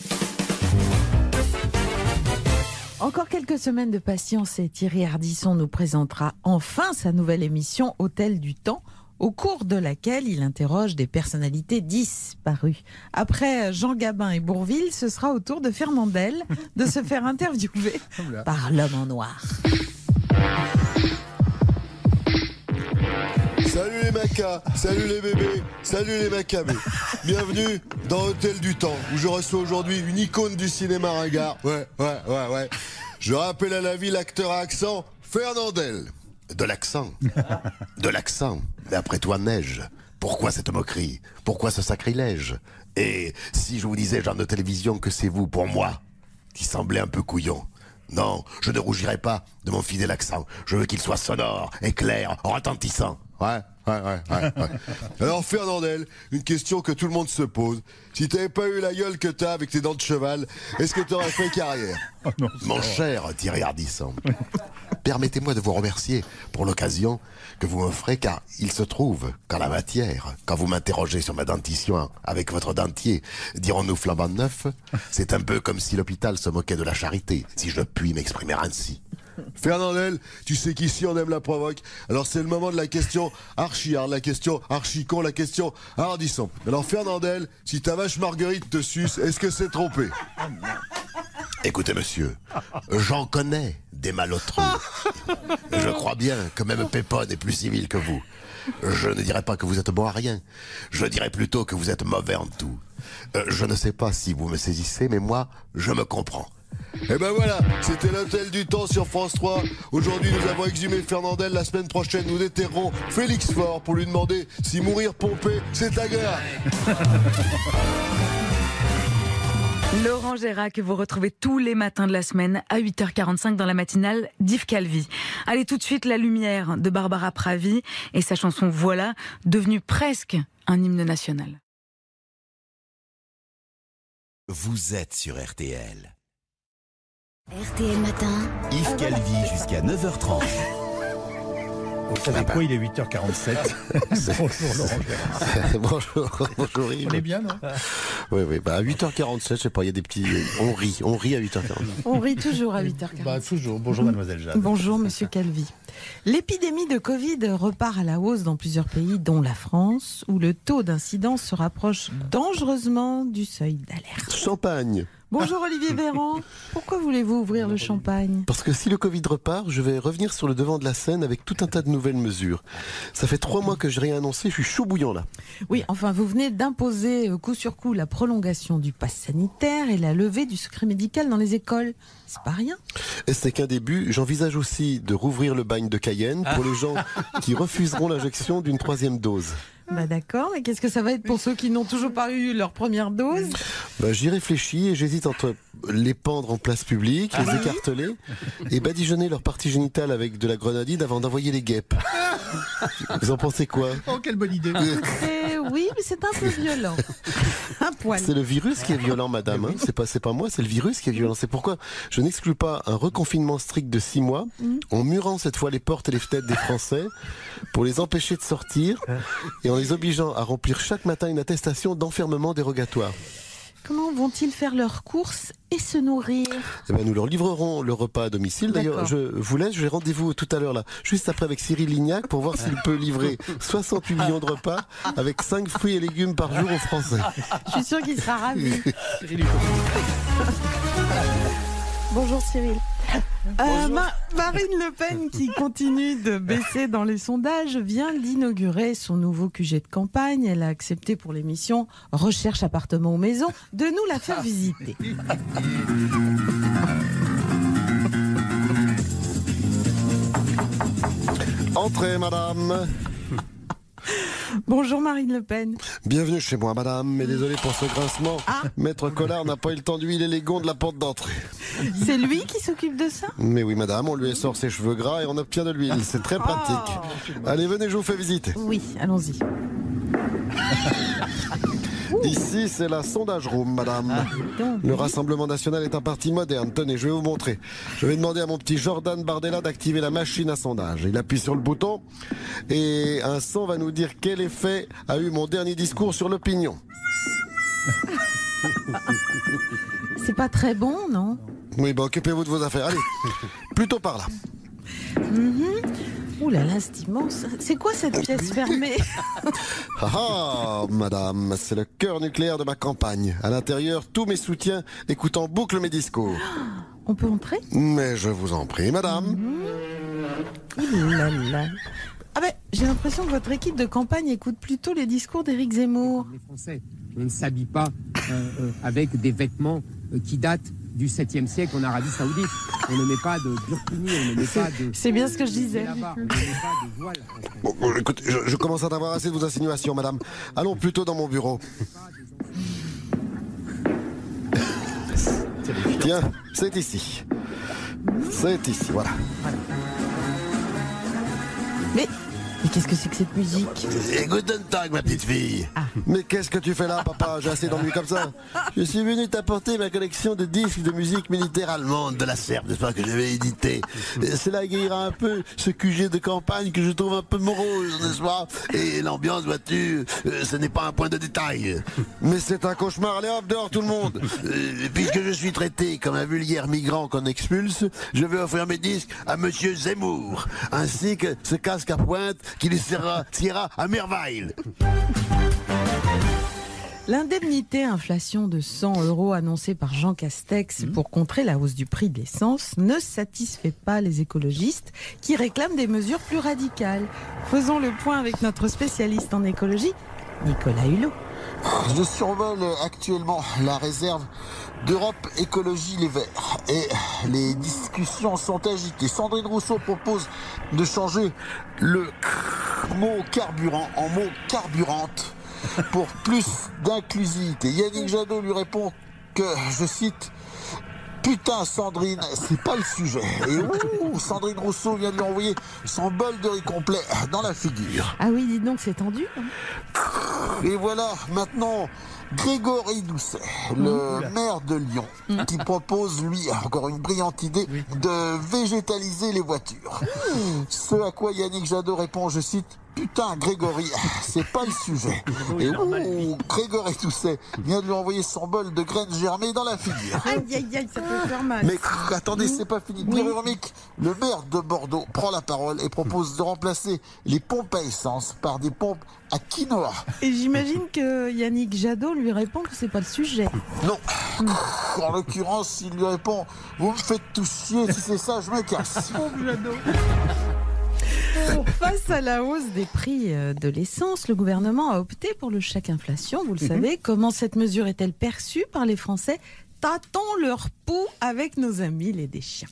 Encore quelques semaines de patience et Thierry Ardisson nous présentera enfin sa nouvelle émission Hôtel du Temps, au cours de laquelle il interroge des personnalités disparues. Après Jean Gabin et Bourvil, ce sera au tour de Fernandel de se faire interviewer par l'homme en noir. salut les macas, salut les bébés, salut les macabés. Bienvenue dans Hôtel du Temps, où je reçois aujourd'hui une icône du cinéma ringard. Ouais, ouais, ouais, ouais. Je rappelle à la vie l'acteur à accent Fernandel. De l'accent. De l'accent. Mais après toi, neige. Pourquoi cette moquerie? Pourquoi ce sacrilège? Et si je vous disais, genre de télévision, que c'est vous, pour moi, qui semblait un peu couillon? Non, je ne rougirai pas de mon fidèle accent. Je veux qu'il soit sonore, éclair, retentissant. Ouais, ouais, ouais, ouais, ouais. Alors Fernandel, une question que tout le monde se pose. Si t'avais pas eu la gueule que t'as avec tes dents de cheval, est-ce que t'aurais fait carrière? Oh non, mon cher Thierry Ardisson, permettez-moi de vous remercier pour l'occasion que vous m'offrez, car il se trouve qu'en la matière, quand vous m'interrogez sur ma dentition avec votre dentier, dirons-nous flambant neuf, c'est un peu comme si l'hôpital se moquait de la charité, si je puis m'exprimer ainsi. Fernandel, tu sais qu'ici on aime la provoque. Alors c'est le moment de la question archi-hard, la question archi-con, la question hardisson. Alors Fernandel, si ta vache Marguerite te suce, est-ce que c'est trompé? Écoutez monsieur, j'en connais des malotrus. Je crois bien que même Pépone est plus civil que vous. Je ne dirais pas que vous êtes bon à rien. Je dirais plutôt que vous êtes mauvais en tout. Euh, je ne sais pas si vous me saisissez, mais moi, je me comprends. Et ben voilà, c'était l'Hôtel du Temps sur France trois. Aujourd'hui, nous avons exhumé Fernandel. La semaine prochaine, nous déterrerons Félix Faure pour lui demander si mourir pompé, c'est agréable. Laurent Gérard, que vous retrouvez tous les matins de la semaine à huit heures quarante-cinq dans la matinale d'Yves Calvi. Allez, tout de suite, La Lumière de Barbara Pravi et sa chanson Voilà, devenue presque un hymne national. Vous êtes sur R T L. R T L Matin. Yves Calvi jusqu'à neuf heures trente. Vous savez quoi, il est huit heures quarante-sept. Bonjour Laurent Gérard. Bonjour, bonjour Yves. On est bien, non? Oui, oui, bah à huit heures quarante-sept, je sais pas, il y a des petits... On rit, on rit à huit heures quarante-sept. On rit toujours à huit heures quarante. Bah, toujours. Bonjour mademoiselle Jade. Bonjour monsieur Calvi. L'épidémie de Covid repart à la hausse dans plusieurs pays, dont la France, où le taux d'incidence se rapproche dangereusement du seuil d'alerte. Champagne. Bonjour Olivier Véran. Pourquoi voulez-vous ouvrir le champagne? Parce que si le Covid repart, je vais revenir sur le devant de la scène avec tout un tas de nouvelles mesures. Ça fait trois mois que je n'ai rien annoncé, je suis chaud bouillant là. Oui, enfin vous venez d'imposer coup sur coup la prolongation du pass sanitaire et la levée du secret médical dans les écoles. C'est pas rien. Et ce n'est qu'un début. J'envisage aussi de rouvrir le bagne de Cayenne pour les gens qui refuseront l'injection d'une troisième dose. Bah d'accord, mais qu'est-ce que ça va être pour ceux qui n'ont toujours pas eu leur première dose? Bah, j'y réfléchis et j'hésite entre les pendre en place publique, les écarteler et badigeonner leur partie génitale avec de la grenadine avant d'envoyer les guêpes. Vous en pensez quoi? Oh, quelle bonne idée. Écoutez, oui, mais c'est un peu violent. Un poil. C'est le virus qui est violent, madame. Hein. C'est pas, c'est pas moi, c'est le virus qui est violent. C'est pourquoi je n'exclus pas un reconfinement strict de six mois, mmh. en murant cette fois les portes et les fenêtres des Français pour les empêcher de sortir et en les obligeant à remplir chaque matin une attestation d'enfermement dérogatoire. Comment vont-ils faire leurs courses et se nourrir? Eh ben, nous leur livrerons le repas à domicile. D'ailleurs, je vous laisse, j'ai rendez-vous tout à l'heure là, juste après avec Cyril Lignac pour voir s'il peut livrer soixante-huit millions de repas avec cinq fruits et légumes par jour aux Français. Je suis sûre qu'il sera ravi. Bonjour Cyril. Euh, Ma- Marine Le Pen, qui continue de baisser dans les sondages, vient d'inaugurer son nouveau Q G de campagne. Elle a accepté pour l'émission Recherche appartement ou maison de nous la faire visiter. Entrez, madame. Bonjour Marine Le Pen. Bienvenue chez moi, madame, mais désolé pour ce grincement. Ah. Maître Collard n'a pas eu le temps d'huiler les gonds de la porte d'entrée. C'est lui qui s'occupe de ça? Mais oui, madame, on lui essore ses cheveux gras et on obtient de l'huile. C'est très pratique. Oh. Allez, venez, je vous fais visiter. Oui, allons-y. Ici, c'est la sondage room, madame. Ah, le Rassemblement national est un parti moderne. Tenez, je vais vous montrer. Je vais demander à mon petit Jordan Bardella d'activer la machine à sondage. Il appuie sur le bouton et un son va nous dire quel effet a eu mon dernier discours sur l'opinion. C'est pas très bon, non? Oui, bah occupez-vous de vos affaires. Allez, plutôt par là. Mm-hmm. Ouh là là, c'est immense. C'est quoi cette pièce fermée? Ah ah, madame, c'est le cœur nucléaire de ma campagne. À l'intérieur, tous mes soutiens écoutent en boucle mes discours. On peut entrer? Mais je vous en prie, madame. Mmh. Ouh là là. Ah ben, j'ai l'impression que votre équipe de campagne écoute plutôt les discours d'Éric Zemmour. Les Français, on ne s'habille pas euh, euh, avec des vêtements euh, qui datent du septième siècle en Arabie Saoudite. On ne met pas de burkini, on ne met pas de... C'est bien ce que je disais. Là-bas, on ne met pas de voile. Bon, bon, écoute, je, je commence à en avoir assez de vos insinuations, madame. Allons plutôt dans mon bureau. Tiens, c'est ici. C'est ici, voilà. Mais, mais qu'est-ce que c'est que cette musique? Et Guten Tag, ma petite fille. Ah. Mais qu'est-ce que tu fais là, papa? J'ai assez d'ennuis comme ça. Je suis venu t'apporter ma collection de disques de musique militaire allemande de la Serbe, n'est-ce pas, que j'avais édité. Cela guérira un peu ce Q G de campagne que je trouve un peu morose, n'est-ce pas? Et l'ambiance, vois-tu, euh, ce n'est pas un point de détail. Mais c'est un cauchemar. Allez hop, dehors tout le monde. Euh, puisque je suis traité comme un vulgaire migrant qu'on expulse, je vais offrir mes disques à Monsieur Zemmour, ainsi que ce casque à pointe qui lui sera, sera à merveille. L'indemnité inflation de cent euros annoncée par Jean Castex pour contrer la hausse du prix de l'essence ne satisfait pas les écologistes qui réclament des mesures plus radicales. Faisons le point avec notre spécialiste en écologie, Nicolas Hulot. Je survole actuellement la réserve d'Europe Écologie Les Verts et les discussions sont agitées. Sandrine Rousseau propose de changer le mot carburant en mot carburante pour plus d'inclusivité. Yannick Jadot lui répond que, je cite, « Putain, Sandrine, c'est pas le sujet. » Et ouh, Sandrine Rousseau vient de lui envoyer son bol de riz complet dans la figure. Ah oui, dites donc, c'est tendu. Hein. Et voilà, maintenant, Grégory Doucet, le maire de Lyon, qui propose, lui, encore une brillante idée, de végétaliser les voitures. Ce à quoi Yannick Jadot répond, je cite, « Putain, Grégory, c'est pas le sujet. » Et ouh, Grégory Doucet vient de lui envoyer son bol de graines germées dans la figure. Aïe, aïe, aïe, ça peut faire mal. Mais attendez, c'est pas fini. Pierre Urmic, le maire de Bordeaux, prend la parole et propose de remplacer les pompes à essence par des pompes à quinoa. Et j'imagine que Yannick Jadot lui répond que c'est pas le sujet. Non. En l'occurrence, il lui répond « Vous me faites tout chier, si c'est ça, je me casse. » Face à la hausse des prix de l'essence, le gouvernement a opté pour le chèque inflation. Vous le savez, comment cette mesure est-elle perçue par les Français? Tâtons leur pouls avec nos amis les déchiens.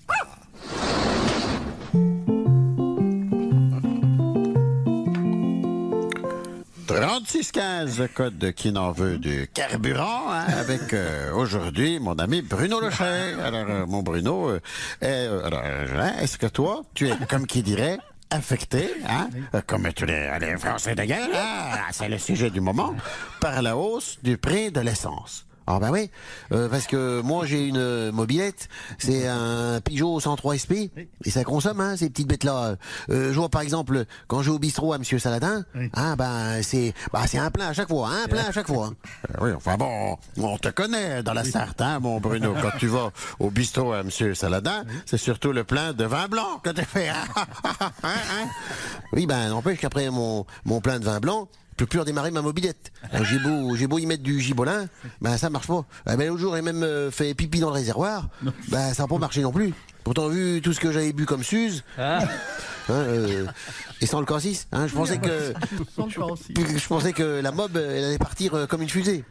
trente-six quinze, code qui n'en veut du carburant, hein, avec euh, aujourd'hui mon ami Bruno Lochet. Alors, euh, mon Bruno, euh, est, euh, alors, hein, est-ce que toi, tu es, comme qui dirait, affecté, hein, euh, comme tous les, les Français de guerre, hein, c'est le sujet du moment, par la hausse du prix de l'essence? Ah ben oui, euh, parce que moi j'ai une mobilette, c'est un Peugeot cent trois S P, et ça consomme, hein, ces petites bêtes-là. Euh, je vois par exemple, quand je vais au bistrot à Monsieur Saladin, oui. hein, ben c'est bah, c'est un plein à chaque fois, un plein à chaque fois. Hein. Euh, oui, enfin bon, on te connaît dans la Sarthe, hein, mon Bruno, quand tu vas au bistrot à Monsieur Saladin, oui. c'est surtout le plein de vin blanc que tu fais. Hein, hein. Oui, ben n'empêche qu'après mon, mon plein de vin blanc, je peux plus redémarrer ma mobilette. J'ai beau, j'ai beau y mettre du gibolin, ben ça marche pas. Ben, l'autre jour, j'ai même euh, fait pipi dans le réservoir, ben ça n'a pas marché non plus. Pourtant, vu tout ce que j'avais bu comme Suze, ah. hein, euh, et sans le cassis, hein, je pensais que je, je pensais que la mob elle allait partir euh, comme une fusée.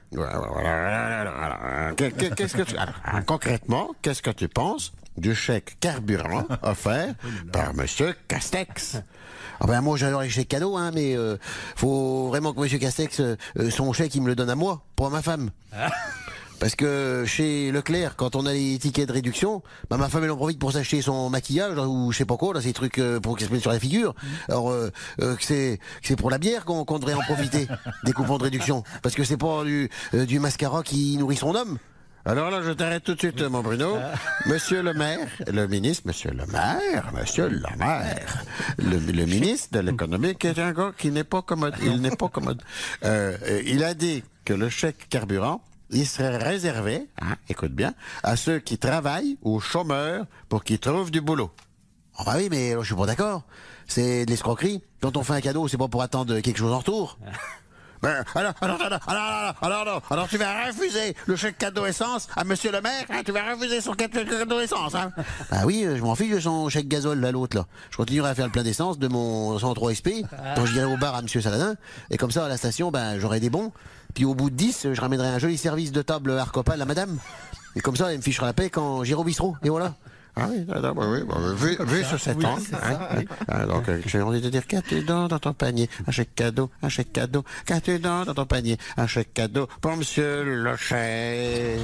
Qu'est-ce que tu, alors, concrètement, qu'est-ce que tu penses du chèque carburant offert par Monsieur Castex? Ah ben moi j'adore les chèques cadeaux, hein, mais euh, faut vraiment que Monsieur Castex, euh, son chèque, il me le donne à moi, pour ma femme. Parce que chez Leclerc, quand on a les tickets de réduction, bah ma femme elle en profite pour s'acheter son maquillage ou je sais pas quoi, là, ces trucs euh, pour qu'elle se mette sur la figure. Alors euh, euh, que c'est que c'est pour la bière qu'on qu'on devrait en profiter des coupons de réduction, parce que c'est pas du, euh, du mascara qui nourrit son homme. Alors là, je t'arrête tout de suite, mon Bruno. Monsieur le maire, le ministre, monsieur le maire, monsieur le maire, le, le ministre de l'économie, qui est un gars qui n'est pas commode, il n'est pas commode. Euh, il a dit que le chèque carburant, il serait réservé, hein, écoute bien, à ceux qui travaillent ou chômeurs pour qu'ils trouvent du boulot. Oh bah oui, mais je suis pas d'accord. C'est de l'escroquerie. Quand on fait un cadeau, c'est pas pour attendre quelque chose en retour. Ben, alors, alors, alors, alors, alors, alors, alors, alors, tu vas refuser le chèque cadeau essence à monsieur le maire, hein, tu vas refuser son chèque cadeau essence, hein. Bah oui, je m'en fiche de son chèque gazole, là, l'autre, là. Je continuerai à faire le plein d'essence de mon cent trois S P, quand je dirai au bar à monsieur Saladin, et comme ça, à la station, ben, j'aurai des bons, puis au bout de dix, je ramènerai un joli service de table Arcopal à madame, et comme ça, elle me fichera la paix quand j'irai au bistrot, et voilà. Ah oui, bah oui, bah, vu, vu sur sept ans. Hein, oui. Ah, donc, j'ai envie de dire, qu'as-tu dans ton panier? Un chèque cadeau, un chèque cadeau. Qu'as-tu dans ton panier? Un chèque cadeau pour monsieur le chef.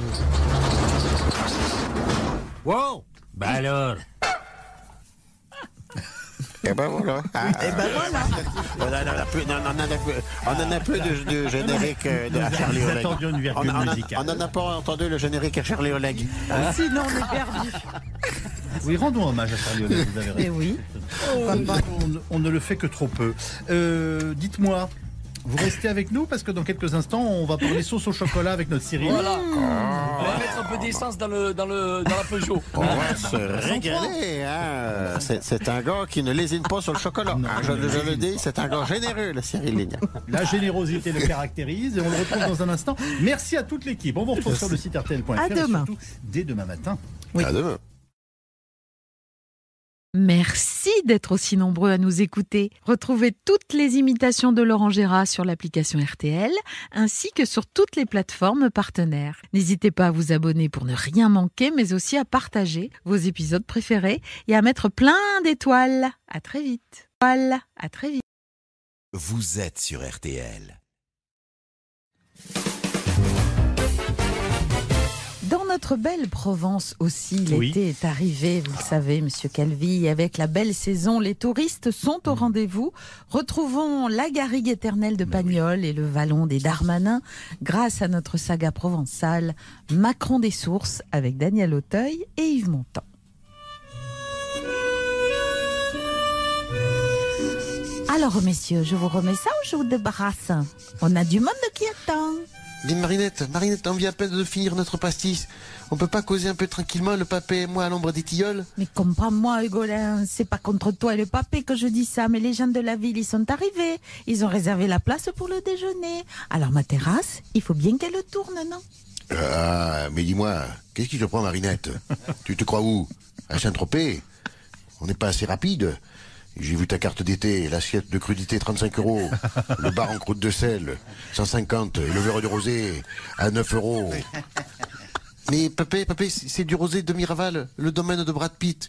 Wow! Bah alors? Et ben voilà. Ah, et ben voilà. On en a plus, on en a plus, on en a plus de, de générique de à Charlie Oleg. On, on, on en a pas entendu le générique à Charlie Oleg. Ah, sinon on est perdu. Oui, rendons hommage à Charlie Oleg, vous avez raison. Eh oui. On, on, on ne le fait que trop peu. Euh, dites-moi, vous restez avec nous parce que dans quelques instants, on va parler sauce au chocolat avec notre Cyril. Voilà. On va mettre un peu d'essence dans, le, dans, le, dans la Peugeot. On va se régaler. Hein. C'est, c'est un gars qui ne lésine pas sur le chocolat. Non, hein, je, je le dis, c'est un gars généreux, le Cyril Lignac. La générosité le caractérise et on le retrouve dans un instant. Merci à toute l'équipe. On vous retrouve sur le site R T L point F R. À demain. Et surtout, dès demain matin. Oui. À demain. Merci d'être aussi nombreux à nous écouter. Retrouvez toutes les imitations de Laurent Gérard sur l'application R T L, ainsi que sur toutes les plateformes partenaires. N'hésitez pas à vous abonner pour ne rien manquer, mais aussi à partager vos épisodes préférés et à mettre plein d'étoiles. À très vite. À très vite. Vous êtes sur R T L. Dans notre belle Provence aussi, l'été Oui. est arrivé, vous le savez, Monsieur Calvi. Avec la belle saison, les touristes sont au rendez-vous. Retrouvons la garrigue éternelle de Pagnol et le vallon des Darmanins grâce à notre saga provençale Macron des Sources avec Daniel Auteuil et Yves Montand. Alors, messieurs, je vous remets ça ou je vous débarrasse? On a du monde qui attend. Mais Marinette, Marinette, on vient à peine de finir notre pastis. On peut pas causer un peu tranquillement, le papé et moi, à l'ombre des tilleuls? Mais comprends-moi, Hugolin, c'est pas contre toi et le papé que je dis ça, mais les gens de la ville, ils sont arrivés. Ils ont réservé la place pour le déjeuner. Alors ma terrasse, il faut bien qu'elle tourne, non? Ah, mais dis-moi, qu'est-ce qui te prend, Marinette? Tu te crois où? À Saint-Tropez? On n'est pas assez rapide? J'ai vu ta carte d'été, l'assiette de crudité trente-cinq euros, le bar en croûte de sel cent cinquante, et le verre de rosé à neuf euros. Mais papé, papé, c'est du rosé de Miraval, le domaine de Brad Pitt.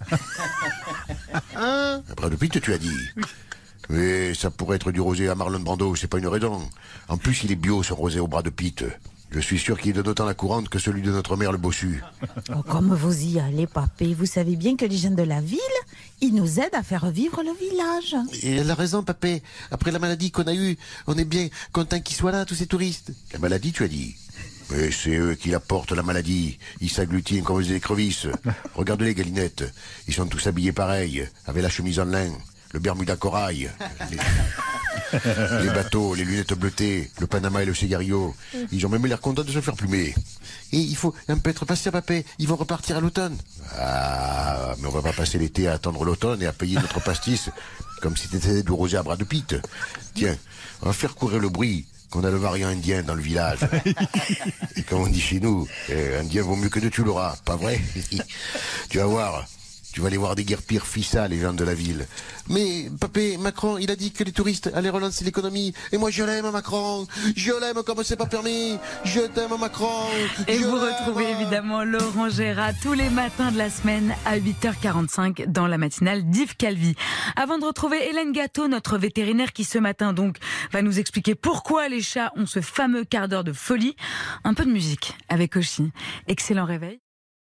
Hein? Brad Pitt, tu as dit? Mais ça pourrait être du rosé à Marlon Brando, c'est pas une raison. En plus, il est bio, ce rosé au Brad Pitt. Je suis sûr qu'il est de autant la courante que celui de notre mère le bossu. Oh, comme vous y allez, papé, vous savez bien que les gens de la ville, ils nous aident à faire vivre le village. Et elle a raison, papé. Après la maladie qu'on a eue, on est bien content qu'ils soient là, tous ces touristes. La maladie, tu as dit? Mais c'est eux qui apportent la maladie. Ils s'agglutinent comme des écrevisses. Regarde les galinettes. Ils sont tous habillés pareil, avec la chemise en lin, le bermuda corail, les... les bateaux, les lunettes bleutées, le Panama et le cigario. Ils ont même l'air contents de se faire plumer. Et il faut un peu être patient, papé. Ils vont repartir à l'automne. Ah, mais on va pas passer l'été à attendre l'automne et à payer notre pastis comme si c'était du rosé à bras de Pitt. Tiens, on va faire courir le bruit qu'on a le variant indien dans le village. Et comme on dit chez nous, eh, indien vaut mieux que de tu l'auras, pas vrai? Tu vas voir. Tu vas aller voir des guerpires fissa, les gens de la ville. Mais, papé, Macron, il a dit que les touristes allaient relancer l'économie. Et moi, je l'aime, Macron. Je l'aime comme c'est pas permis. Je t'aime, Macron. Et je vous l'aime. retrouvez évidemment Laurent Gérard tous les matins de la semaine à huit heures quarante-cinq dans la matinale d'Yves Calvi. Avant de retrouver Hélène Gâteau, notre vétérinaire qui ce matin donc va nous expliquer pourquoi les chats ont ce fameux quart d'heure de folie. Un peu de musique avec Oshi. Excellent réveil.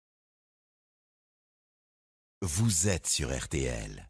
Vous êtes sur R T L.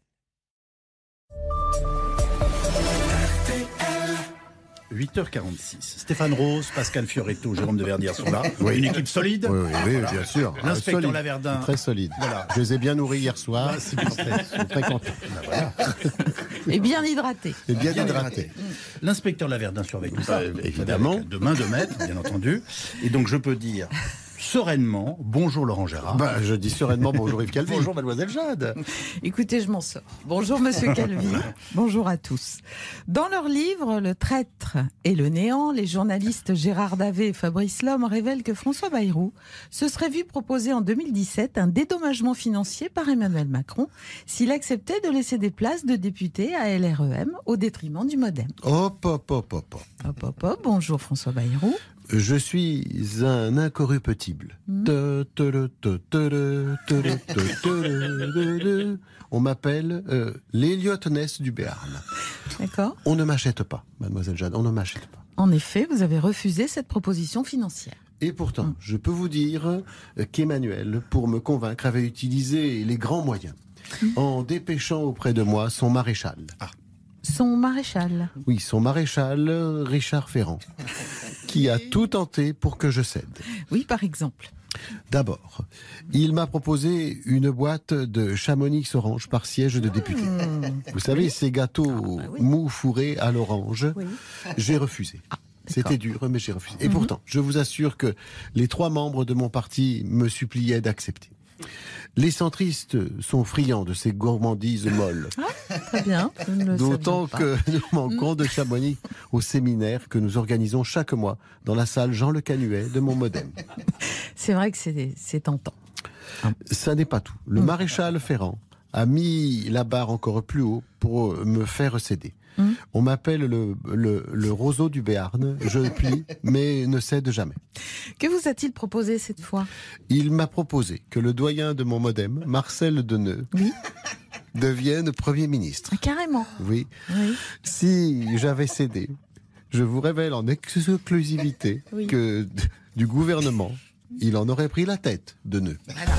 huit heures quarante-six. Stéphane Rose, Pascal Fioretto, Jérôme de Verdière sont là. Oui. Une équipe solide. Oui, oui, oui, bien sûr. L'inspecteur Solide. Laverdin. Très solide. Voilà. Je les ai bien nourris hier soir. Ah, c'est parfait. Je suis très content. Ben voilà. Et bien hydraté. Et bien, Bien hydraté. hydraté. L'inspecteur Laverdin surveille tout ça. Euh, évidemment. Avec de main de maître, bien entendu. Et donc je peux dire, sereinement bonjour Laurent Gérard. Bah, je dis sereinement bonjour Yves Calvi. Bonjour mademoiselle Jade. Écoutez, je m'en sors. Bonjour Monsieur Calvi. Bonjour à tous. Dans leur livre Le traître et le néant, les journalistes Gérard Davet et Fabrice Lhomme révèlent que François Bayrou se serait vu proposer en deux mille dix-sept un dédommagement financier par Emmanuel Macron s'il acceptait de laisser des places de députés à L R E M au détriment du MoDem. Hop, hop, hop, hop. Hop, hop, hop. Bonjour François Bayrou. Je suis un incorruptible. Te, te, le, te, te, le, te, le, te, te, le, le, le. On m'appelle euh, l'Eliott Ness du Béarn. D'accord. On ne m'achète pas, mademoiselle Jade, on ne m'achète pas. En effet, vous avez refusé cette proposition financière. Et pourtant, mmh. je peux vous dire qu'Emmanuel, pour me convaincre, avait utilisé les grands moyens mmh. en dépêchant auprès de moi son maréchal. Ah. Son maréchal. Oui, son maréchal Richard Ferrand, qui a tout tenté pour que je cède. Oui, par exemple. D'abord, il m'a proposé une boîte de Chamonix orange par siège de député. Mmh. Vous savez, oui. ces gâteaux ah, bah oui. mous fourrés à l'orange, oui. j'ai refusé. Ah. C'était dur, mais j'ai refusé. Et mmh. pourtant, je vous assure que les trois membres de mon parti me suppliaient d'accepter. Les centristes sont friands de ces gourmandises molles. Ah, très bien. D'autant que nous manquons mmh. de Chamonix au séminaire que nous organisons chaque mois dans la salle Jean Le Canuet de mon MoDem. C'est vrai que c'est, c'est tentant. Ça n'est pas tout. Le mmh. maréchal Ferrand a mis la barre encore plus haut pour me faire céder. Mmh. On m'appelle le, le, le roseau du Béarn. Je plie, mais ne cède jamais. Que vous a-t-il proposé cette fois ? Il m'a proposé que le doyen de mon MoDem, Marcel Deneux, oui. devienne Premier ministre. Ah, carrément. Oui. oui. Si j'avais cédé, je vous révèle en exclusivité oui. que du gouvernement, il en aurait pris la tête, Deneux. Voilà.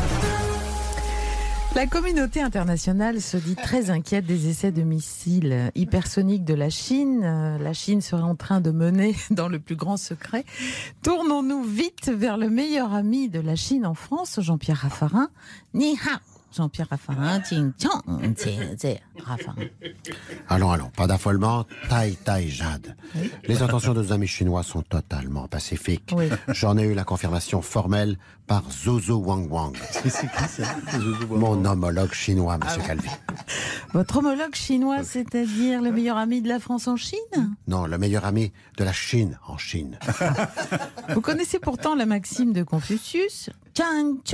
La communauté internationale se dit très inquiète des essais de missiles hypersoniques de la Chine. La Chine serait en train de mener dans le plus grand secret. Tournons-nous vite vers le meilleur ami de la Chine en France, Jean-Pierre Raffarin. Ni hao. Jean-Pierre Raffarin, ting chong, Raffarin. Allons, allons, pas d'affolement, taille, taille, Jade. Oui. Les intentions de nos amis chinois sont totalement pacifiques. Oui. J'en ai eu la confirmation formelle par Zozo Wang Wang. C'est qui ça ? Mon homologue chinois, monsieur ah, Calvi. Votre homologue chinois, c'est-à-dire le meilleur ami de la France en Chine ? Non, le meilleur ami de la Chine en Chine. Vous connaissez pourtant la maxime de Confucius, Chang Chou.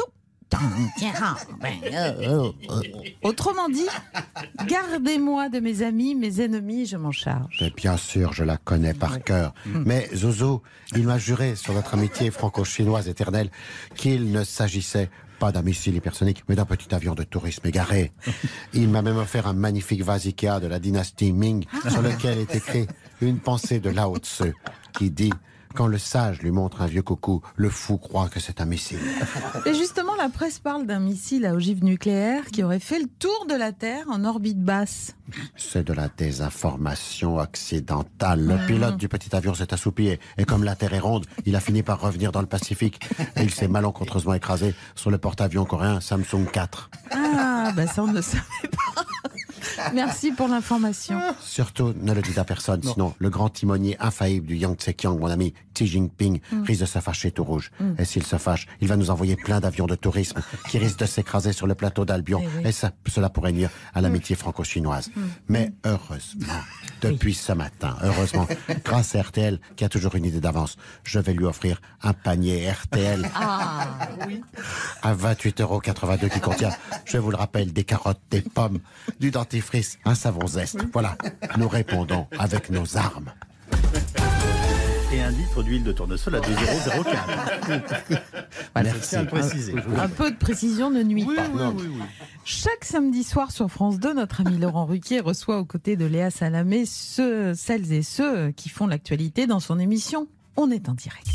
Autrement dit, gardez-moi de mes amis, mes ennemis, je m'en charge. Mais bien sûr, je la connais par cœur. Mais Zozo, il m'a juré sur notre amitié franco-chinoise éternelle qu'il ne s'agissait pas d'un missile hypersonique, mais d'un petit avion de tourisme égaré. Il m'a même offert un magnifique vase Ikea de la dynastie Ming, sur lequel est écrit une pensée de Lao Tse, qui dit... Quand le sage lui montre un vieux coucou, le fou croit que c'est un missile. Et justement, la presse parle d'un missile à ogive nucléaire qui aurait fait le tour de la Terre en orbite basse. C'est de la désinformation occidentale. Le pilote du petit avion s'est assoupi et, et comme la Terre est ronde, il a fini par revenir dans le Pacifique. Et il s'est malencontreusement écrasé sur le porte-avions coréen Samsung quatre. Ah, bah ça on ne le savait pas. Merci pour l'information. Surtout, ne le dites à personne, non. Sinon le grand timonier infaillible du Yangtze-Kiang, mon ami Xi Jinping, mm. risque de se fâcher tout rouge. Mm. Et s'il se fâche, il va nous envoyer plein d'avions de tourisme qui risquent de s'écraser sur le plateau d'Albion. Et, oui. et ça, cela pourrait nuire à l'amitié mm. franco-chinoise. Mm. Mais heureusement, depuis oui. ce matin, heureusement, grâce à R T L, qui a toujours une idée d'avance, je vais lui offrir un panier R T L ah, oui. à vingt-huit euros quatre-vingt-deux qui contient, je vous le rappelle, des carottes, des pommes, du dentifrice, un savon zeste. Oui. Voilà, nous répondons avec nos armes. Et un litre d'huile de tournesol à deux euros zéro quatre. Merci. À préciser. Un, un peu de précision ne nuit oui, pas. Oui, oui, oui. Chaque samedi soir sur France deux, notre ami Laurent Ruquier reçoit aux côtés de Léa Salamé ceux, celles et ceux qui font l'actualité dans son émission On est en direct.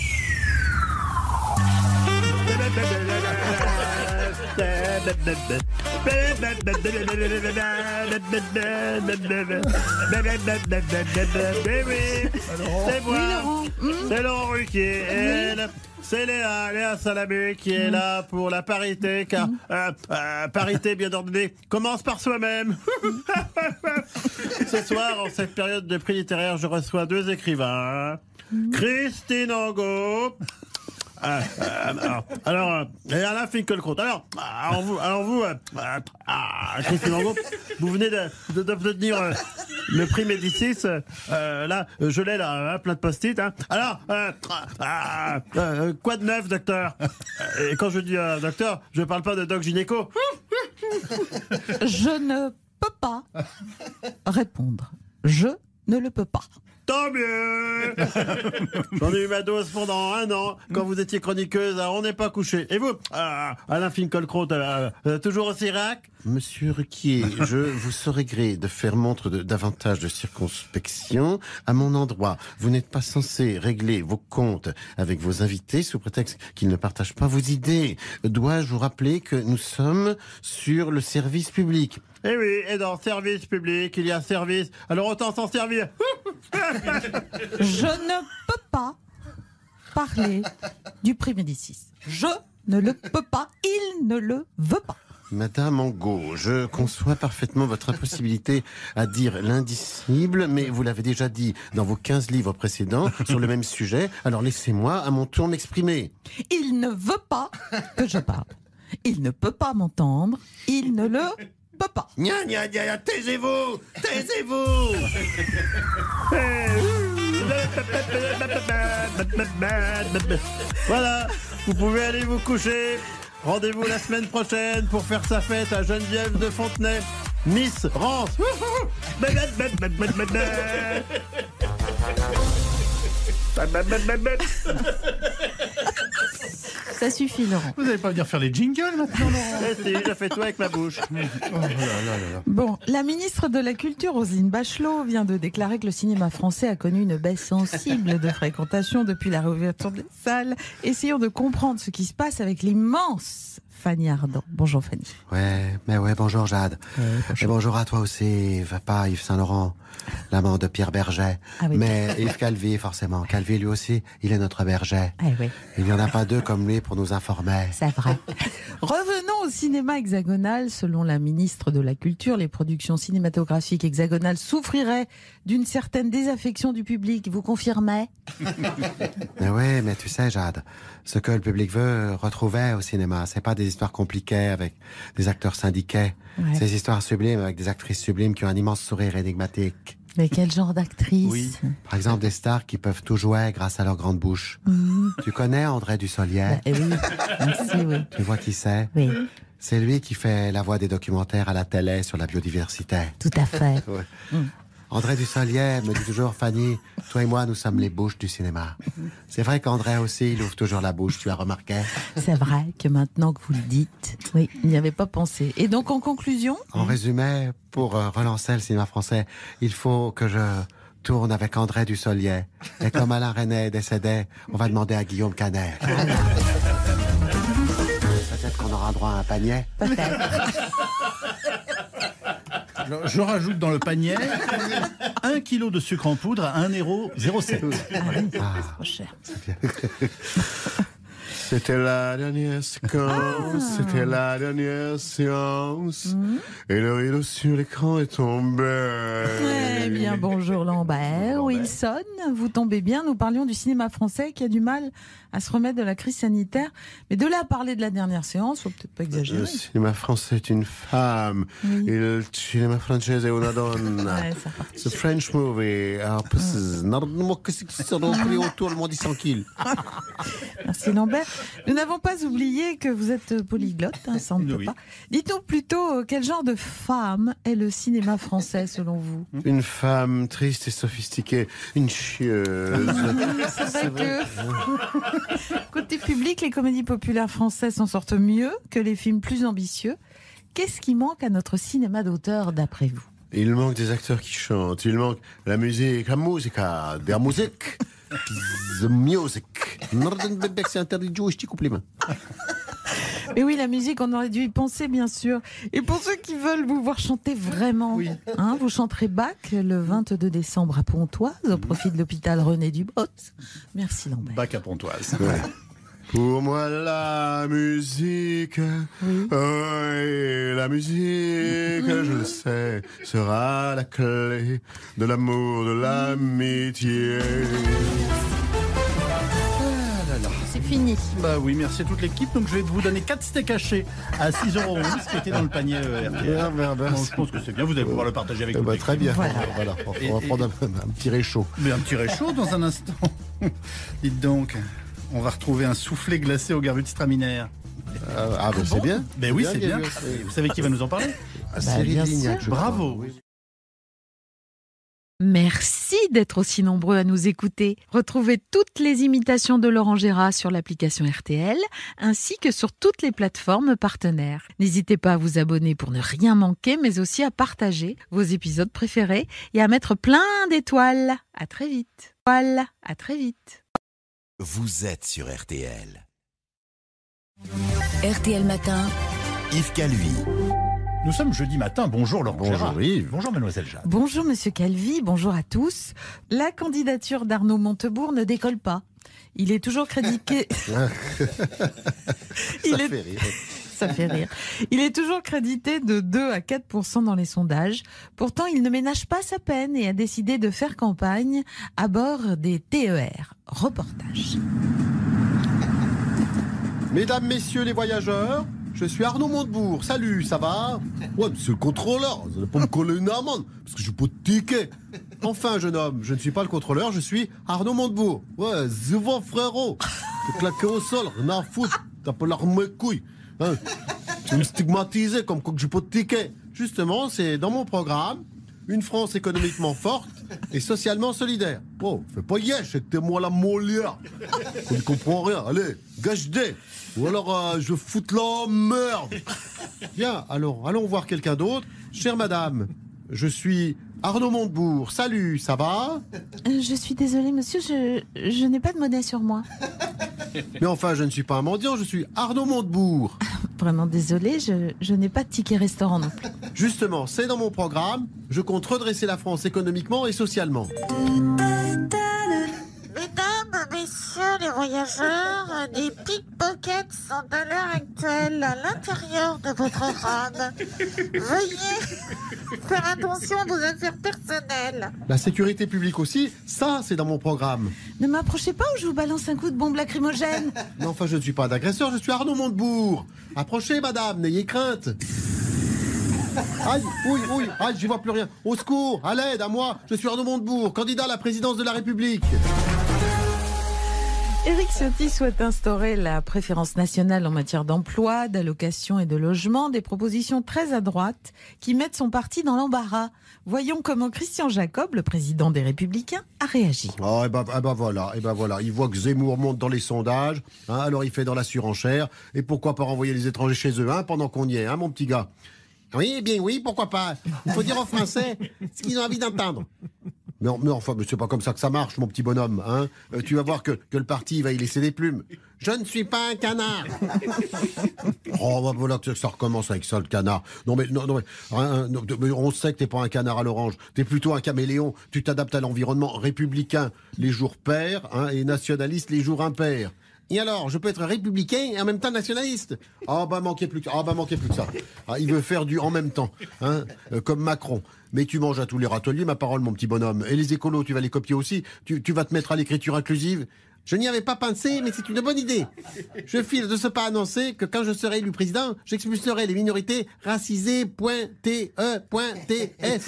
C'est moi, c'est Laurent Ruquier, elle, c'est Léa, Léa Salamé qui est là pour la parité, car euh, euh, parité bien ordonnée commence par soi-même. Ce soir, en cette période de prix littéraire, je reçois deux écrivains, Christine Angot euh, euh, alors, alors euh, et Alain Finkielkraut. Alors, alors vous, alors vous, euh, euh, ah, Christine Angot, vous venez de, de, d'obtenir euh, le prix Médicis. Euh, là, je l'ai là, hein, plein de post-it. Hein. Alors, euh, euh, euh, quoi de neuf, docteur? Et quand je dis euh, docteur, je parle pas de doc gynéco. Je ne peux pas répondre. Je ne le peux pas. Tant mieux. J'en ai eu ma dose pendant un an, quand vous étiez chroniqueuse, on n'est pas couché. Et vous, euh, Alain Finkielkraut, euh, euh, toujours aussi rac? Monsieur Ruquier, je vous saurais gré de faire montre de davantage de circonspection à mon endroit. Vous n'êtes pas censé régler vos comptes avec vos invités sous prétexte qu'ils ne partagent pas vos idées. Dois-je vous rappeler que nous sommes sur le service public? Eh oui, et dans service public, il y a service. Alors autant s'en servir. Je ne peux pas parler du prix Médicis. Je ne le peux pas. Il ne le veut pas. Madame Angot, je conçois parfaitement votre impossibilité à dire l'indicible, mais vous l'avez déjà dit dans vos quinze livres précédents sur le même sujet, alors laissez-moi à mon tour m'exprimer. Il ne veut pas que je parle. Il ne peut pas m'entendre. Il ne le peut pas. Gna gna gna, taisez-vous, taisez-vous. Voilà, vous pouvez aller vous coucher. Rendez-vous la semaine prochaine pour faire sa fête à Geneviève de Fontenay, Miss Rance. Ça suffit, Laurent. Vous n'allez pas venir faire les jingles maintenant, Laurent? Eh si, je fais tout avec ma bouche. Oh là là là là. Bon, la ministre de la Culture, Roselyne Bachelot, vient de déclarer que le cinéma français a connu une baisse sensible de fréquentation depuis la réouverture des salles. Essayons de comprendre ce qui se passe avec l'immense Fanny Ardant. Bonjour Fanny. Ouais, mais ouais, bonjour Jade. Ouais, bonjour. Et bonjour à toi aussi, va pas Yves Saint-Laurent, l'amant de Pierre Berger. Ah oui. Mais Yves Calvi, forcément. Calvi, lui aussi, il est notre berger. Ah oui. Il n'y en a pas deux comme lui pour nous informer. C'est vrai. Revenons au cinéma hexagonal. Selon la ministre de la Culture, les productions cinématographiques hexagonales souffriraient d'une certaine désaffection du public. Vous confirmez? Mais oui, mais tu sais, Jade, ce que le public veut retrouver au cinéma, c'est pas des histoires compliquées avec des acteurs syndiqués. Ouais. C'est des histoires sublimes avec des actrices sublimes qui ont un immense sourire énigmatique. Mais quel genre d'actrice? Oui. Par exemple, des stars qui peuvent tout jouer grâce à leur grande bouche. Mmh. Tu connais André Dussolier? Bah, oui, merci, oui. Tu vois qui c'est? Oui. C'est lui qui fait la voix des documentaires à la télé sur la biodiversité. Tout à fait. Ouais. Mmh. André Dussolier me dit toujours, Fanny, toi et moi, nous sommes les bouches du cinéma. C'est vrai qu'André aussi, il ouvre toujours la bouche, tu as remarqué? C'est vrai que maintenant que vous le dites, oui, il n'y avait pas pensé. Et donc, en conclusion? En résumé, pour euh, relancer le cinéma français, il faut que je tourne avec André Dussolier. Et comme Alain René est décédé, on va demander à Guillaume Canet. Peut-être qu'on aura droit à un panier. Peut-être. Alors, je rajoute dans le panier un kilo de sucre en poudre à un euro zéro sept. Ah oui, c'est trop cher. C'était la dernière séquence, Ah. c'était la dernière séance, Mmh. et le rideau sur l'écran est tombé. Eh bien, bonjour Lambert. Wilson, vous tombez bien. Nous parlions du cinéma français qui a du mal à se remettre de la crise sanitaire. Mais de là à parler de la dernière séance, faut peut-être pas exagérer. Le cinéma français est une femme, Oui. et le cinéma français est une donna. Ouais, ça part. C'est French movie. Ah, normalement, qu'est-ce que c'est dans le prix autour, le monde est tranquille. Merci Lambert. Nous n'avons pas oublié que vous êtes polyglotte, hein, ça on ne peut Oui. pas. Dites-nous plutôt euh, quel genre de femme est le cinéma français selon vous? Une femme triste et sophistiquée, une chieuse. C'est vrai que côté public, les comédies populaires françaises s'en sortent mieux que les films plus ambitieux. Qu'est-ce qui manque à notre cinéma d'auteur d'après vous? Il manque des acteurs qui chantent, il manque la musique, la musique, la musique, the music. Nordenbeck, c'est interdit de jouer, je t'y coupe les mains. Mais oui, la musique, on aurait dû y penser, bien sûr. Et pour ceux qui veulent vous voir chanter vraiment, hein, vous chanterez Bach le vingt-deux décembre à Pontoise, au profit de l'hôpital René Dubos. Merci Lambert. Bac à Pontoise. Ouais. Pour moi, la musique, Oui. oui, la musique, je le sais, sera la clé de l'amour, de l'amitié. C'est fini. Bah oui, merci à toute l'équipe. Donc je vais vous donner quatre steaks hachés à six euros onze qui étaient dans le panier euh, R T L. Bien, bien, Bon, je pense que c'est bien, vous allez pouvoir le partager avec Eh nous. ben, très bien. Voilà. Voilà. On Et- va et- prendre un, un petit réchaud. Mais un petit réchaud dans un instant. Dites donc, on va retrouver un soufflé glacé au Garut Straminaire. Euh, ah, ben c'est bien. Ben oui, Bien, c'est bien. bien, Vous savez qui va nous en parler Ah, Cyril bien Lignac, sûr. je crois. Bravo. Oui. Merci d'être aussi nombreux à nous écouter. Retrouvez toutes les imitations de Laurent Gérard sur l'application R T L, ainsi que sur toutes les plateformes partenaires. N'hésitez pas à vous abonner pour ne rien manquer, mais aussi à partager vos épisodes préférés et à mettre plein d'étoiles. À très vite. Voilà, à très vite. Vous êtes sur R T L. R T L Matin. Yves Calvi. Nous sommes jeudi matin. Bonjour Laurent Bonjour, Gérard. Yves. Bonjour Mademoiselle Jade. Bonjour Monsieur Calvi, bonjour à tous. La candidature d'Arnaud Montebourg ne décolle pas. Il est toujours crédité. Il Ça est- fait rire. Ça fait rire. Il est toujours crédité de deux à quatre pour cent dans les sondages. Pourtant, il ne ménage pas sa peine et a décidé de faire campagne à bord des T E R. Reportage. Mesdames, messieurs les voyageurs, je suis Arnaud Montebourg. Salut, ça va? Ouais, monsieur le contrôleur, vous allez pas me coller une amende, parce que j'ai pas de ticket. Enfin, jeune homme, je ne suis pas le contrôleur, je suis Arnaud Montebourg. Ouais, Ziva, frérot. T'es claqué au sol, rien à foutre. T'as pas l'air mes couilles. Hein? Tu me stigmatises comme quoi que j'ai pas de ticket. Justement, c'est dans mon programme, une France économiquement forte et socialement solidaire. Oh, fais pas yesh, c'est que t'es moi la Molière. On ne comprend rien. Allez, gâche-des. Ou alors, euh, je foute la merde. Bien, alors, allons voir quelqu'un d'autre. Chère madame, je suis Arnaud Montebourg. Salut, ça va? Euh, Je suis désolée, monsieur, je, je n'ai pas de monnaie sur moi. Mais enfin, je ne suis pas un mendiant, je suis Arnaud Montebourg. Vraiment désolée, je, je n'ai pas de ticket restaurant non plus. Justement, c'est dans mon programme. Je compte redresser la France économiquement et socialement. Mesdames, messieurs les voyageurs, des pickpockets sont à l'heure actuelle à l'intérieur de votre rame. Veuillez faire attention à vos affaires personnelles. La sécurité publique aussi, ça, c'est dans mon programme. Ne m'approchez pas ou je vous balance un coup de bombe lacrymogène. Mais enfin, je ne suis pas un agresseur, je suis Arnaud Montebourg. Approchez, madame, n'ayez crainte. Aïe, oui, oui, aïe, j'y vois plus rien. Au secours, à l'aide, à moi, je suis Arnaud Montebourg, candidat à la présidence de la République. Éric Ciotti souhaite instaurer la préférence nationale en matière d'emploi, d'allocation et de logement, des propositions très à droite qui mettent son parti dans l'embarras. Voyons comment Christian Jacob, le président des Républicains, a réagi. Oh, et ben, eh ben voilà, et ben voilà. Il voit que Zemmour monte dans les sondages, hein, alors il fait dans la surenchère. Et pourquoi pas renvoyer les étrangers chez eux, hein, pendant qu'on y est, hein, mon petit gars? Oui, bien oui, pourquoi pas? Il faut dire aux Français ce qu'ils ont envie d'entendre. Mais, mais enfin, mais c'est pas comme ça que ça marche, mon petit bonhomme. Hein. Euh, tu vas voir que, que le parti va y laisser des plumes. Je ne suis pas un canard. Oh, bah voilà, que ça recommence avec ça, le canard. Non, mais, non, non, mais, hein, non, mais on sait que t'es pas un canard à l'orange. T'es plutôt un caméléon. Tu t'adaptes à l'environnement républicain les jours pairs, hein, et nationaliste les jours impairs. Et alors, je peux être républicain et en même temps nationaliste? Ah bah manquez plus que, ah bah manquez plus que ça. Ah, il veut faire du en même temps, hein, euh, comme Macron. Mais tu manges à tous les râteliers, ma parole, mon petit bonhomme. Et les écolos, tu vas les copier aussi. Tu, tu vas te mettre à l'écriture inclusive. Je n'y avais pas pensé, mais c'est une bonne idée. Je file de ce pas annoncer que quand je serai élu président, j'expulserai les minorités racisées. T E T S.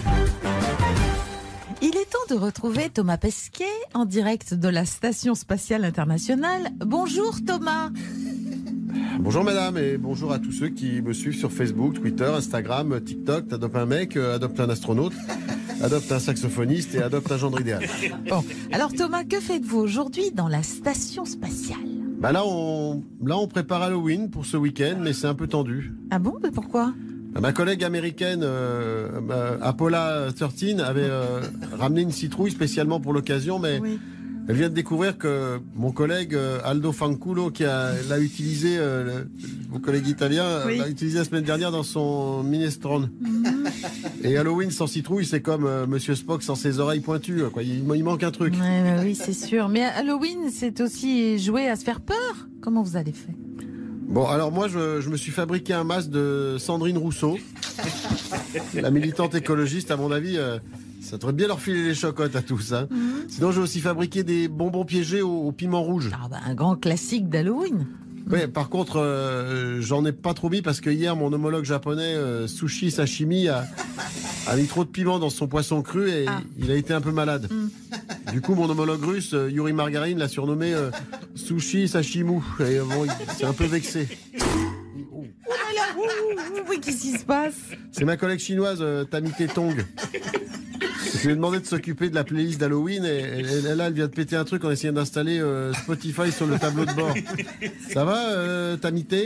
Il est temps de retrouver Thomas Pesquet en direct de la Station Spatiale Internationale. Bonjour Thomas. Bonjour madame et bonjour à tous ceux qui me suivent sur Facebook, Twitter, Instagram, TikTok. Adopte un mec, euh, adopte un astronaute, adopte un saxophoniste et adopte un gendre idéal. Bon, alors Thomas, que faites-vous aujourd'hui dans la Station Spatiale? Bah là on, là on prépare Halloween pour ce week-end, mais c'est un peu tendu. Ah bon, mais pourquoi? Ma collègue américaine euh, euh, Apollo treize avait euh, ramené une citrouille spécialement pour l'occasion, mais oui. Elle vient de découvrir que mon collègue euh, Aldo Fanculo, qui a, l'a utilisé, euh, le, mon collègue italien, oui. l'a utilisé la semaine dernière dans son minestrone. Mm-hmm. Et Halloween sans citrouille, c'est comme euh, Monsieur Spock sans ses oreilles pointues. Quoi. Il, il manque un truc. Ouais, bah oui, c'est sûr. Mais Halloween, c'est aussi jouer à se faire peur. Comment vous allez faire? Bon, alors moi, je, je me suis fabriqué un masque de Sandrine Rousseau, la militante écologiste, à mon avis. Euh, Ça devrait bien leur filer les chocottes à tous. Hein. Mmh. Sinon, j'ai aussi fabriqué des bonbons piégés au, au piment rouge. Ah bah, un grand classique d'Halloween. Ouais, par contre, euh, j'en ai pas trop mis parce que hier, mon homologue japonais, euh, Sushi Sashimi, a, a mis trop de piment dans son poisson cru et ah. il a été un peu malade. Mm. Du coup, mon homologue russe, euh, Yuri Margarine, l'a surnommé euh, Sushi Sashimu. Et euh, bon, il s'est un peu vexé. Oh là là, ouh, ouh, ouh, qu'est-ce qui se passe? C'est ma collègue chinoise, euh, Tamite Tong. Je lui ai demandé de s'occuper de la playlist d'Halloween et, et, et là, elle vient de péter un truc en essayant d'installer euh, Spotify sur le tableau de bord. Ça va, euh, Tamité?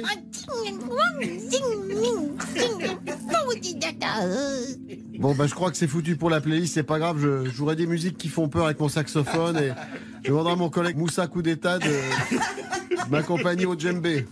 Bon, bah, je crois que c'est foutu pour la playlist, c'est pas grave. Je jouerai des musiques qui font peur avec mon saxophone et je demanderai à mon collègue Moussa Koudeta de, de m'accompagner au djembé.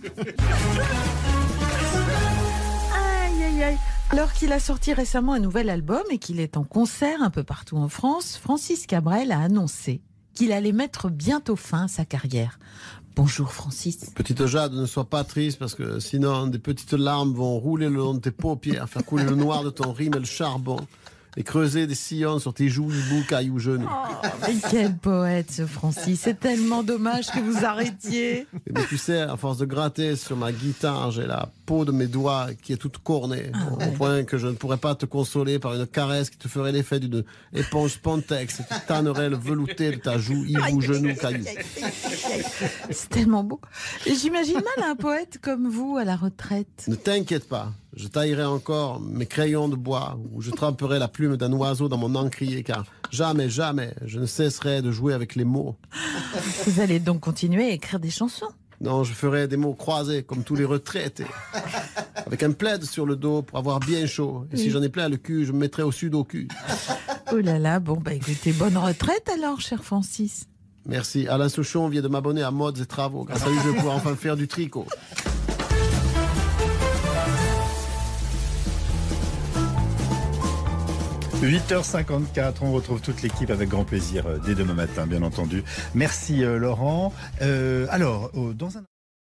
Aïe, aïe, aïe. Alors qu'il a sorti récemment un nouvel album et qu'il est en concert un peu partout en France, Francis Cabrel a annoncé qu'il allait mettre bientôt fin à sa carrière. Bonjour Francis. Petite Jade, ne sois pas triste parce que sinon des petites larmes vont rouler le long de tes paupières, faire couler le noir de ton rime et le charbon et creuser des sillons sur tes joues, hiboux, cailloux, genoux. Oh, mais quel poète ce Francis, c'est tellement dommage que vous arrêtiez. Mais tu sais, à force de gratter sur ma guitare, j'ai la peau de mes doigts qui est toute cornée, ah, au ouais. point que je ne pourrais pas te consoler par une caresse qui te ferait l'effet d'une éponge Spantex et qui tannerait le velouté de ta joue, hibou, genou, caillou. C'est tellement beau. Et j'imagine mal un poète comme vous à la retraite. Ne t'inquiète pas, je taillerai encore mes crayons de bois ou je tremperai la plume d'un oiseau dans mon encrier car jamais, jamais je ne cesserai de jouer avec les mots. Vous allez donc continuer à écrire des chansons? Non, je ferai des mots croisés comme tous les retraités. Avec un plaid sur le dos pour avoir bien chaud. Et oui. Si j'en ai plein le cul, je me mettrai au sudoku. Oh là là, bon bah écoutez, bonne retraite alors, cher Francis. Merci. Alain Souchon vient de m'abonner à Modes et Travaux. Grâce à lui, je vais pouvoir enfin faire du tricot. huit heures cinquante-quatre, on retrouve toute l'équipe avec grand plaisir euh, dès demain matin, bien entendu. Merci euh, Laurent. Euh, alors, euh, dans un...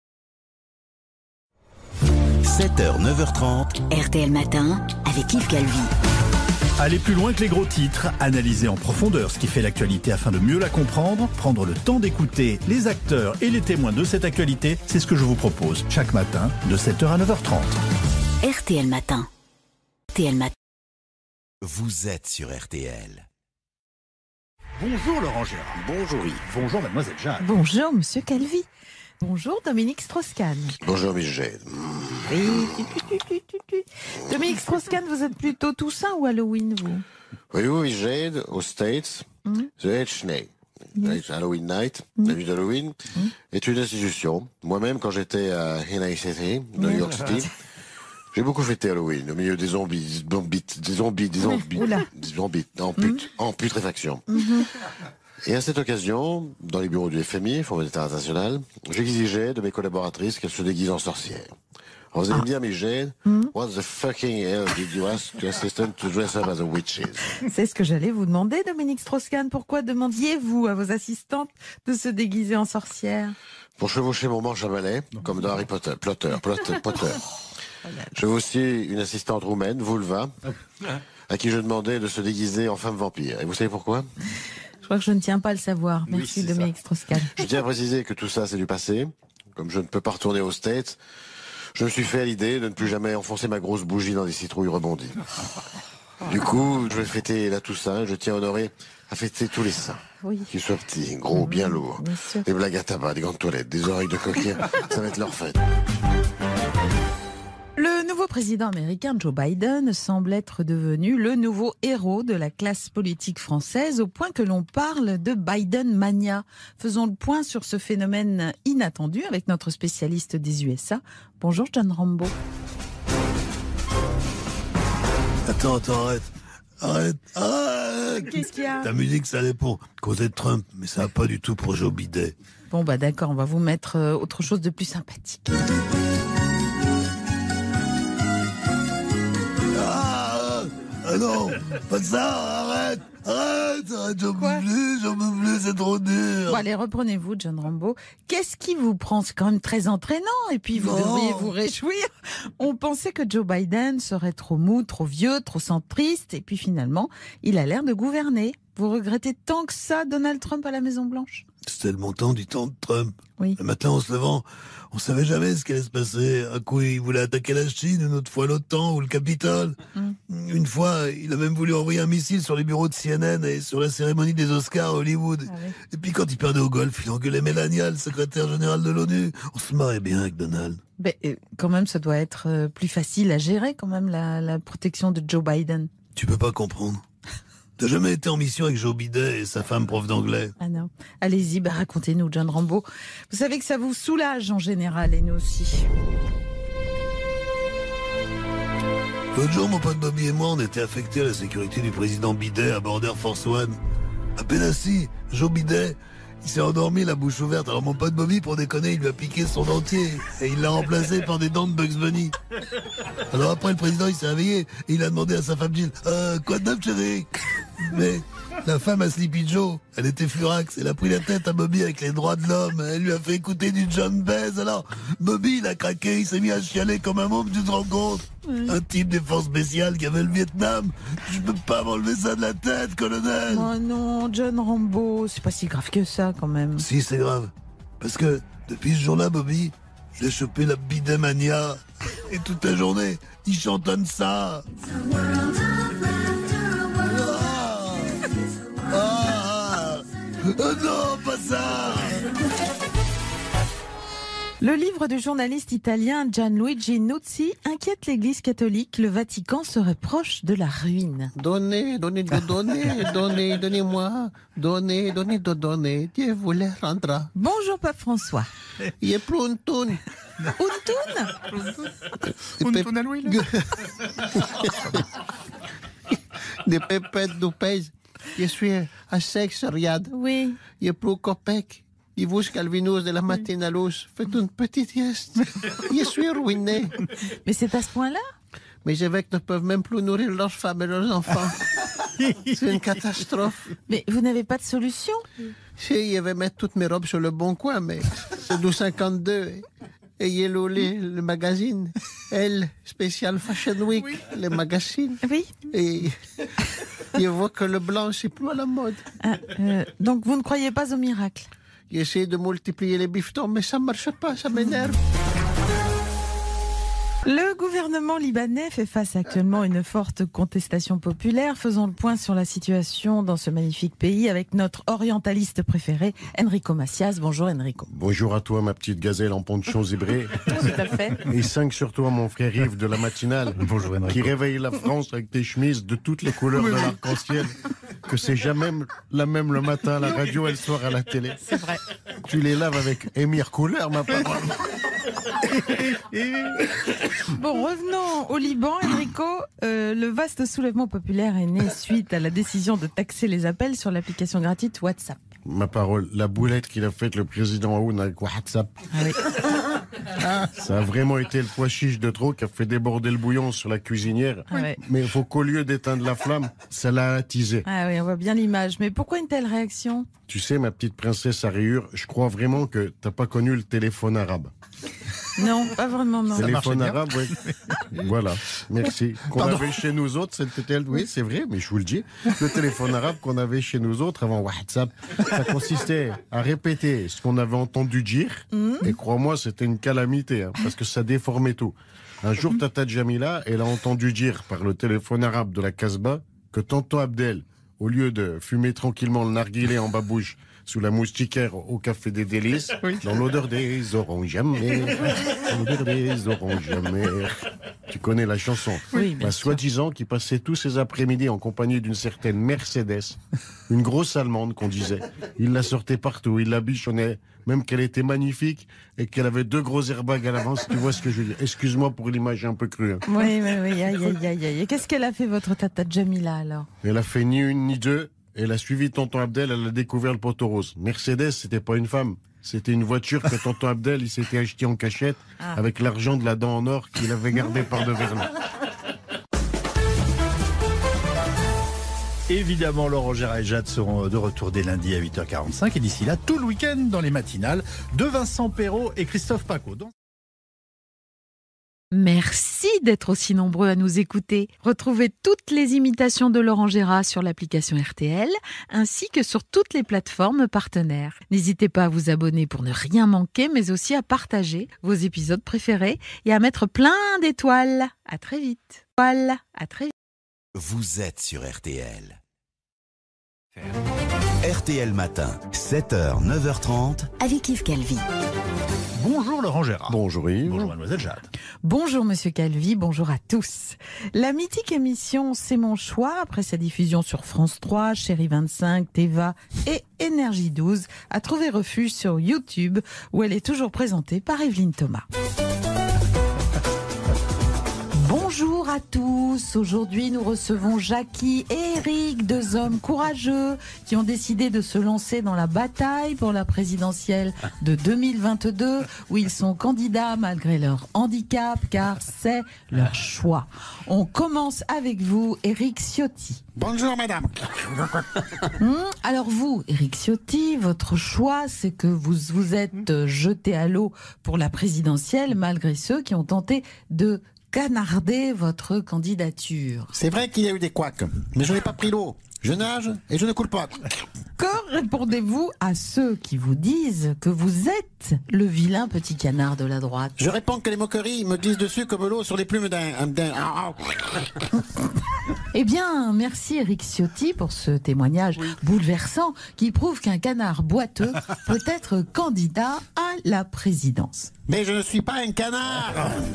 sept heures, neuf heures trente. R T L Matin, avec Yves Calvi. Aller plus loin que les gros titres, analyser en profondeur ce qui fait l'actualité afin de mieux la comprendre, prendre le temps d'écouter les acteurs et les témoins de cette actualité, c'est ce que je vous propose chaque matin de sept heures à neuf heures trente. R T L Matin. R T L Matin. Vous êtes sur R T L. Bonjour Laurent Gérard. Bonjour Yves. Bonjour Mademoiselle Jeanne. Bonjour Monsieur Calvi. Bonjour Dominique Strauss-Kahn. Bonjour Michel. Oui. Dominique Strauss-Kahn, vous êtes plutôt Toussaint ou Halloween, vous? Oui, oui, Jade, aux States, mm. The H-Ney. Yes. Halloween Night, mm. la nuit d'Halloween, mm. est une institution. Moi-même, quand j'étais à Henry City, New York City, j'ai beaucoup fêté Halloween, au milieu des zombies, des zombies, des zombies, des zombies, des zombies en, put, mm. en putréfaction. Mm-hmm. Et à cette occasion, dans les bureaux du F M I, Fonds monétaire international, j'exigeais de mes collaboratrices qu'elles se déguisent en sorcières. Alors vous allez ah. me dire, mais Jane, mm. what the fucking hell did you ask your assistant to dress up as a witches? C'est ce que j'allais vous demander, Dominique Strauss-Kahn. Pourquoi demandiez-vous à vos assistantes de se déguiser en sorcières? Pour chevaucher mon manche à balai, comme dans Harry Potter. Potter, Potter, Potter. Je veux aussi une assistante roumaine, Vulva, à qui je demandais de se déguiser en femme vampire. Et vous savez pourquoi? Je crois que je ne tiens pas à le savoir. Merci oui, Dominique Strauss-Kahn. Je tiens à préciser que tout ça, c'est du passé. Comme je ne peux pas retourner aux States, je me suis fait à l'idée de ne plus jamais enfoncer ma grosse bougie dans des citrouilles rebondies. Du coup, je vais fêter la Toussaint. Je tiens à honorer à fêter tous les saints. Oui. Qu'ils soient petits, gros, bien lourds. Bien des blagues à tabac, des grandes toilettes, des oreilles de coquin. Ça va être leur fête. Le nouveau président américain Joe Biden semble être devenu le nouveau héros de la classe politique française, au point que l'on parle de Biden mania. Faisons le point sur ce phénomène inattendu avec notre spécialiste des U S A. Bonjour John Rambo. Attends, attends, arrête. Arrête, arrête. Qu'est-ce qu'il y a? Ta musique, ça allait pour causer de Trump, mais ça va pas du tout pour Joe Biden. Bon bah d'accord, on va vous mettre euh, autre chose de plus sympathique. Ah non, pas de ça, arrête, arrête, arrête, j'en peux plus, j'en peux plus, c'est trop dur. Bon, allez, reprenez-vous, John Rambo. Qu'est-ce qui vous prend? C'est quand même très entraînant. Et puis, vous Non. devriez vous réjouir. On pensait que Joe Biden serait trop mou, trop vieux, trop centriste. Et puis, finalement, il a l'air de gouverner. Vous regrettez tant que ça Donald Trump à la Maison-Blanche? C'était le montant du temps de Trump. Oui. Le matin, en se levant, on savait jamais ce qui allait se passer. Un coup, il voulait attaquer la Chine, une autre fois l'OTAN ou le Capitole. Mm. Une fois, il a même voulu envoyer un missile sur les bureaux de C N N et sur la cérémonie des Oscars à Hollywood. Ah oui. Et puis quand il perdait au golf, il engueulait Melania, le secrétaire général de l'ONU. On se marrait bien avec Donald. Mais euh, quand même, ça doit être euh, plus facile à gérer, quand même, la, la protection de Joe Biden. Tu peux pas comprendre. T'as jamais été en mission avec Joe Bidet et sa femme prof d'anglais? Ah non. Allez-y, bah racontez-nous, John Rambo. Vous savez que ça vous soulage en général, et nous aussi. L'autre jour, mon pote Bobby et moi, on était affectés à la sécurité du président Bidet à bord d'Air Force One. À peine assis, Joe Bidet, il s'est endormi la bouche ouverte. Alors mon pote Bobby, pour déconner, il lui a piqué son dentier et il l'a remplacé par des dents de Bugs Bunny. Alors après, le président, il s'est réveillé et il a demandé à sa femme Jill, euh, quoi de neuf, chérie? Mais la femme à Sleepy Joe, elle était furax. Elle a pris la tête à Bobby avec les droits de l'homme. Elle lui a fait écouter du John Baez. Alors, Bobby, il a craqué, il s'est mis à chialer comme un môme, tu te rends compte? Oui. Un type des forces spéciales qui avait le Vietnam. Je peux pas m'enlever ça de la tête, colonel. Oh non, John Rambo, c'est pas si grave que ça, quand même. Si, c'est grave. Parce que, depuis ce jour-là, Bobby, il a chopé la bidémania. Et toute la journée, il chantonne ça. Ah, oh non, pas ça! Le livre du journaliste italien Gianluigi Nuzzi inquiète l'Église catholique. Le Vatican serait proche de la ruine. Donnez, donnez, donnez, donnez, donnez-moi, donnez, donnez, donnez, Dieu vous les rendra. Bonjour, Pape François. Il est plus un toun. Un toun? Un toun à l'huile. Des pépettes du pays. Je suis à sexe, regarde. Oui. Il est plus copec. Il vous calvinus de la matinée à l'os. Faites une petite sieste. Je suis ruiné. Mais c'est à ce point-là? Mes évêques ne peuvent même plus nourrir leurs femmes et leurs enfants. C'est une catastrophe. Mais vous n'avez pas de solution? Si, je vais mettre toutes mes robes sur le bon coin, mais c'est douze cinquante-deux. Et Yellow, les, le magazine. Elle, spécial Fashion Week, oui. Les magazines. Oui. Et je vois que le blanc, c'est plus à la mode. Ah, euh, donc vous ne croyez pas au miracle? J'essaie de multiplier les bifetons, mais ça ne marche pas, ça m'énerve. Le gouvernement libanais fait face actuellement à une forte contestation populaire. Faisons le point sur la situation dans ce magnifique pays avec notre orientaliste préféré, Enrico Macias. Bonjour Enrico. Bonjour à toi, ma petite gazelle en ponchon zébré. Tout à fait. Et cinq surtout à mon frère Yves de la matinale. Bonjour Enrico. Qui réveille la France avec des chemises de toutes les couleurs de l'arc-en-ciel. Que c'est jamais la même le matin à la radio et le soir à la télé. C'est vrai. Tu les laves avec Émir Couleur, ma parole. Bon, revenons au Liban, Enrico. Euh, le vaste soulèvement populaire est né suite à la décision de taxer les appels sur l'application gratuite WhatsApp. Ma parole, la boulette qu'il a faite le président Aoun avec WhatsApp. Ah oui. Ça a vraiment été le pois chiche de trop qui a fait déborder le bouillon sur la cuisinière. Ah ouais. Mais il faut qu'au lieu d'éteindre la flamme, ça l'a attisé. Ah oui, on voit bien l'image. Mais pourquoi une telle réaction? Tu sais, ma petite princesse à rayures, je crois vraiment que t'as pas connu le téléphone arabe. Non, pas vraiment, non. Téléphone arabe, oui. Voilà, merci. Qu'on Pardon. avait chez nous autres, c'était oui, c'est vrai, mais je vous le dis. Le téléphone arabe qu'on avait chez nous autres avant WhatsApp, ça consistait à répéter ce qu'on avait entendu dire. Mmh. Et crois-moi, c'était une calamité, hein, parce que ça déformait tout. Un jour, Tata Jamila, elle a entendu dire par le téléphone arabe de la Casbah que tonton Abdel, au lieu de fumer tranquillement le narguilé en babouche sous la moustiquaire au Café des Délices, oui. Dans l'odeur des oranges amères, dans l'odeur des oranges amères. Tu connais la chanson. Oui, bien bah, sûr. soi-disant qu'il passait tous ses après-midi en compagnie d'une certaine Mercedes, une grosse Allemande qu'on disait. Il la sortait partout, il la bichonnait, même qu'elle était magnifique et qu'elle avait deux gros airbags à l'avance. Tu vois ce que je veux dire? Excuse-moi pour l'image un peu crue. Hein. Oui, oui, oui. Aïe, aïe, aïe, aïe. Et qu'est-ce qu'elle a fait, votre tata Jamila, alors? Elle a fait ni une ni deux. Elle a suivi tonton Abdel, elle a découvert le poteau rose. Mercedes, c'était pas une femme. C'était une voiture que tonton Abdel, il s'était acheté en cachette ah. avec l'argent de la dent en or qu'il avait gardé par devers lui. Évidemment, Laurent Gérard et Jade seront de retour dès lundi à huit heures quarante-cinq. Et d'ici là, tout le week-end dans les matinales de Vincent Perrault et Christophe Paco. Donc... Merci d'être aussi nombreux à nous écouter. Retrouvez toutes les imitations de Laurent Gérard sur l'application R T L, ainsi que sur toutes les plateformes partenaires. N'hésitez pas à vous abonner pour ne rien manquer, mais aussi à partager vos épisodes préférés et à mettre plein d'étoiles. À très vite. Voilà, à très vite. Vous êtes sur R T L. R T L Matin, sept heures, neuf heures trente. Avec Yves Calvi. Bonjour Laurent Gérard. Bonjour Yves. Bonjour Mademoiselle Jade. Bonjour Monsieur Calvi, bonjour à tous. La mythique émission C'est mon choix, après sa diffusion sur France trois, Chérie vingt-cinq, Téva et Énergie douze, a trouvé refuge sur YouTube, où elle est toujours présentée par Evelyne Thomas. Bonjour à tous. Aujourd'hui, nous recevons Jackie et Eric, deux hommes courageux qui ont décidé de se lancer dans la bataille pour la présidentielle de deux mille vingt-deux, où ils sont candidats malgré leur handicap, car c'est leur choix. On commence avec vous, Eric Ciotti. Bonjour madame. Hum, alors vous, Eric Ciotti, votre choix, c'est que vous vous êtes jeté à l'eau pour la présidentielle, malgré ceux qui ont tenté de canarder votre candidature. C'est vrai qu'il y a eu des couacs, mais je n'ai pas pris l'eau. Je nage et je ne coule pas. Que répondez-vous à ceux qui vous disent que vous êtes le vilain petit canard de la droite? Je réponds que les moqueries me glissent dessus comme l'eau sur les plumes d'un... d'un... Eh bien, merci Eric Ciotti pour ce témoignage oui. bouleversant qui prouve qu'un canard boiteux peut être candidat à la présidence. Mais je ne suis pas un canard.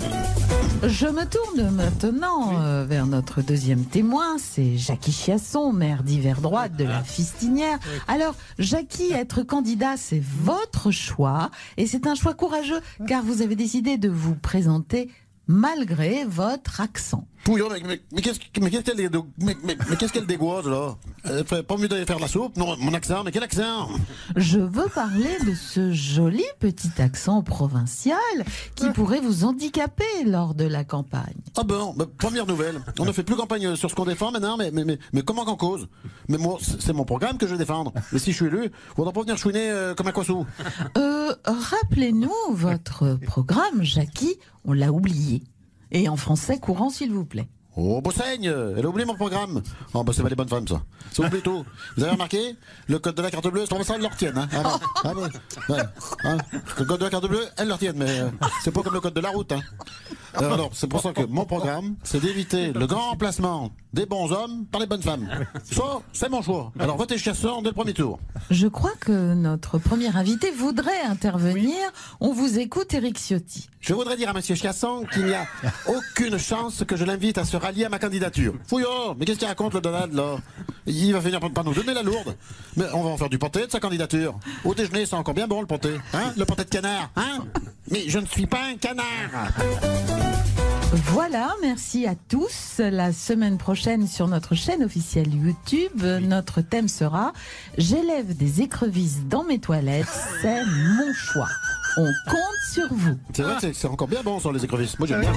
Je me tourne maintenant euh, vers notre deuxième témoin, c'est Jackie Chiasson, maire d'hiver droite de la Fistinière. Alors, Jackie, être candidat, c'est votre choix, et c'est un choix courageux, car vous avez décidé de vous présenter malgré votre accent. Pouillon, mais, mais, mais qu'est-ce mais qu'est-ce qu'elle mais, mais, mais qu'est-ce qu'elle dégoise là? Elle ferait pas mieux d'aller faire la soupe? Non, mon accent, mais quel accent? Je veux parler de ce joli petit accent provincial qui pourrait vous handicaper lors de la campagne. Ah ben, bah, première nouvelle. On ne fait plus campagne sur ce qu'on défend maintenant, mais, mais, mais, mais comment qu'en cause? Mais moi, c'est mon programme que je vais défendre. Mais si je suis élu, on va pas venir chouiner euh, comme un coissou. Euh, rappelez-nous votre programme, Jackie, on l'a oublié. Et en français courant, s'il vous plaît. Oh, Bossaigne, elle a oublié mon programme. Oh, bah, c'est pas les bonnes femmes, ça. Ça oublie tout. Vous avez remarqué? Le code de la carte bleue, c'est pour ça qu'elles le retiennent, hein. Ah, bah, ah, bah, ouais, hein. Le code de la carte bleue, elles le retiennent, mais euh, c'est pas comme le code de la route, hein. Euh, alors, c'est pour ça que mon programme, c'est d'éviter le grand remplacement des bons hommes par les bonnes femmes. Ça, c'est mon choix. Alors, votez Chiasson dès le premier tour. Je crois que notre premier invité voudrait intervenir. On vous écoute, Eric Ciotti. Je voudrais dire à monsieur Chiasson qu'il n'y a aucune chance que je l'invite à se rallier à ma candidature. Fouillard, mais qu'est-ce qu'il raconte le Donald, là? Il va finir par nous donner la lourde. Mais on va en faire du pâté de sa candidature. Au déjeuner, c'est encore bien bon, le pâté. Hein? Le pâté de canard, hein? Mais je ne suis pas un canard. Voilà, merci à tous. La semaine prochaine, sur notre chaîne officielle YouTube, notre thème sera « J'élève des écrevisses dans mes toilettes, c'est mon choix ». On compte sur vous. C'est vrai que c'est encore bien bon sur les écrevisses. Moi, j'aime bien.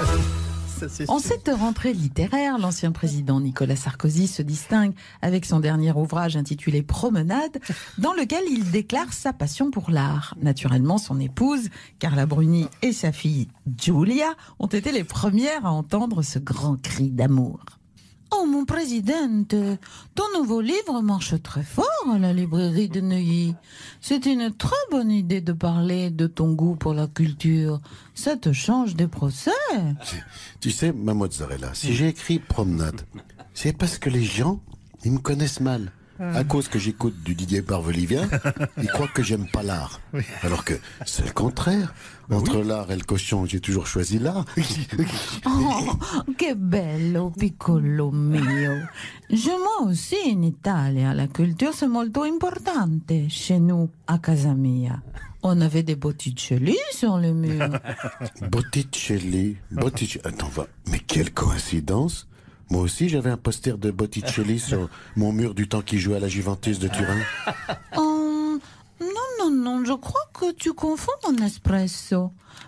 En cette rentrée littéraire, l'ancien président Nicolas Sarkozy se distingue avec son dernier ouvrage intitulé Promenade, dans lequel il déclare sa passion pour l'art. Naturellement, son épouse, Carla Bruni, et sa fille Giulia ont été les premières à entendre ce grand cri d'amour. Oh mon président, ton nouveau livre marche très fort à la librairie de Neuilly. C'est une très bonne idée de parler de ton goût pour la culture. Ça te change des procès. Tu sais, ma mozzarella, si j'ai écrit Promenade, c'est parce que les gens, ils me connaissent mal. À cause que j'écoute du Didier Barbelivien, ils croient que j'aime pas l'art. Oui. Alors que c'est le contraire. Entre oui. l'art et le cochon, j'ai toujours choisi l'art. Oh, che bello, piccolo mio. Je, moi aussi, in Italia, la culture, c'est molto importante. Chez nous, à casa mia. On avait des Botticelli sur le mur. Botticelli, Botticelli. Attends, va. Mais quelle coïncidence! Moi aussi, j'avais un poster de Botticelli sur mon mur du temps qu'il jouait à la Juventus de Turin. Oh, non, non, non, je crois que tu confonds mon espresso. Mais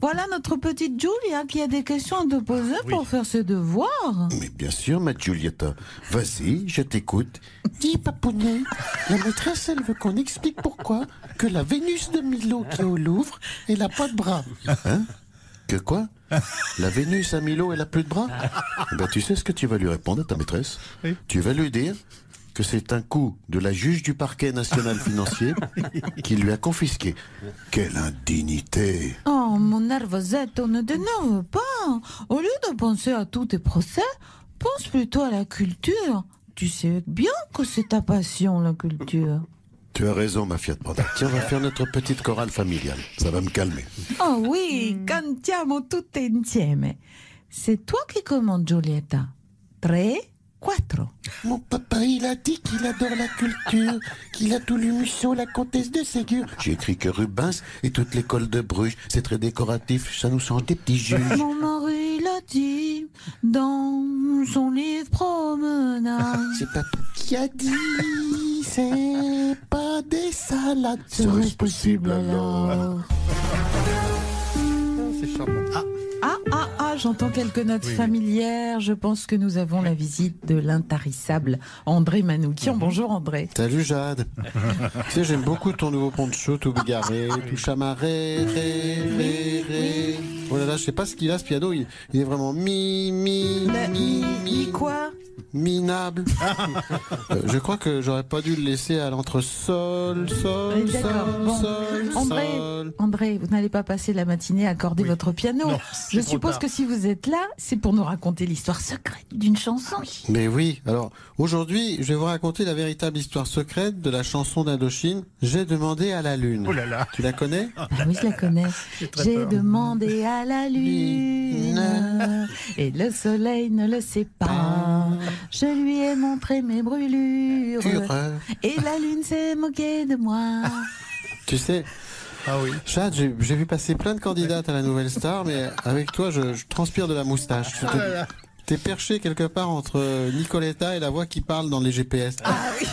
Voilà notre petite Julia qui a des questions à te poser pour faire ses devoirs. Mais bien sûr, ma Giulietta. Vas-y, je t'écoute. Dis, papounet, la maîtresse, elle veut qu'on explique pourquoi que la Vénus de Milo qui est au Louvre, elle n'a pas de bras. Hein? Que quoi? La Vénus à Milo, elle a plus de bras? Eh ben, tu sais ce que tu vas lui répondre à ta maîtresse? Oui. Tu vas lui dire que c'est un coup de la juge du parquet national financier qui lui a confisqué. Quelle indignité! Oh, mon nervosette, on ne t'énerve pas. Au lieu de penser à tous tes procès, pense plutôt à la culture. Tu sais bien que c'est ta passion, la culture. Tu as raison, ma Fiat Panda. Tiens, on va faire notre petite chorale familiale. Ça va me calmer. Oh oui, cantiamo tutte insieme. C'est toi qui commandes, Giulietta. Tre, quattro. Mon papa, il a dit qu'il adore la culture, qu'il a tout lu Musso, la comtesse de Ségur. J'ai écrit que Rubens et toute l'école de Bruges, c'est très décoratif, ça nous change des petits juges. Mon mari l'a dit dans son livre Promenade. C'est pas qui a dit, c'est pas des salades. Serait-ce possible alors? C'est charmant. Ah. Ah, ah, ah, j'entends quelques notes Oui. familières. Je pense que nous avons la visite de l'intarissable André Manoukian. Bonjour André. Salut Jade. Tu sais, j'aime beaucoup ton nouveau poncho, tout bigarré, tout chamarré, ré, ré, ré. Oh là là, je sais pas ce qu'il a ce piano, il, il est vraiment mi, mi, mi, mi, quoi minable. Euh, je crois que j'aurais pas dû le laisser à l'entresol, sol, Oui, d'accord. sol, Bon. sol, André, sol. André, vous n'allez pas passer la matinée à accorder votre piano. Non, Je c'est trop suppose tard. que si vous êtes là, c'est pour nous raconter l'histoire secrète d'une chanson. Mais oui, alors aujourd'hui, je vais vous raconter la véritable histoire secrète de la chanson d'Indochine, J'ai demandé à la lune. Oh là là. Tu la connais? Ah oui, je la connais. très J'ai peur. demandé à la lune et le soleil ne le sait pas. Je lui ai montré mes brûlures Hurreur. et la lune s'est moquée de moi. Tu sais, ah oui. Chad, j'ai j'ai vu passer plein de candidates à la Nouvelle Star, mais avec toi, je, je transpire de la moustache. Tu Ah là là. T'es perché quelque part entre Nicoletta et la voix qui parle dans les G P S. Ah oui.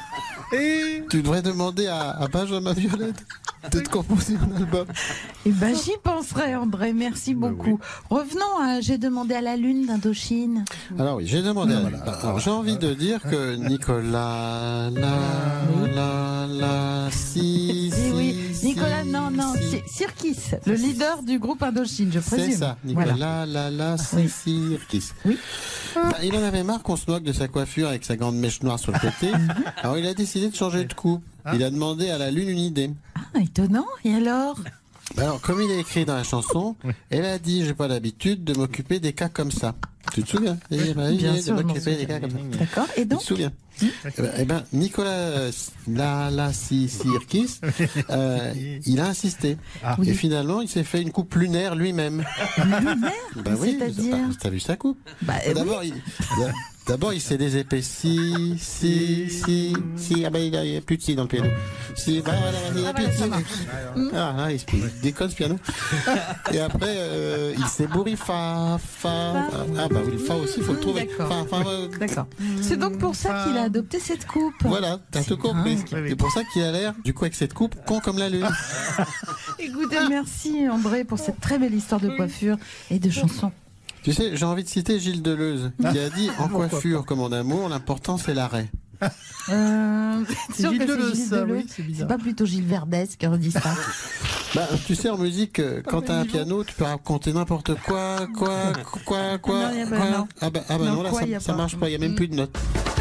Et tu devrais demander à, à Benjamin Violette de te composer un album. Eh ben, j'y penserai, André. Merci beaucoup. Revenons à J'ai demandé à la lune d'Indochine. Alors oui, j'ai demandé à la- Alors j'ai envie de dire que Nicolas, la, la, la, si, Eh si, oui, si, Nicolas, non, non, si. Sirkis, le leader du groupe Indochine, je présume. C'est ça, Nicolas, Voilà. la, la, si, si, Sirkis. Oui. Bah, il en avait marre qu'on se moque de sa coiffure avec sa grande mèche noire sur le côté. Alors il a décidé de changer de coupe. Il a demandé à la lune une idée. Ah, étonnant. Et alors? Bah alors, comme il est écrit dans la chanson, elle a dit, j'ai pas l'habitude de m'occuper des cas comme ça. Tu te souviens? Elle m'a dit Bien de sûr, je m'en m'occuper des cas comme ça. D'accord. Et donc? Tu te souviens? Eh ben, eh ben, Nicolas, euh, la, la, si, Sirkis, euh, il a insisté. Ah. Et Oui. finalement, il s'est fait une coupe lunaire lui-même. Lunaire? Bah oui, C'est-à-dire? t'as- t'as vu sa coupe? Bah, euh, D'abord, il, d'abord, il s'est désépaissi, si, si, si, ah ben, il n'y a plus de si dans le piano. Si, bah, voilà, il n'y a plus de si. Ah, ah, il, se- il déconne ce piano. Et après, euh, il s'est bourri fa, fa, ah bah oui, le fa aussi, il faut le trouver. D'accord. Fa, fa, euh, D'accord. C'est donc pour ça qu'il a adopté cette coupe. Voilà, t'as tout compris. C'est pour ça qu'il a l'air, du coup, avec cette coupe, con comme la lune. Écoutez, merci André pour cette très belle histoire de coiffure et de chanson. Tu sais, j'ai envie de citer Gilles Deleuze, qui a dit, en coiffure comme en amour, l'important c'est l'arrêt. Euh, c'est sûr Gilles que c'est Deleuze, Gilles ça, Deleuze. oui, c'est bizarre. C'est pas plutôt Gilles Verdez qui redit ça. Bah, tu sais, en musique, euh, quand t'as un piano, tu peux raconter n'importe quoi, quoi, quoi, quoi, Non, y a pas- quoi. non. Ah bah, ah bah Non, non, là, quoi, ça, y a ça pas. marche pas, il y a même plus de notes.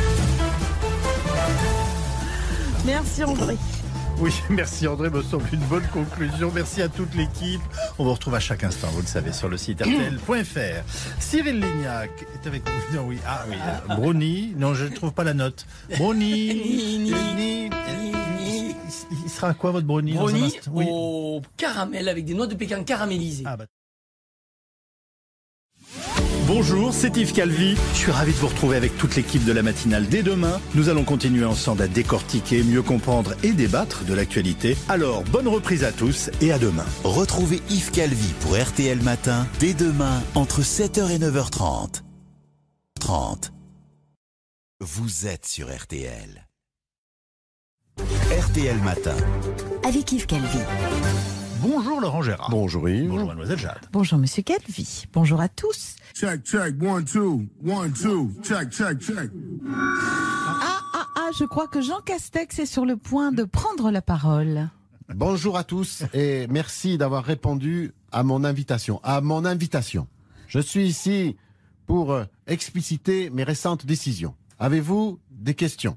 Merci André. Oui, merci André, me semble une bonne conclusion. Merci à toute l'équipe. On vous retrouve à chaque instant, vous le savez, sur le site R T L point F R. Cyril Lignac est avec nous. Non, oui, ah oui, euh, Brownie. Non, je ne trouve pas la note. Brownie. Brownie. Il, il sera à quoi votre brownie dans un Brownie instant Oui. au caramel avec des noix de pécan caramélisées. Ah bah. Bonjour, c'est Yves Calvi. Je suis ravi de vous retrouver avec toute l'équipe de la matinale. Dès demain, nous allons continuer ensemble à décortiquer, mieux comprendre et débattre de l'actualité. Alors, bonne reprise à tous et à demain. Retrouvez Yves Calvi pour R T L Matin dès demain entre sept heures et neuf heures trente. trente. Vous êtes sur R T L. R T L Matin. Avec Yves Calvi. Bonjour Laurent Gérard. Bonjour Yves. Bonjour Mademoiselle Jade. Bonjour Monsieur Calvi. Bonjour à tous. Check, check, one, two, one, two, check, check, check. Ah, ah, ah, je crois que Jean Castex est sur le point de prendre la parole. Bonjour à tous et merci d'avoir répondu à mon invitation. À mon invitation. Je suis ici pour euh, expliciter mes récentes décisions. Avez-vous des questions?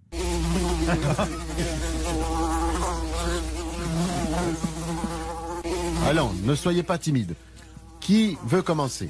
Allons, ne soyez pas timide. Qui veut commencer?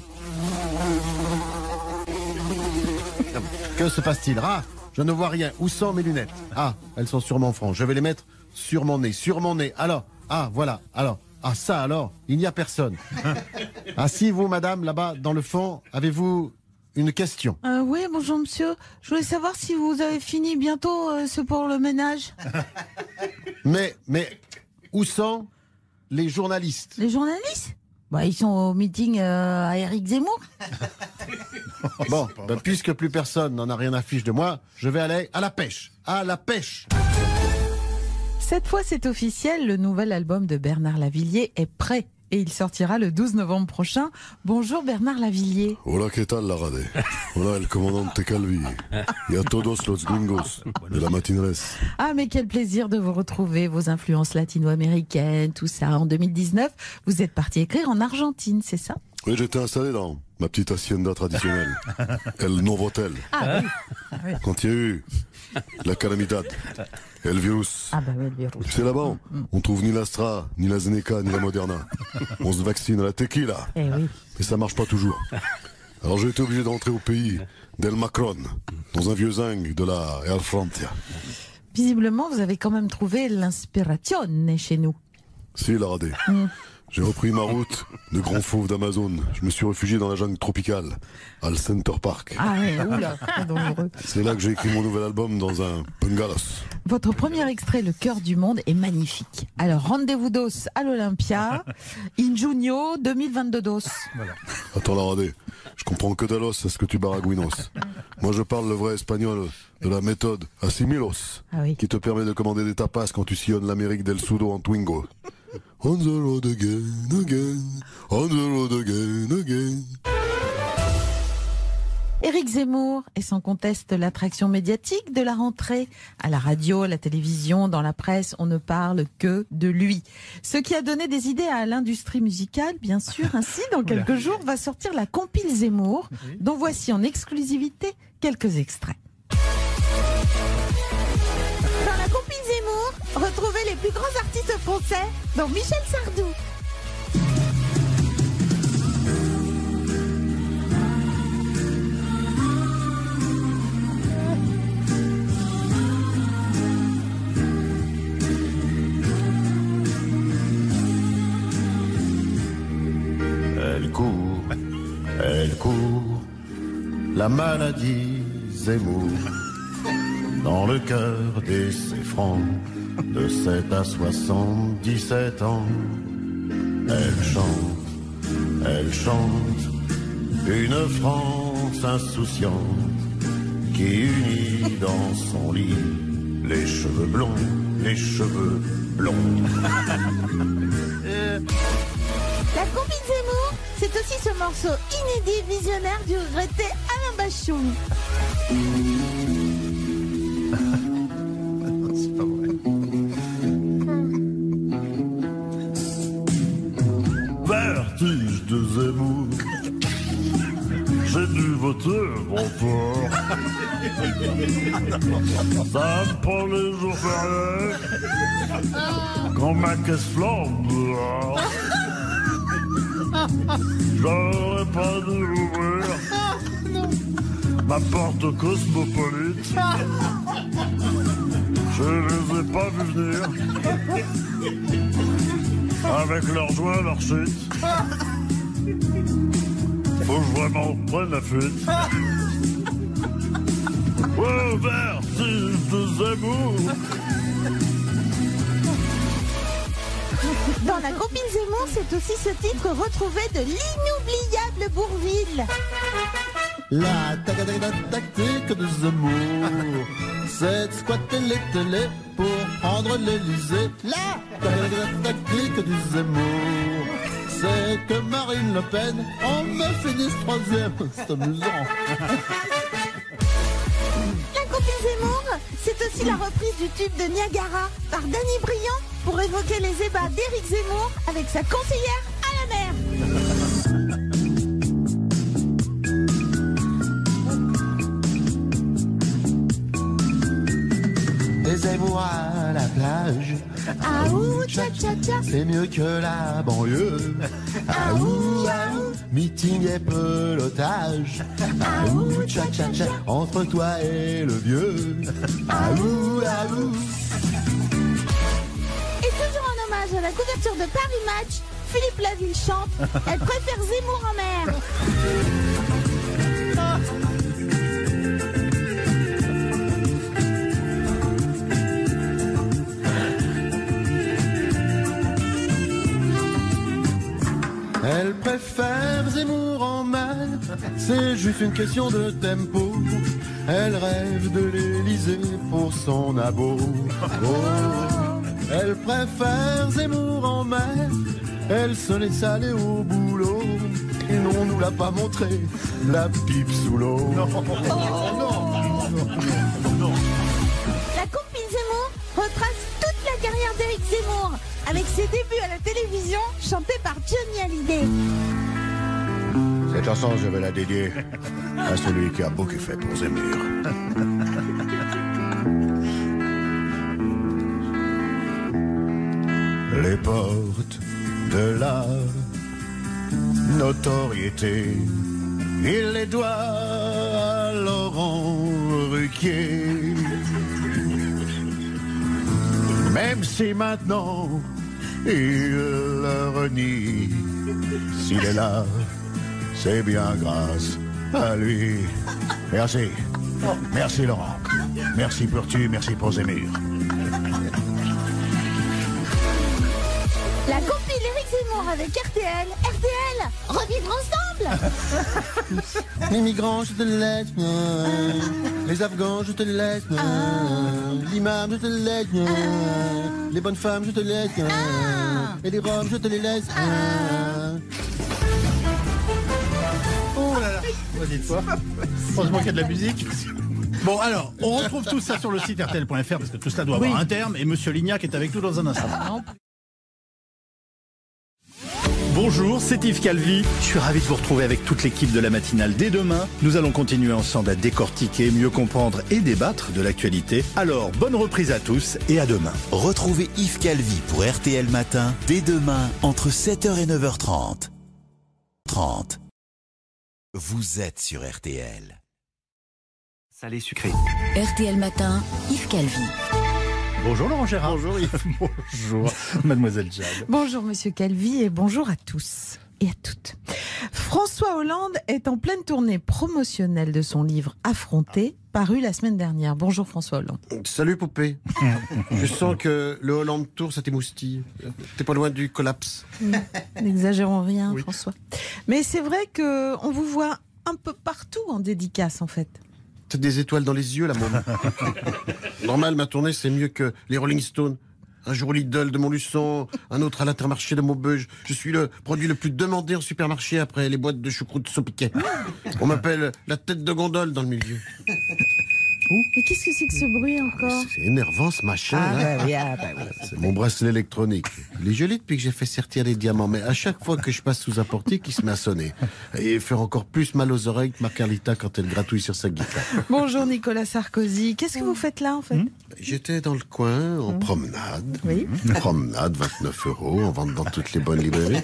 Que se passe-t-il? Ah, je ne vois rien. Où sont mes lunettes? Ah, elles sont sur mon front. Je vais les mettre sur mon nez. Sur mon nez. Alors, ah, voilà. Alors, ah, ça alors, il n'y a personne. Ah, si vous, madame, là-bas, dans le fond, avez-vous une question? Euh, oui, bonjour monsieur. Je voulais savoir si vous avez fini bientôt euh, ce pour le ménage. Mais, mais, où sont les journalistes? Les journalistes? Bah, ils sont au meeting euh, à Éric Zemmour. Bon, ben, puisque plus personne n'en a rien à fiche de moi, je vais aller à la pêche. À la pêche. Cette fois, c'est officiel, le nouvel album de Bernard Lavilliers est prêt. Et il sortira le douze novembre prochain. Bonjour Bernard Lavilliers. Hola, ¿qué tal, la rade? Hola, el comandante Calvi. Y a todos los gringos de la matineres. Ah, mais quel plaisir de vous retrouver, vos influences latino-américaines, tout ça. En deux mille dix-neuf, vous êtes parti écrire en Argentine, c'est ça? Oui, j'étais installé dans ma petite hacienda traditionnelle, El Novotel. Ah oui. Ah, oui. Quand il y a eu la calamidad, El Virus. Ah bah oui, le virus. C'est là-bas, on trouve ni l'Astra, ni la Zeneca, ni la Moderna. On se vaccine à la tequila. Eh oui. Mais ça marche pas toujours. Alors j'ai été obligé d'entrer au pays d'El Macron, dans un vieux zinc de la Air Francia. Visiblement, vous avez quand même trouvé l'inspiration chez nous. Si, la radée. Mm. J'ai repris ma route de grand fauve d'Amazon. Je me suis réfugié dans la jungle tropicale, al Center Park. Ah oui, oula, très dangereux. C'est là que j'ai écrit mon nouvel album dans un bungalows. Votre premier extrait, Le cœur du monde, est magnifique. Alors, rendez-vous dos à l'Olympia, in junio deux mille vingt-deux dos. Voilà. Attends, la radée, je comprends que dalos à ce que tu baragouinos. Moi, je parle le vrai espagnol de la méthode Assimilos, ah oui. qui te permet de commander des tapas quand tu sillonnes l'Amérique del Sudo en Twingo. On the road again, again, on the road again, again. Éric Zemmour est sans conteste l'attraction médiatique de la rentrée. À la radio, à la télévision, dans la presse, on ne parle que de lui. Ce qui a donné des idées à l'industrie musicale, bien sûr. Ainsi, dans quelques jours, va sortir la compile Zemmour, dont voici en exclusivité quelques extraits. Dans la compile Zemmour, retrouvez les plus grands artistes français, dont Michel Sardou. Elle court, elle court, la maladie Zemmour, dans le cœur des francs, de sept à soixante-dix-sept ans. Elle chante, elle chante, une France insouciante, qui unit dans son lit les cheveux blonds, les cheveux blonds. La compile Zemmour, c'est aussi ce morceau inédit visionnaire du regretté Alain Bachung. C'est pas vrai. Vertige de Zemmour, j'ai dû voter mon port. Ça me prend les jours fériés, quand ma caisse flambe dehors. J'aurais pas dû ouvrir ma porte cosmopolite. Je les ai pas vus venir, avec leurs joints, leurs chutes. Faut que je vraiment prenne la fuite. Oh, vertige de Zemmour. Dans la compile Zemmour, c'est aussi ce titre retrouvé de l'inoubliable Bourvil. La tactique de Zemmour, c'est de squatter les télés pour prendre l'Elysée. La tactique du Zemmour, c'est que Marine Le Pen en me finisse troisième. C'est amusant. La copine Zemmour, c'est aussi la reprise du tube de Niagara par Danny Briand pour évoquer les ébats d'Éric Zemmour avec sa conseillère à la mer. Les Zemmour à la plage. Ah ouh, tcha tcha tcha. C'est mieux que la banlieue. Ah ouh, ah ouh. Meeting et pelotage. Ah ouh, tcha tcha tcha. Entre toi et le vieux. Ah ouh, ah ouh. Et toujours en hommage à la couverture de Paris Match, Philippe Laville chante « Elle préfère Zemmour en mer ». Elle préfère Zemmour en mer, c'est juste une question de tempo. Elle rêve de l'Élysée pour son abo. Oh, elle préfère Zemmour en mer, elle se laisse aller au boulot. Et non, on nous l'a pas montré, la pipe sous l'eau. Non, oh, non, non. La copine Zemmour retrace toute la carrière d'Éric Zemmour avec ses débuts à la télévision chantés par Johnny Hallyday. Cette chanson, je vais la dédier à celui qui a beaucoup fait pour Zemmour. Les portes de la notoriété, il les doit à Laurent Ruquier. Même si maintenant il le renie, s'il est là, c'est bien grâce à lui. Merci. Merci Laurent. Merci pour tu, merci pour Zemmour. La compile Éric Zemmour avec R T L. R T L, revivre ensemble. Les migrants, je te laisse. Les Afghans, je te laisse. L'imam, je te laisse. Les bonnes femmes, je te laisse. Et les Roms, je te les laisse. Oh là là, vas-y toi. Heureusement qu'il y a de la musique. Bon alors, on retrouve tout ça sur le site R T L point F R parce que tout cela doit avoir Oui. un terme et Monsieur Lignac est avec nous dans un instant. Bonjour, c'est Yves Calvi. Je suis ravi de vous retrouver avec toute l'équipe de la matinale dès demain. Nous allons continuer ensemble à décortiquer, mieux comprendre et débattre de l'actualité. Alors, bonne reprise à tous et à demain. Retrouvez Yves Calvi pour R T L Matin dès demain entre sept heures et neuf heures trente. trente. Vous êtes sur R T L. Salé sucré. R T L Matin, Yves Calvi. Bonjour Laurent Gérard. Bonjour Yves. Bonjour Mademoiselle Jade. Bonjour Monsieur Calvi et bonjour à tous et à toutes. François Hollande est en pleine tournée promotionnelle de son livre Affronter, paru la semaine dernière. Bonjour François Hollande. Salut Poupée. Je sens que le Hollande Tour, ça t'émoustille. T'es pas loin du collapse. N'exagérons rien, oui. François. Mais c'est vrai qu'on vous voit un peu partout en dédicace en fait. T'as des étoiles dans les yeux, la môme. Normal, ma tournée, c'est mieux que les Rolling Stones. Un jour Lidl de Montluçon, un autre à l'Intermarché de Maubeuge. Je suis le produit le plus demandé en supermarché après les boîtes de choucroute saupiquet. On m'appelle la tête de gondole dans le milieu. Mais qu'est-ce que c'est que ce bruit encore? C'est énervant ce machin ah, là. Bah oui, ah, bah oui. C'est mon bracelet électronique. Il est joli depuis que j'ai fait sortir les diamants, mais à chaque fois que je passe sous un portique, il se met à sonner. Et faire encore plus mal aux oreilles que ma Carlita quand elle gratouille sur sa guitare. Bonjour Nicolas Sarkozy. Qu'est-ce que vous faites là en fait? mmh. J'étais dans le coin en mmh. promenade. Oui. Promenade, vingt-neuf euros, en vente dans toutes les bonnes librairies.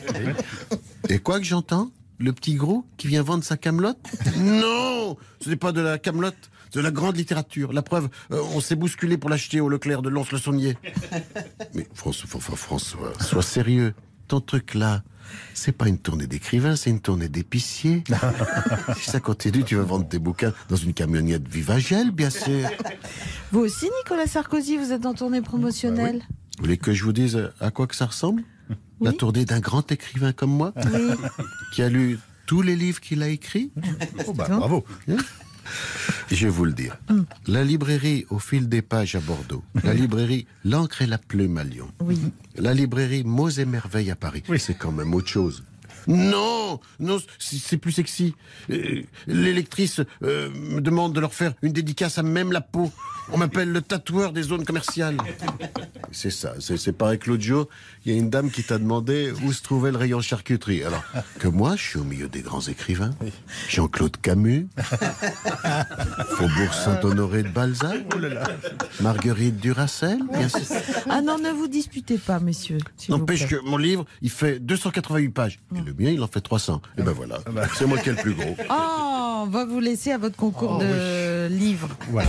Et quoi que j'entends? Le petit gros qui vient vendre sa camelote? Non, ce n'est pas de la camelote. De la grande littérature. La preuve, euh, on s'est bousculé pour l'acheter au Leclerc de Lons-le-Saunier. Mais François, François, sois sérieux. Ton truc là, c'est pas une tournée d'écrivain, c'est une tournée d'épicier. Si ça continue, tu vas vendre tes bouquins dans une camionnette Vivagel, bien sûr. Vous aussi, Nicolas Sarkozy, vous êtes en tournée promotionnelle. Bah oui. Vous voulez que je vous dise à quoi que ça ressemble? Oui. La tournée d'un grand écrivain comme moi, oui. qui a lu tous les livres qu'il a écrits. Oh bah, bravo. Je vais vous le dire. Mm. La librairie Au fil des pages à Bordeaux. La librairie L'encre et la plume à Lyon. Oui. La librairie Mots et merveilles à Paris. Oui. C'est quand même autre chose. Non, non, c'est c'est plus sexy. Euh, les lectrices euh, me demandent de leur faire une dédicace à même la peau. On m'appelle le tatoueur des zones commerciales. C'est ça, c'est c'est pareil que l'autre jour, il y a une dame qui t'a demandé où se trouvait le rayon charcuterie. Alors que moi, je suis au milieu des grands écrivains. Jean-Claude Camus, Faubourg Saint-Honoré de Balzac, Marguerite Duracell, bien sûr. Ah non, ne vous disputez pas, messieurs. s'il vous N'empêche plaît. que mon livre, il fait deux cent quatre-vingt-huit pages. Et le mien, il en fait trois cents. Et ben voilà, c'est moi qui ai le plus gros. Oh, on va vous laisser à votre concours Oh, de livres. Voilà.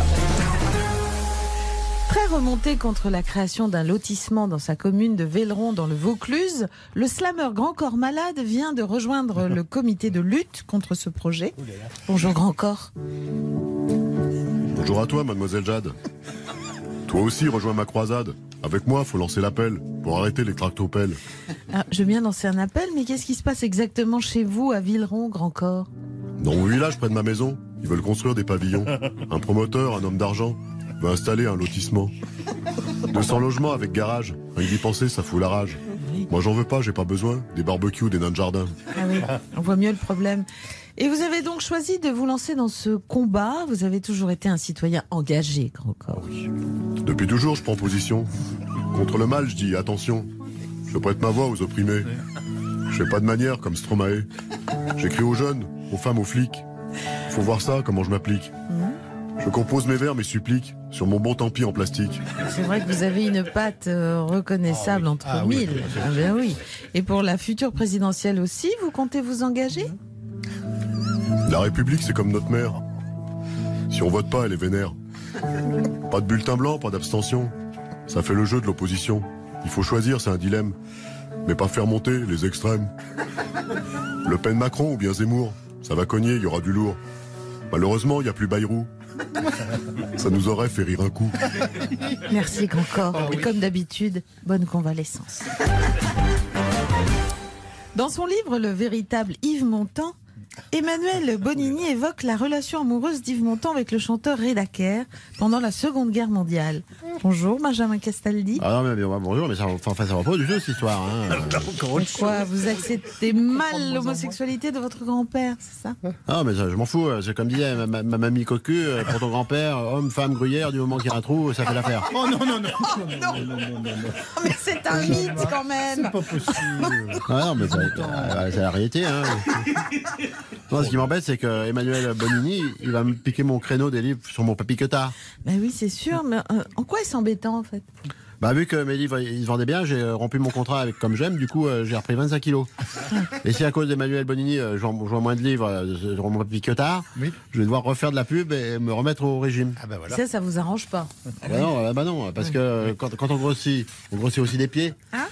Très remonté contre la création d'un lotissement dans sa commune de Velleron dans le Vaucluse, le slammer Grand Corps Malade vient de rejoindre le comité de lutte contre ce projet. Bonjour Grand Corps. Bonjour à toi, mademoiselle Jade. Toi aussi, rejoins ma croisade. Avec moi, faut lancer l'appel pour arrêter les tractopelles. Ah, je veux bien lancer un appel, mais qu'est-ce qui se passe exactement chez vous à Velleron, Grand Corps? Dans mon village, près de ma maison, ils veulent construire des pavillons. Un promoteur, un homme d'argent, veut installer un lotissement. deux cents logements avec garage. Rien d'y penser, ça fout la rage. Moi, j'en veux pas, j'ai pas besoin. Des barbecues, des nains de jardin. Ah oui, on voit mieux le problème. Et vous avez donc choisi de vous lancer dans ce combat. Vous avez toujours été un citoyen engagé, Grand Corps. Depuis toujours, je prends position. Contre le mal, je dis attention. Je prête ma voix aux opprimés. Je fais pas de manière comme Stromae. J'écris aux jeunes, aux femmes, aux flics. Faut voir ça, comment je m'applique. Je compose mes vers, mes suppliques, sur mon bon tant-pis en plastique. C'est vrai que vous avez une patte euh, reconnaissable entre Ah oui. mille. Ah ben oui. Et pour la future présidentielle aussi, vous comptez vous engager? La République, c'est comme notre mère. Si on vote pas, elle est vénère. Pas de bulletin blanc, pas d'abstention. Ça fait le jeu de l'opposition. Il faut choisir, c'est un dilemme. Mais pas faire monter les extrêmes. Le Pen Macron ou bien Zemmour, ça va cogner, il y aura du lourd. Malheureusement, il n'y a plus Bayrou. Ça nous aurait fait rire un coup. Merci Grand Corps. Et comme d'habitude, bonne convalescence. Dans son livre Le véritable Yves Montand, Emmanuel Bonini évoque la relation amoureuse d'Yves Montand avec le chanteur Reda Kerr pendant la Seconde Guerre mondiale. Bonjour Benjamin Castaldi. Ah non, mais, mais, bonjour, mais ça, enfin, ça va pas du tout cette histoire. Hein. Pourquoi vous acceptez mal l'homosexualité de votre grand-père, c'est ça? Ah, mais ça, je m'en fous. C'est comme disait ma, ma, ma mamie cocu, euh, pour ton grand-père, homme, femme, gruyère, du moment qu'il y a un trou, ça fait l'affaire. Oh non, non, non. non, non, non, non. Mais c'est un mythe quand même. C'est pas possible. Ah non, mais ça, euh, c'est la réalité. Hein. Non, ce qui m'embête, c'est que Emmanuel Bonini, il va me piquer mon créneau des livres sur mon papy Quetard. Bah oui, c'est sûr, mais euh, en quoi est-ce embêtant en fait? Bah, vu que mes livres ils se vendaient bien, j'ai rompu mon contrat avec Comme J'aime, du coup euh, j'ai repris vingt-cinq kilos. Et si à cause d'Emmanuel Bonini, euh, je vends moins de livres euh, sur mon papy Quetard, oui. Je vais devoir refaire de la pub et me remettre au régime. Ah bah voilà. Ça, ça vous arrange pas? Ah bah non, bah non, parce que euh, quand, quand on grossit, on grossit aussi des pieds. Hein?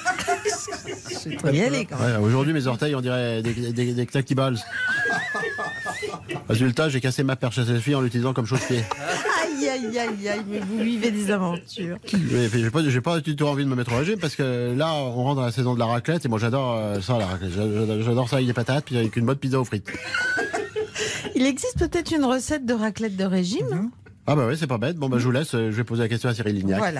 Y aller, quand même. Ouais, aujourd'hui, mes orteils, on dirait des, des, des, des Clacky Balls. Résultat, j'ai cassé ma perche à selfie en l'utilisant comme chausse-pied. Aïe, aïe, aïe, aïe, mais vous vivez des aventures. Mais j'ai pas, j'ai pas du tout envie de me mettre au régime parce que là, on rentre dans la saison de la raclette et moi j'adore euh, ça, la raclette. J'adore ça avec des patates puis avec une bonne pizza aux frites. Il existe peut-être une recette de raclette de régime, hein? Ah bah oui, c'est pas bête. Bon bah je vous laisse, je vais poser la question à Cyril Lignac. Voilà.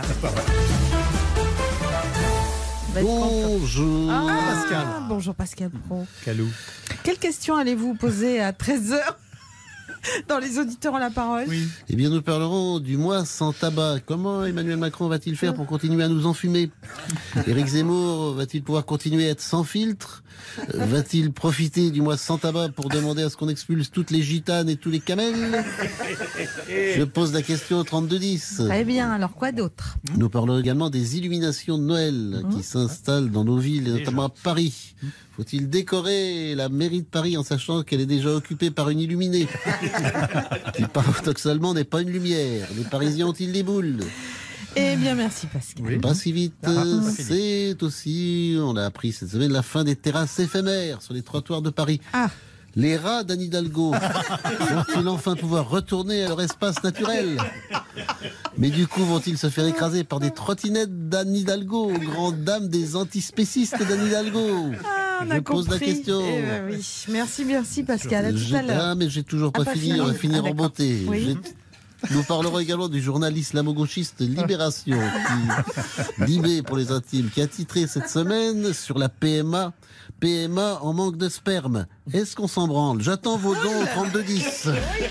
Bonjour ah, Pascal. Bonjour Pascal Pro. Calou. Quelle question allez-vous poser à treize heures dans Les Auditeurs ont la parole? Oui. Eh bien, nous parlerons du mois sans tabac. Comment Emmanuel Macron va-t-il faire pour continuer à nous enfumer? Éric Zemmour va-t-il pouvoir continuer à être sans filtre? Va-t-il profiter du mois sans tabac pour demander à ce qu'on expulse toutes les gitanes et tous les camels? Je pose la question au trente-deux dix. Très bien, alors quoi d'autre? Nous parlons également des illuminations de Noël qui s'installent dans nos villes, et notamment à Paris. Faut-il décorer la mairie de Paris en sachant qu'elle est déjà occupée par une illuminée qui paradoxalement n'est pas une lumière? Les Parisiens ont-ils des boules? Eh bien, merci Pascal. Oui. Pas si vite. Ah, c'est aussi, on a appris cette semaine, la fin des terrasses éphémères sur les trottoirs de Paris. Ah. Les rats d'Anne Hidalgo vont-ils enfin pouvoir retourner à leur espace naturel? Mais du coup, vont-ils se faire écraser par des trottinettes d'Anne Hidalgo, grande dame des antispécistes d'Anne Hidalgo? Ah, on a Je pose la compris. question. Eh ben oui. Merci, merci Pascal. À tout Je- à l'heure. Ah, mais j'ai toujours Ah, pas pas fini. fini. On va finir Ah, en d'accord. beauté. Oui. J'ai- Nous parlerons également du journal islamo-gauchiste Libération, qui, Libé pour les intimes, qui a titré cette semaine sur la P M A. P M A en manque de sperme. Est-ce qu'on s'en branle? J'attends vos dons au trente-deux dix.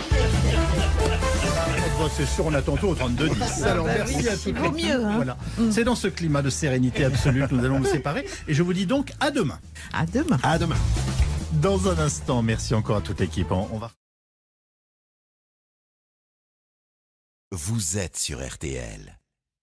Bon, c'est sûr, on attend tout au trente-deux dix. Ah, Alors, bah merci oui, à il toutes vaut l'équipe. mieux, hein. Voilà. C'est dans ce climat de sérénité absolue que nous allons nous séparer. Et je vous dis donc à demain. À demain. À demain. Dans un instant, merci encore à toute l'équipe. On on va... Vous êtes sur R T L.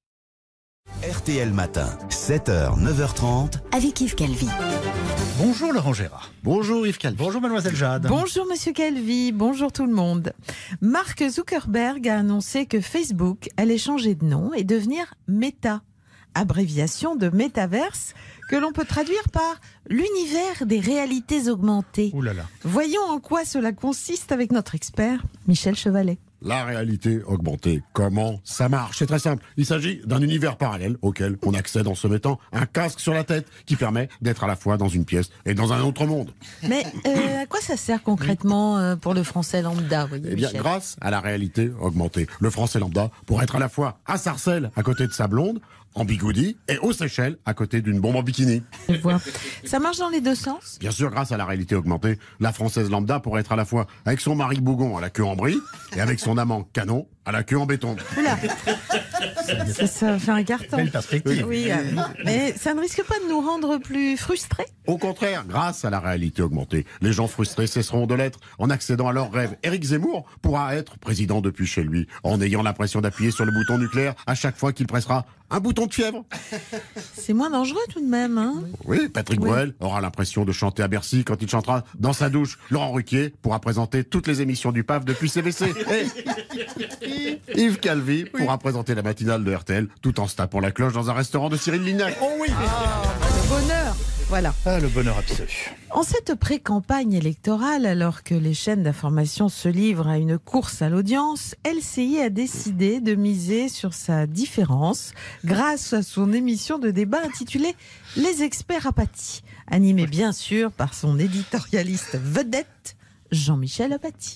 R T L Matin, sept heures, neuf heures trente. Avec Yves Calvi. Bonjour Laurent Gérard. Bonjour Yves Calvi. Bonjour Mademoiselle Jade. Bonjour Monsieur Calvi, bonjour tout le monde. Mark Zuckerberg a annoncé que Facebook allait changer de nom et devenir Meta, abréviation de Metaverse, que l'on peut traduire par l'univers des réalités augmentées. Ouh là là. Voyons en quoi cela consiste avec notre expert, Michel Chevalet. La réalité augmentée, comment ça marche? C'est très simple. Il s'agit d'un univers parallèle auquel on accède en se mettant un casque sur la tête qui permet d'être à la fois dans une pièce et dans un autre monde. Mais euh, à quoi ça sert concrètement euh, pour le français lambda, voyez, Eh bien, Michel grâce à la réalité augmentée, le français lambda pourrait être à la fois à Sarcelles à côté de sa blonde, en bigoudi, et aux Seychelles à côté d'une bombe en bikini. Je vois. Ça marche dans les deux sens? Bien sûr, grâce à la réalité augmentée, la française lambda pourrait être à la fois avec son mari bougon à la queue en brie et avec son amant canon à la queue en béton. Oula. Ça, ça fait un carton. Belle perspective. Oui, euh, mais ça ne risque pas de nous rendre plus frustrés? Au contraire, grâce à la réalité augmentée, les gens frustrés cesseront de l'être en accédant à leurs rêves. Éric Zemmour pourra être président depuis chez lui, en ayant l'impression d'appuyer sur le bouton nucléaire à chaque fois qu'il pressera un bouton de fièvre. C'est moins dangereux tout de même, hein? Oui, Patrick Oui. Bruel aura l'impression de chanter à Bercy quand il chantera dans sa douche. Laurent Ruquier pourra présenter toutes les émissions du P A F depuis C V C. Et Yves Calvi pourra présenter la matinale de R T L tout en se tapant la cloche dans un restaurant de Cyril Lignac. Oh oui. Le bonheur. Voilà. Ah, le bonheur absolu. En cette pré-campagne électorale, alors que les chaînes d'information se livrent à une course à l'audience, L C I a décidé de miser sur sa différence grâce à son émission de débat intitulée Les experts apathis, animée bien sûr par son éditorialiste vedette, Jean-Michel Apathy.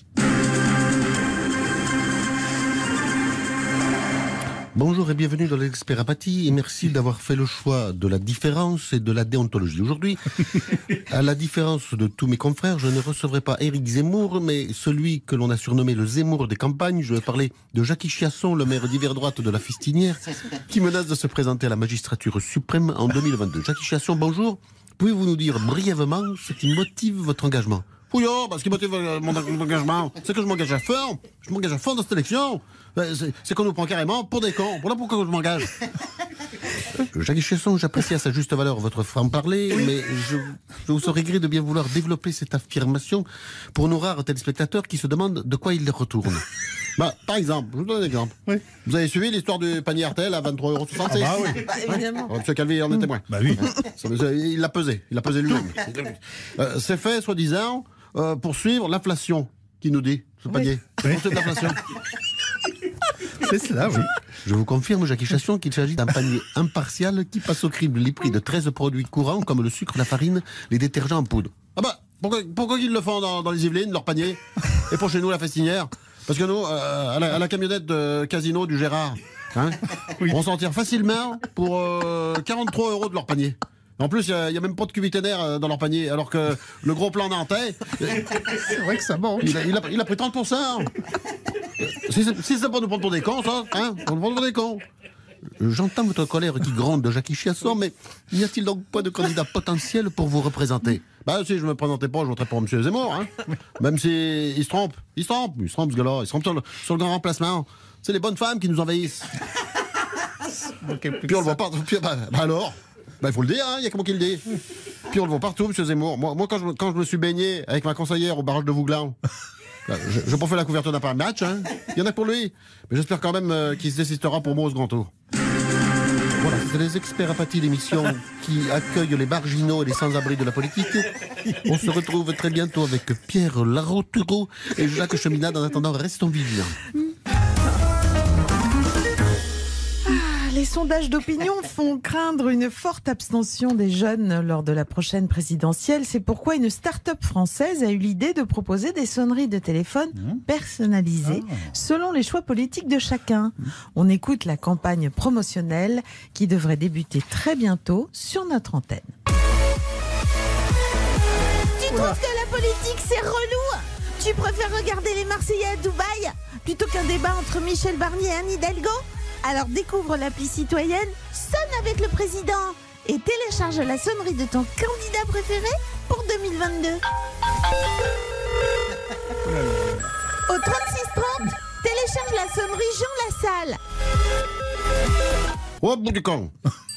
Bonjour et bienvenue dans l'Expert Apathie et merci d'avoir fait le choix de la différence et de la déontologie. Aujourd'hui, à la différence de tous mes confrères, je ne recevrai pas Éric Zemmour, mais celui que l'on a surnommé le Zemmour des campagnes. Je vais parler de Jackie Chiasson, le maire d'hiver droite de la Fistinière, qui menace de se présenter à la magistrature suprême en deux mille vingt-deux. Jackie Chiasson, bonjour. Pouvez-vous nous dire brièvement ce qui motive votre engagement? Oui, oh, bah, ce qui motive euh, mon, mon engagement, c'est que je m'engage à fond. Je m'engage à fond dans cette élection. Euh, C'est c'est qu'on nous prend carrément pour des cons. Voilà pourquoi je m'engage. Jacques Chesson, j'apprécie à sa juste valeur votre franc-parler, mais je, je vous serais gré de bien vouloir développer cette affirmation pour nos rares téléspectateurs qui se demandent de quoi il les retourne. Bah, par exemple, je vous donne un exemple. Vous avez suivi l'histoire du panier R T L à vingt-trois euros soixante-six? Ah bah oui. Bah, évidemment. Monsieur Calvi en est témoin. Bah oui. Ça, ça, Il l'a pesé, il l'a pesé lui-même. Euh, c'est fait, soi-disant, euh, pour suivre l'inflation, qui nous dit, ce panier. Oui. Pour suivre l'inflation. C'est cela, oui. Je vous confirme, Jacques Chasson, qu'il s'agit d'un panier impartial qui passe au crible les prix de treize produits courants comme le sucre, la farine, les détergents en poudre. Ah bah, pourquoi, pourquoi ils le font dans, dans les Yvelines, leur panier? Et pour chez nous, la Festinière? Parce que nous, euh, à, la, à la camionnette de casino du Gérard, hein, Oui. on s'en tire facilement pour euh, quarante-trois euros de leur panier. En plus, il n'y a, a même pas de cubiténaire dans leur panier, alors que le gros plan nantais, C'est vrai que ça monte. il a, il a, il a pris trente pour cent. Si c'est si c'est pas nous prendre pour des cons, ça, hein, on nous prend pour des cons. J'entends votre colère qui gronde de Jackie Chiasson, mais n'y a-t-il donc pas de candidat potentiel pour vous représenter? Bah si je me présentais pas, je voterais pour M. Zemmour, hein. Même si il se trompe, il se trompe, il se trompe ce gars-là, il se trompe sur le, sur le grand remplacement. C'est les bonnes femmes qui nous envahissent. Puis on le voit pas. Puis, bah, bah alors, bah il faut le dire, il hein, y a que moi qui le dit. Puis on le voit partout, M. Zemmour. Moi, moi quand, je, quand je me suis baigné avec ma conseillère au barrage de Vouglan, bah, je n'ai pas fait la couverture d'un match, hein. Il y en a pour lui. Mais j'espère quand même euh, qu'il se désistera pour moi au second tour. Voilà, c'est les experts apathis, l'émission qui accueille les marginaux et les sans-abri de la politique. On se retrouve très bientôt avec Pierre Laroturo et Jacques Cheminade. En attendant, restons vigilants. Les sondages d'opinion font craindre une forte abstention des jeunes lors de la prochaine présidentielle. C'est pourquoi une start-up française a eu l'idée de proposer des sonneries de téléphone personnalisées selon les choix politiques de chacun. On écoute la campagne promotionnelle qui devrait débuter très bientôt sur notre antenne. Tu trouves que la politique c'est relou? Tu préfères regarder les Marseillais à Dubaï plutôt qu'un débat entre Michel Barnier et Anne Hidalgo? Alors découvre l'appli citoyenne Sonne avec le président et télécharge la sonnerie de ton candidat préféré pour deux mille vingt-deux. Au trente-six trente, télécharge la sonnerie Jean Lassalle. Au bout du camp.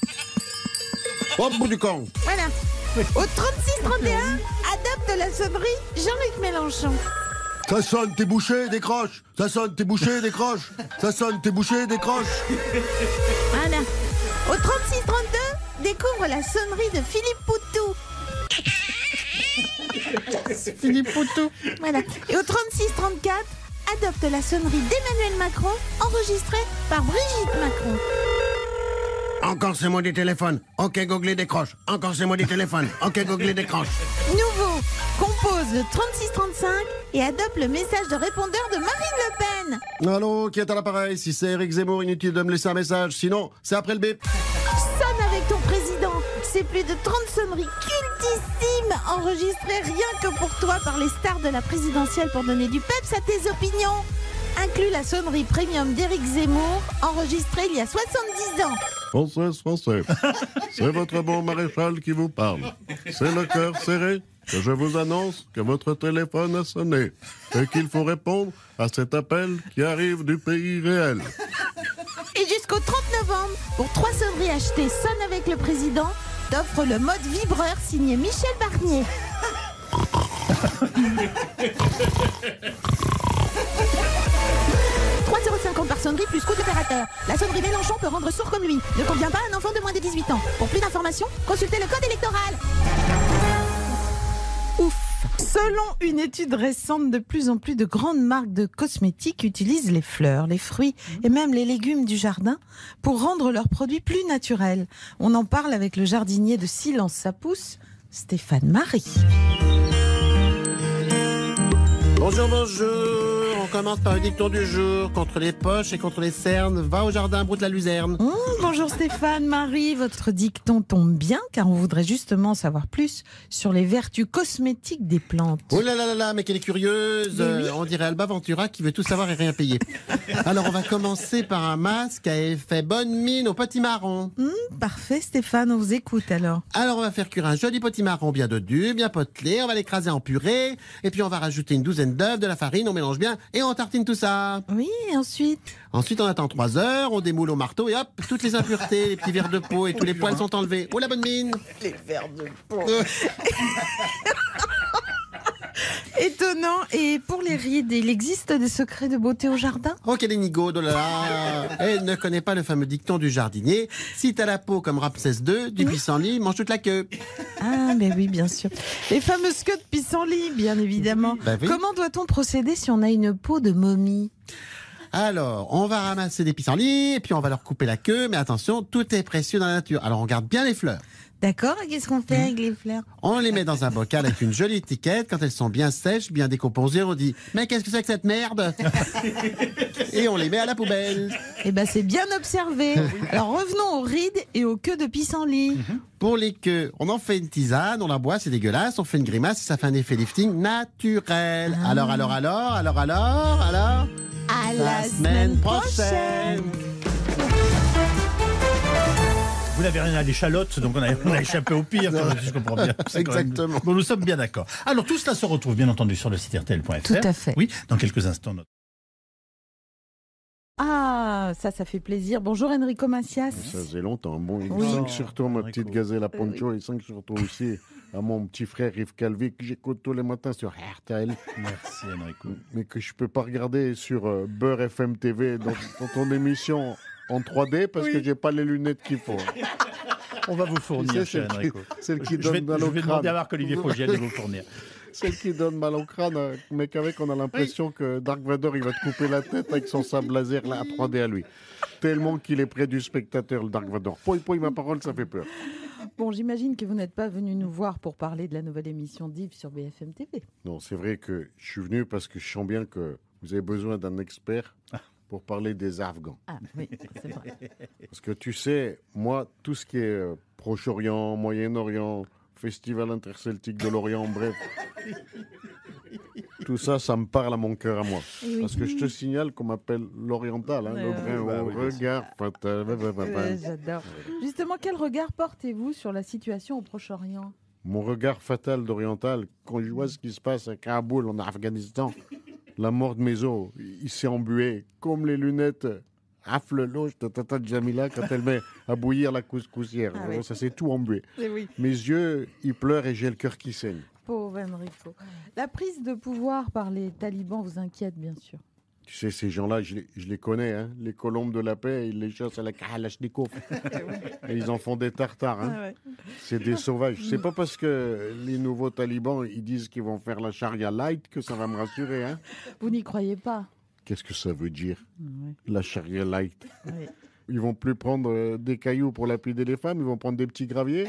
Au bout du camp. Voilà. Au trente-six trente et un, adopte la sonnerie Jean-Luc Mélenchon. Ça sonne, t'es bouché, décroche. Ça sonne, t'es bouché, décroche. Ça sonne, t'es bouché, décroche. Voilà. Au trente-six trente-deux, découvre la sonnerie de Philippe Poutou. Philippe Poutou. Voilà. Et au trente-six trente-quatre, adopte la sonnerie d'Emmanuel Macron, enregistrée par Brigitte Macron. Encore ces mots du téléphone. Ok, Google décroche. Encore ces mots du téléphone. Ok, Google décroche. Nouveau, compose le trente-six trente-cinq et adopte le message de répondeur de Marine Le Pen. Allô, qui est à l'appareil? Si c'est Éric Zemmour, inutile de me laisser un message. Sinon, c'est après le bip. Sonne avec ton président. C'est plus de trente sonneries cultissimes enregistrées rien que pour toi par les stars de la présidentielle pour donner du peps à tes opinions. Inclut la sonnerie premium d'Éric Zemmour, enregistrée il y a soixante-dix ans. Française, Français, c'est votre bon maréchal qui vous parle. C'est le cœur serré que je vous annonce que votre téléphone a sonné et qu'il faut répondre à cet appel qui arrive du pays réel. Et jusqu'au trente novembre, pour trois sonneries achetées Sonne avec le président, t'offre le mode vibreur signé Michel Barnier. trois euros cinquante par sonnerie plus coût d'opérateur. La sonnerie Mélenchon peut rendre sourd comme lui. Ne convient pas à un enfant de moins de dix-huit ans. Pour plus d'informations, consultez le code électoral. Ouf. Selon une étude récente, de plus en plus de grandes marques de cosmétiques utilisent les fleurs, les fruits et même les légumes du jardin pour rendre leurs produits plus naturels. On en parle avec le jardinier de Silence ça pousse, Stéphane Marie. Bonjour, bonjour. On commence par le dicton du jour. Contre les poches et contre les cernes, va au jardin, broute la luzerne. Mmh, bonjour Stéphane, Marie. Votre dicton tombe bien car on voudrait justement savoir plus sur les vertus cosmétiques des plantes. Oh là là là là, mais qu'elle est curieuse. Oui. Euh, on dirait Alba Ventura qui veut tout savoir et rien payer. Alors on va commencer par un masque à effet bonne mine au potimarron. Mmh, parfait Stéphane, on vous écoute alors. Alors on va faire cuire un joli potimarron bien dodu, bien potelé. On va l'écraser en purée. Et puis on va rajouter une douzaine d'œufs, de la farine, on mélange bien et on tartine tout ça. Oui, et ensuite Ensuite on attend trois heures, on démoule au marteau et hop, toutes les impuretés, les petits verres de peau et tous les poils sont enlevés. Oh la bonne mine. Les verres de peau. Étonnant. Et pour les rides, il existe des secrets de beauté au jardin? Oh, quelle énigode, oh là là. Elle ne connaît pas le fameux dicton du jardinier. Si t'as la peau comme Ramsès deux, du pissenlit, mange toute la queue. Ah, mais oui, bien sûr. Les fameuses queues de pissenlit, bien évidemment. Bah oui. Comment doit-on procéder si on a une peau de momie? Alors, on va ramasser des pissenlits, et puis on va leur couper la queue, mais attention, tout est précieux dans la nature. Alors, on garde bien les fleurs. D'accord, et qu'est-ce qu'on fait avec les fleurs? On les met dans un bocal avec une jolie étiquette. Quand elles sont bien sèches, bien décomposées, on dit « Mais qu'est-ce que c'est que cette merde ?» Et on les met à la poubelle. Eh ben, c'est bien observé. Alors, revenons aux rides et aux queues de pissenlit. Pour les queues, on en fait une tisane, on la boit, c'est dégueulasse, on fait une grimace et ça fait un effet lifting naturel. Ah. Alors, alors, alors, alors, alors, alors À la semaine prochaine. Vous n'avez rien à l'échalote, donc on a, on a échappé au pire, si je comprends bien. C'est quand même- Exactement. Bon, nous sommes bien d'accord. Alors, tout cela se retrouve, bien entendu, sur le site R T L point F R. Tout à fait. Oui, dans quelques instants. notre- Ah, ça, ça fait plaisir. Bonjour Enrico Macias. Ça faisait longtemps. Bon, Oui. cinq sur toi, ma petite gazelle à poncho, et cinq sur toi aussi, à mon petit frère Yves Calvi, que j'écoute tous les matins sur R T L. Merci Enrico. Mais que je peux pas regarder sur euh, Beurre F M T V dans, dans ton émission en trois D parce Oui. que j'ai pas les lunettes qu'il faut. On va vous fournir, Tu sais, cher celle qui- Enrico. celle qui je vais, donne dans je le vais crâne. demander à Marc-Olivier Fogiel de vous fournir. Celle qui donne mal au crâne, euh, mais qu'avec on a l'impression que Dark Vador il va te couper la tête avec son sable laser là, à trois D à lui. Tellement qu'il est près du spectateur, le Dark Vador. Poi, poi, ma parole, ça fait peur. Bon, j'imagine que vous n'êtes pas venu nous voir pour parler de la nouvelle émission d'Yves sur B F M T V. Non, c'est vrai que je suis venu parce que je sens bien que vous avez besoin d'un expert pour parler des Afghans. Ah oui, c'est vrai. Parce que tu sais, moi, tout ce qui est euh, Proche-Orient, Moyen-Orient, Festival interceltique de l'Orient, bref, tout ça, ça me parle à mon cœur à moi. Oui. Parce que je te signale qu'on m'appelle l'oriental, hein, Ouais, le ouais. brin Bah au oui, regard fatal. Ouais, J'adore. Justement, quel regard portez-vous sur la situation au Proche-Orient? Mon regard fatal d'oriental, quand je vois ce qui se passe à Kaboul, en Afghanistan, la mort de mes os, il s'est embué, comme les lunettes affle-loge de Tata Jamila quand elle met à bouillir la couscoussière. Ah oui. Ça s'est tout embué. Eh oui. Mes yeux, ils pleurent et j'ai le cœur qui saigne. Pauvre Enrico. La prise de pouvoir par les talibans vous inquiète, bien sûr. Tu sais, ces gens-là, je les, je les connais, hein. Les colombes de la paix, ils les chassent à la Kalachnikov. Et ils en font des tartares. Hein. Ah ouais. C'est des sauvages. C'est pas parce que les nouveaux talibans, ils disent qu'ils vont faire la charia light que ça va me rassurer. Hein. Vous n'y croyez pas? Qu'est-ce que ça veut dire, Ouais. la charia light? Oui. Ils vont plus prendre euh, des cailloux pour lapider les femmes, ils vont prendre des petits graviers.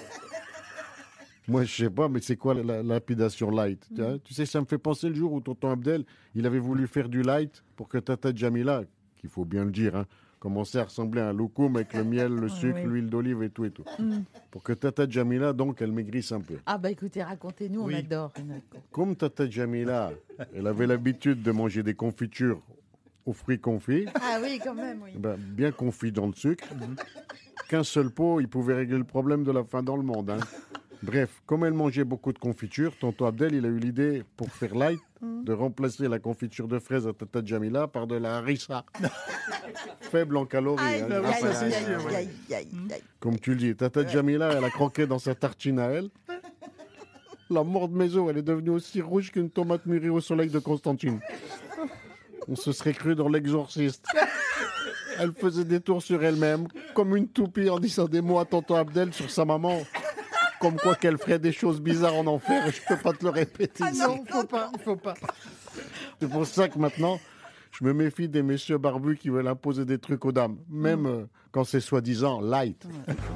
Moi, je sais pas, mais c'est quoi la, la lapidation light? Tu vois, tu sais, ça me fait penser le jour où tonton Abdel, il avait voulu faire du light pour que Tata Jamila, qu'il faut bien le dire, hein, commençait à ressembler à un loukoum avec le miel, le sucre, oui. l'huile d'olive et tout et tout. Mm. Pour que Tata Jamila, donc, elle maigrisse un peu. Ah bah écoutez, racontez-nous, Oui. on adore Enrico. Comme Tata Jamila, elle avait l'habitude de manger des confitures aux fruits confits, Ah oui, quand même, oui. ben, bien confits dans le sucre, qu'un seul pot, il pouvait régler le problème de la faim dans le monde. Hein. Bref, comme elle mangeait beaucoup de confitures, tonton Abdel, il a eu l'idée, pour faire light, de remplacer la confiture de fraises à Tata Jamila par de la harissa. Faible en calories. Aïe, hein, aïe, grâce à aïe, ça. aïe, aïe, aïe, aïe, aïe. Comme tu le dis, Tata Jamila, elle a croqué dans sa tartine à elle. La mort de mes os, elle est devenue aussi rouge qu'une tomate mûrie au soleil de Constantine. On se serait cru dans L'Exorciste. Elle faisait des tours sur elle-même, comme une toupie en disant des mots à tonton Abdel sur sa maman. Comme quoi qu'elle ferait des choses bizarres en enfer, et je peux pas te le répéter. Ah ici. non, faut pas, faut pas. C'est pour ça que maintenant, je me méfie des messieurs barbus qui veulent imposer des trucs aux dames, même euh, quand c'est soi-disant light.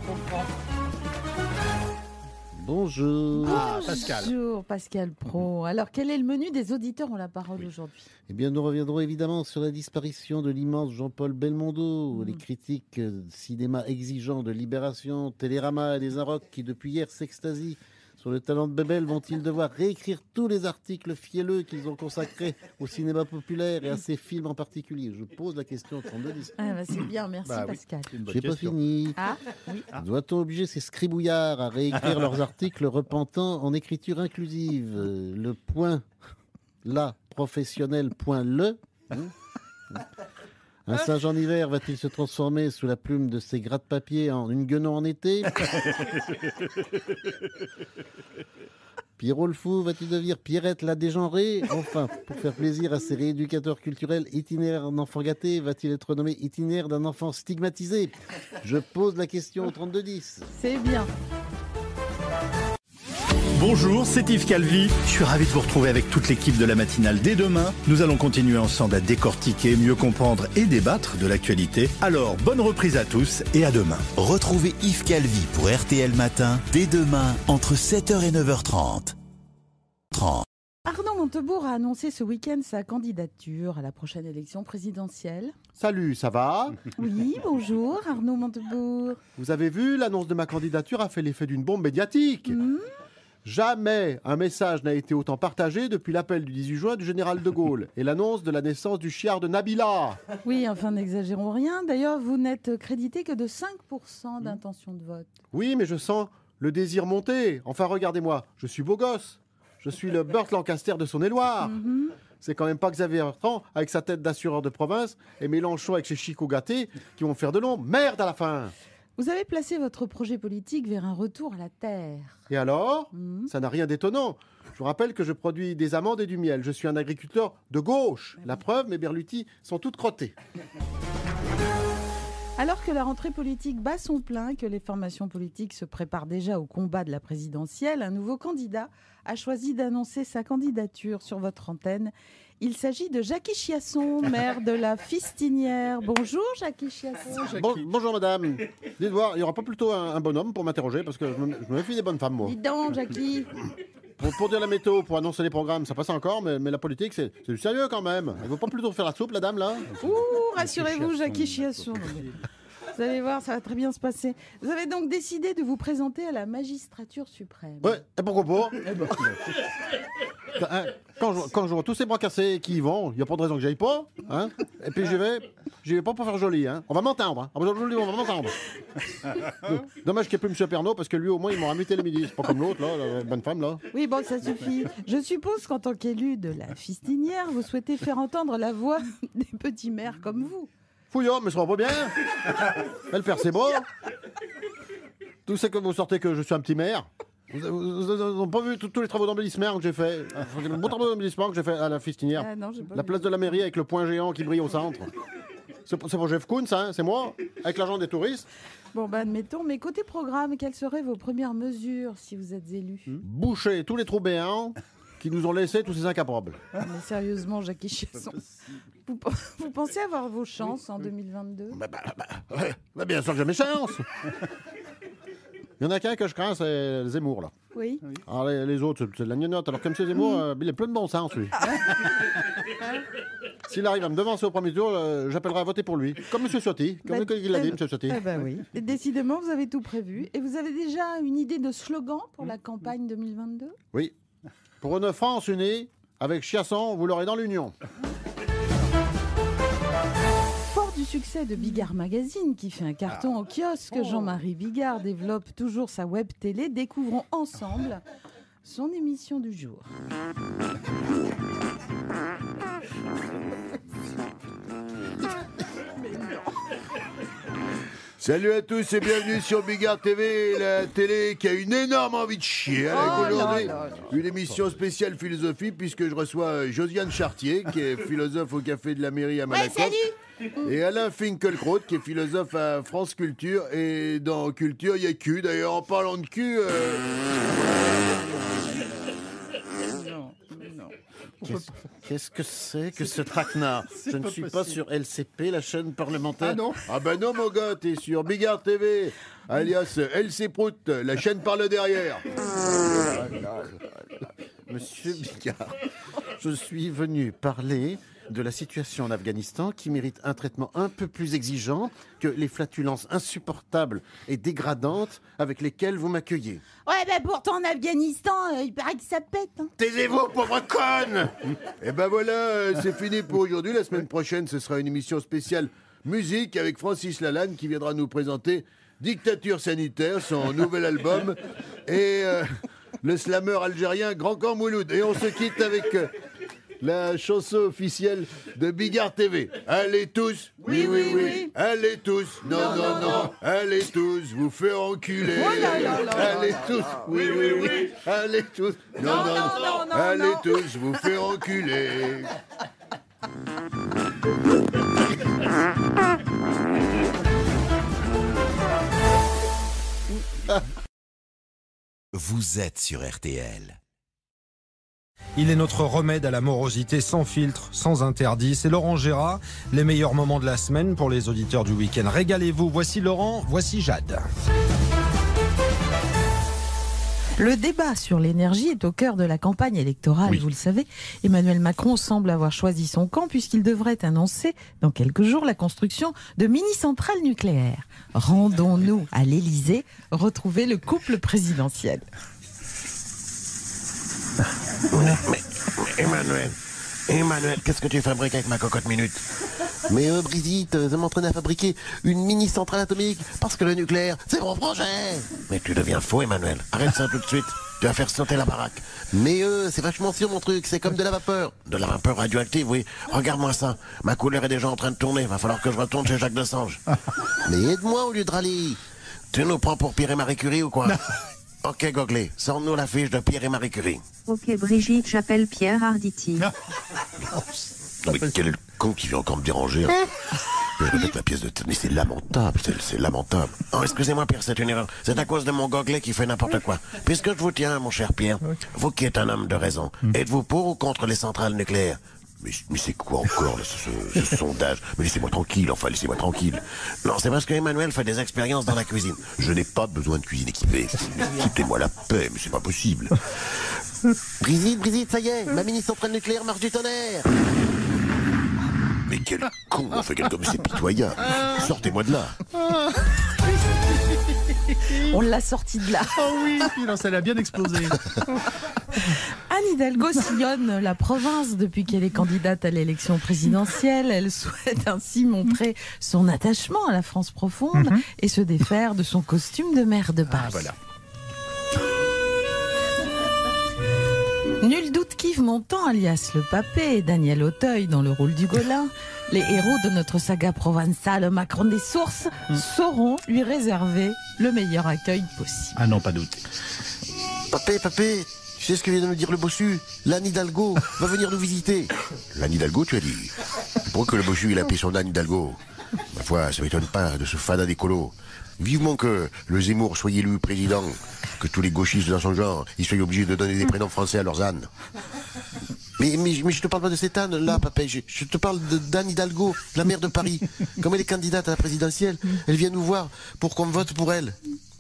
Bonjour. Ah, Pascal. Bonjour Pascal Pro. Alors quel est le menu des auditeurs ont la parole aujourd'hui? Eh bien, nous reviendrons évidemment sur la disparition de l'immense Jean-Paul Belmondo, les critiques euh, cinéma exigeants de Libération, Télérama et des Arocs qui, depuis hier, s'extasient sur le talent de Bébel. Vont-ils devoir réécrire tous les articles fielleux qu'ils ont consacrés au cinéma populaire et à ces films en particulier? Je pose la question au trente-deux dix. Ah bah, c'est bien, merci Bah oui, Pascal. c'est une bonne J'ai pas question. fini. Ah oui. Doit-on obliger ces scribouillards à réécrire leurs articles repentants en écriture inclusive? Euh, Le point, là, professionnel, point le. hein, hein. Un singe en hiver va-t-il se transformer sous la plume de ses gratte-papier en une guenon en été? Pierrot le fou va-t-il devenir Pierrette la dégenrée? Enfin, pour faire plaisir à ses rééducateurs culturels, itinéraire d'un enfant gâté va-t-il être nommé itinéraire d'un enfant stigmatisé? Je pose la question au trente-deux dix. C'est bien. Bonjour, c'est Yves Calvi. Je suis ravi de vous retrouver avec toute l'équipe de la matinale dès demain. Nous allons continuer ensemble à décortiquer, mieux comprendre et débattre de l'actualité. Alors, bonne reprise à tous et à demain. Retrouvez Yves Calvi pour R T L Matin dès demain entre sept heures et neuf heures trente. trente. Arnaud Montebourg a annoncé ce week-end sa candidature à la prochaine élection présidentielle. Salut, ça va? Oui, bonjour Arnaud Montebourg. Vous avez vu, l'annonce de ma candidature a fait l'effet d'une bombe médiatique. Mmh. Jamais un message n'a été autant partagé depuis l'appel du dix-huit juin du général de Gaulle et l'annonce de la naissance du chiard de Nabila. Oui, enfin n'exagérons rien. D'ailleurs, vous n'êtes crédité que de cinq pour cent d'intention de vote. Oui, mais je sens le désir monter. Enfin, regardez-moi, je suis beau gosse. Je suis le Burt Lancaster de Saône-et-Loire. Mhm. C'est quand même pas Xavier Bertrand avec sa tête d'assureur de province et Mélenchon avec ses chicots gâtés qui vont faire de l'ombre. Merde à la fin. Vous avez placé votre projet politique vers un retour à la terre. Et alors? Mhm. Ça n'a rien d'étonnant. Je vous rappelle que je produis des amandes et du miel. Je suis un agriculteur de gauche. La preuve, mes berlutis sont toutes crottées. Alors que la rentrée politique bat son plein, que les formations politiques se préparent déjà au combat de la présidentielle, un nouveau candidat a choisi d'annoncer sa candidature sur votre antenne. Il s'agit de Jackie Chiasson, maire de la Fistinière. Bonjour Jackie Chiasson. Bon- bonjour madame. Dites voir, il n'y aura pas plutôt un, un bonhomme pour m'interroger parce que je me, je me méfie des bonnes femmes, moi. Dis donc Jackie. Pour, pour dire la météo, pour annoncer les programmes, ça passe encore, mais, mais la politique, c'est c'est du sérieux quand même. Elle ne veut pas plutôt faire la soupe, la dame, là? Ouh, rassurez-vous Jackie Chiasson. Vous allez voir, ça va très bien se passer. Vous avez donc décidé de vous présenter à la magistrature suprême. Ouais, et pourquoi pas? Hein, quand, je, quand je vois tous ces bras cassés qui y vont, il n'y a pas de raison que j'aille pas. Hein, et puis j'y vais, j'y vais pas pour faire joli. Hein. On va m'entendre. Hein. On va joli, on va m'entendre. Dommage qu'il n'y ait plus M. Pernaut, parce que lui, au moins, il m'aura muté le midi. C'est pas comme l'autre, là, la bonne femme, là. Oui, bon, ça suffit. Je suppose qu'en tant qu'élu de la Fistinière, vous souhaitez faire entendre la voix des petits maires comme vous. Fouillon, mais ça va pas bien. Elle perd ses bras. Tout c'est que vous sortez que je suis un petit maire. Vous n'avez pas vu tous tous les travaux d'embellissement que j'ai fait. Le bon travaux d'embellissement que j'ai fait à la Fistinière. Ah non, j'ai pas La vu. place de la mairie avec le point géant qui brille au centre. C'est pour c'est pour Jeff Koons, hein, c'est moi, avec l'argent des touristes. Bon, bah admettons, mais côté programme, quelles seraient vos premières mesures si vous êtes élu? Boucher tous les trous béants qui nous ont laissé tous ces incapables. Mais sérieusement, Jackie Chiasson, vous, vous pensez avoir vos chances en deux mille vingt-deux? Bah, bah, bah, ouais, bah, bien sûr que j'ai mes chances. Il y en a qu'un que je crains, c'est Zemmour, là. Oui. Alors, les, les autres, c'est- c'est de la gnognotte. Alors, comme c'est Zemmour, euh, il est plein de bon sens, lui. S'il arrive à me devancer au premier tour, euh, j'appellerai à voter pour lui. Comme M. Ciotti. Comme Bah, il l'a dit, eh M. Ciotti. Eh ben oui. Et décidément, vous avez tout prévu. Et vous avez déjà une idée de slogan pour la campagne deux mille vingt-deux? Oui. Pour une France unie, avec Chiasson, vous l'aurez dans l'union. Fort du succès de Bigard Magazine, qui fait un carton au kiosque, Jean-Marie Bigard développe toujours sa web télé. Découvrons ensemble son émission du jour. Salut à tous et bienvenue sur Bigard T V, la télé qui a une énorme envie de chier. Avec Oh là aujourd'hui là là. une émission spéciale philosophie puisque je reçois euh, Josiane Chartier qui est philosophe au Café de la Mairie à Malakoff. Et Alain Finkielkraut qui est philosophe à France Culture. Et dans Culture, il y a cul. D'ailleurs, en parlant de cul... euh, Qu'est-ce qu'est-ce que c'est que ce traquenard? C'est Je ne pas suis pas possible. sur L C P, la chaîne parlementaire. Ah non Ah ben non mon gars, t'es sur Bigard T V, alias L C Prout, la chaîne par le derrière. Monsieur Bigard, je suis venu parler de la situation en Afghanistan qui mérite un traitement un peu plus exigeant que les flatulences insupportables et dégradantes avec lesquelles vous m'accueillez. Ouais, bah pourtant en Afghanistan, euh, il paraît que ça pète. Hein. Taisez-vous, pauvre conne. Et ben voilà, euh, c'est fini pour aujourd'hui. La semaine prochaine, ce sera une émission spéciale musique avec Francis Lalanne qui viendra nous présenter Dictature sanitaire, son nouvel album, et euh, le slammer algérien Grand Camp Mouloud. Et on se quitte avec euh, la chanson officielle de Bigard T V. Allez tous, oui, oui, oui, allez tous, non, non, non, allez tous, vous faire enculer. Oh là là là Allez là tous, là. oui, oui, oui, allez tous, non, non, non, non, allez non. tous, vous faire enculer. Vous êtes sur R T L. Il est notre remède à la morosité sans filtre, sans interdit. C'est Laurent Gérard. Les meilleurs moments de la semaine pour les auditeurs du week-end. Régalez-vous. Voici Laurent, voici Jade. Le débat sur l'énergie est au cœur de la campagne électorale, vous le savez. Emmanuel Macron semble avoir choisi son camp puisqu'il devrait annoncer dans quelques jours la construction de mini-centrales nucléaires. Rendons-nous à l'Élysée retrouver le couple présidentiel. Mais, mais, Emmanuel, Emmanuel, qu'est-ce que tu fabriques avec ma cocotte minute? Mais euh, Brigitte, euh, je m'entraîne à fabriquer une mini-centrale atomique parce que le nucléaire, c'est mon projet. Mais tu deviens faux, Emmanuel. Arrête ça tout de suite. Tu vas faire sauter la baraque. Mais euh, c'est vachement sûr mon truc, c'est comme de la vapeur. De la vapeur radioactive, oui. Regarde-moi ça. Ma couleur est déjà en train de tourner. Va falloir que je retourne chez Jacques Desange. Mais aide-moi au lieu de râler. Tu nous prends pour Pierre et Marie Curie ou quoi? Ok, Goglé, sors-nous la fiche de Pierre et Marie Curie. Ok Brigitte, j'appelle Pierre Arditi. Mais quel est le con qui vient encore me déranger hein? Je répète ma pièce de théâtre, mais c'est lamentable, c'est, c'est lamentable. Oh, excusez-moi Pierre, c'est une erreur. C'est à cause de mon goguelet qui fait n'importe quoi. Puisque je vous tiens, mon cher Pierre, vous qui êtes un homme de raison, êtes-vous pour ou contre les centrales nucléaires? Mais, mais c'est quoi encore là, ce, ce, ce sondage? Mais laissez-moi tranquille, enfin laissez-moi tranquille. Non, c'est parce qu'Emmanuel fait des expériences dans la cuisine. Je n'ai pas besoin de cuisine équipée. Foutez-moi la paix, mais c'est pas possible. Brigitte, Brigitte, ça y est, ma mini-centrale nucléaire marche du tonnerre. Mais quel con, on fait quelque chose, c'est pitoyable. Sortez-moi de là. On l'a sorti de là. Oh oui, ça l'a bien explosé. Anne Hidalgo sillonne la province depuis qu'elle est candidate à l'élection présidentielle. Elle souhaite ainsi montrer son attachement à la France profonde mm-hmm. et se défaire de son costume de maire de Paris. Ah, voilà. Nul doute qu'Yves Montand, alias le Papé, et Daniel Auteuil dans le rôle du Gaulin, les héros de notre saga provençale Macron des sources, mmh. sauront lui réserver le meilleur accueil possible. Ah non, pas douter. Papé, Papé, tu sais ce que vient de nous dire le bossu? L'Anne Hidalgo va venir nous visiter. L'Anne Hidalgo, tu as dit? Pourquoi que le bossu, il a appelé son Anne Hidalgo? Ma foi, ça m'étonne pas de ce fada d'écolo. Vivement que le Zemmour soit élu président, que tous les gauchistes dans son genre, ils soient obligés de donner des prénoms français à leurs ânes. Mais, mais, mais je te parle pas de cette Anne, là, papa. Je, je te parle d'Anne Hidalgo, la maire de Paris. Comme elle est candidate à la présidentielle, elle vient nous voir pour qu'on vote pour elle.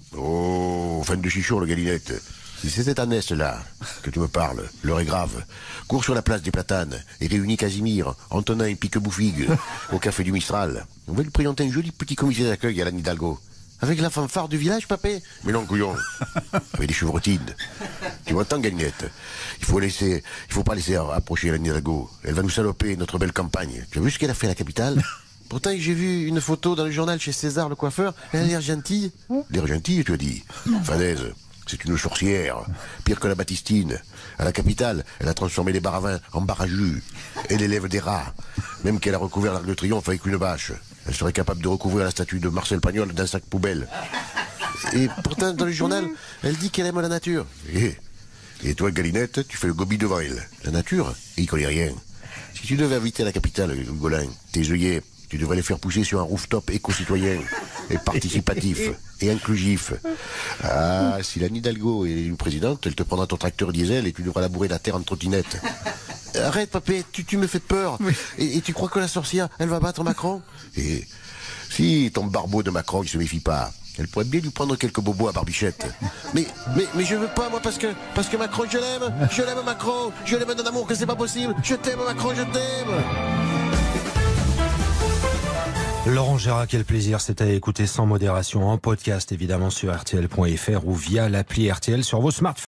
Oh, fan de chichon, le galinette. Si c'est cette Annès-là que tu me parles, l'heure est grave. Cours sur la place des Platanes et réunis Casimir, Antonin et Pique-Bouffigue au café du Mistral. On va lui présenter un joli petit comité d'accueil à l'Anne Hidalgo. Avec la fanfare du village, papé? Mais non, couillon. Avec des chevrotines. Tu m'entends, gagnette? Il faut laisser, il faut pas laisser approcher l'Anne Hidalgo. Elle va nous saloper notre belle campagne. Tu as vu ce qu'elle a fait à la capitale? Pourtant, j'ai vu une photo dans le journal chez César, le coiffeur. Elle a l'air gentille. L'air gentille, tu as dit? Fadaise. C'est une sorcière, pire que la Baptistine. À la capitale, elle a transformé les bars à vin en bar à jus. Elle élève des rats. Même qu'elle a recouvert l'Arc de Triomphe avec une bâche. Elle serait capable de recouvrir la statue de Marcel Pagnol d'un sac poubelle. Et pourtant, dans le journal, elle dit qu'elle aime la nature. Et, et toi, Galinette, tu fais le gobi devant elle. La nature, il connaît rien. Si tu devais habiter à la capitale, Golin, tes œillets, tu devrais les faire pousser sur un rooftop éco-citoyen et participatif et inclusif. Ah, si l'Anne Hidalgo est une présidente, elle te prendra ton tracteur diesel et tu devras labourer la terre en trottinette. Arrête, papé, tu, tu me fais peur. Oui. Et, et tu crois que la sorcière, elle va battre Macron? Et si ton barbeau de Macron, il se méfie pas, elle pourrait bien lui prendre quelques bobos à Barbichette. Mais, mais, mais je veux pas, moi, parce que, parce que Macron, je l'aime. Je l'aime, Macron. Je l'aime d'un amour que c'est pas possible. Je t'aime, Macron, je t'aime. Laurent Gérard, quel plaisir, c'est à écouter sans modération en podcast, évidemment sur R T L point F R ou via l'appli R T L sur vos smartphones.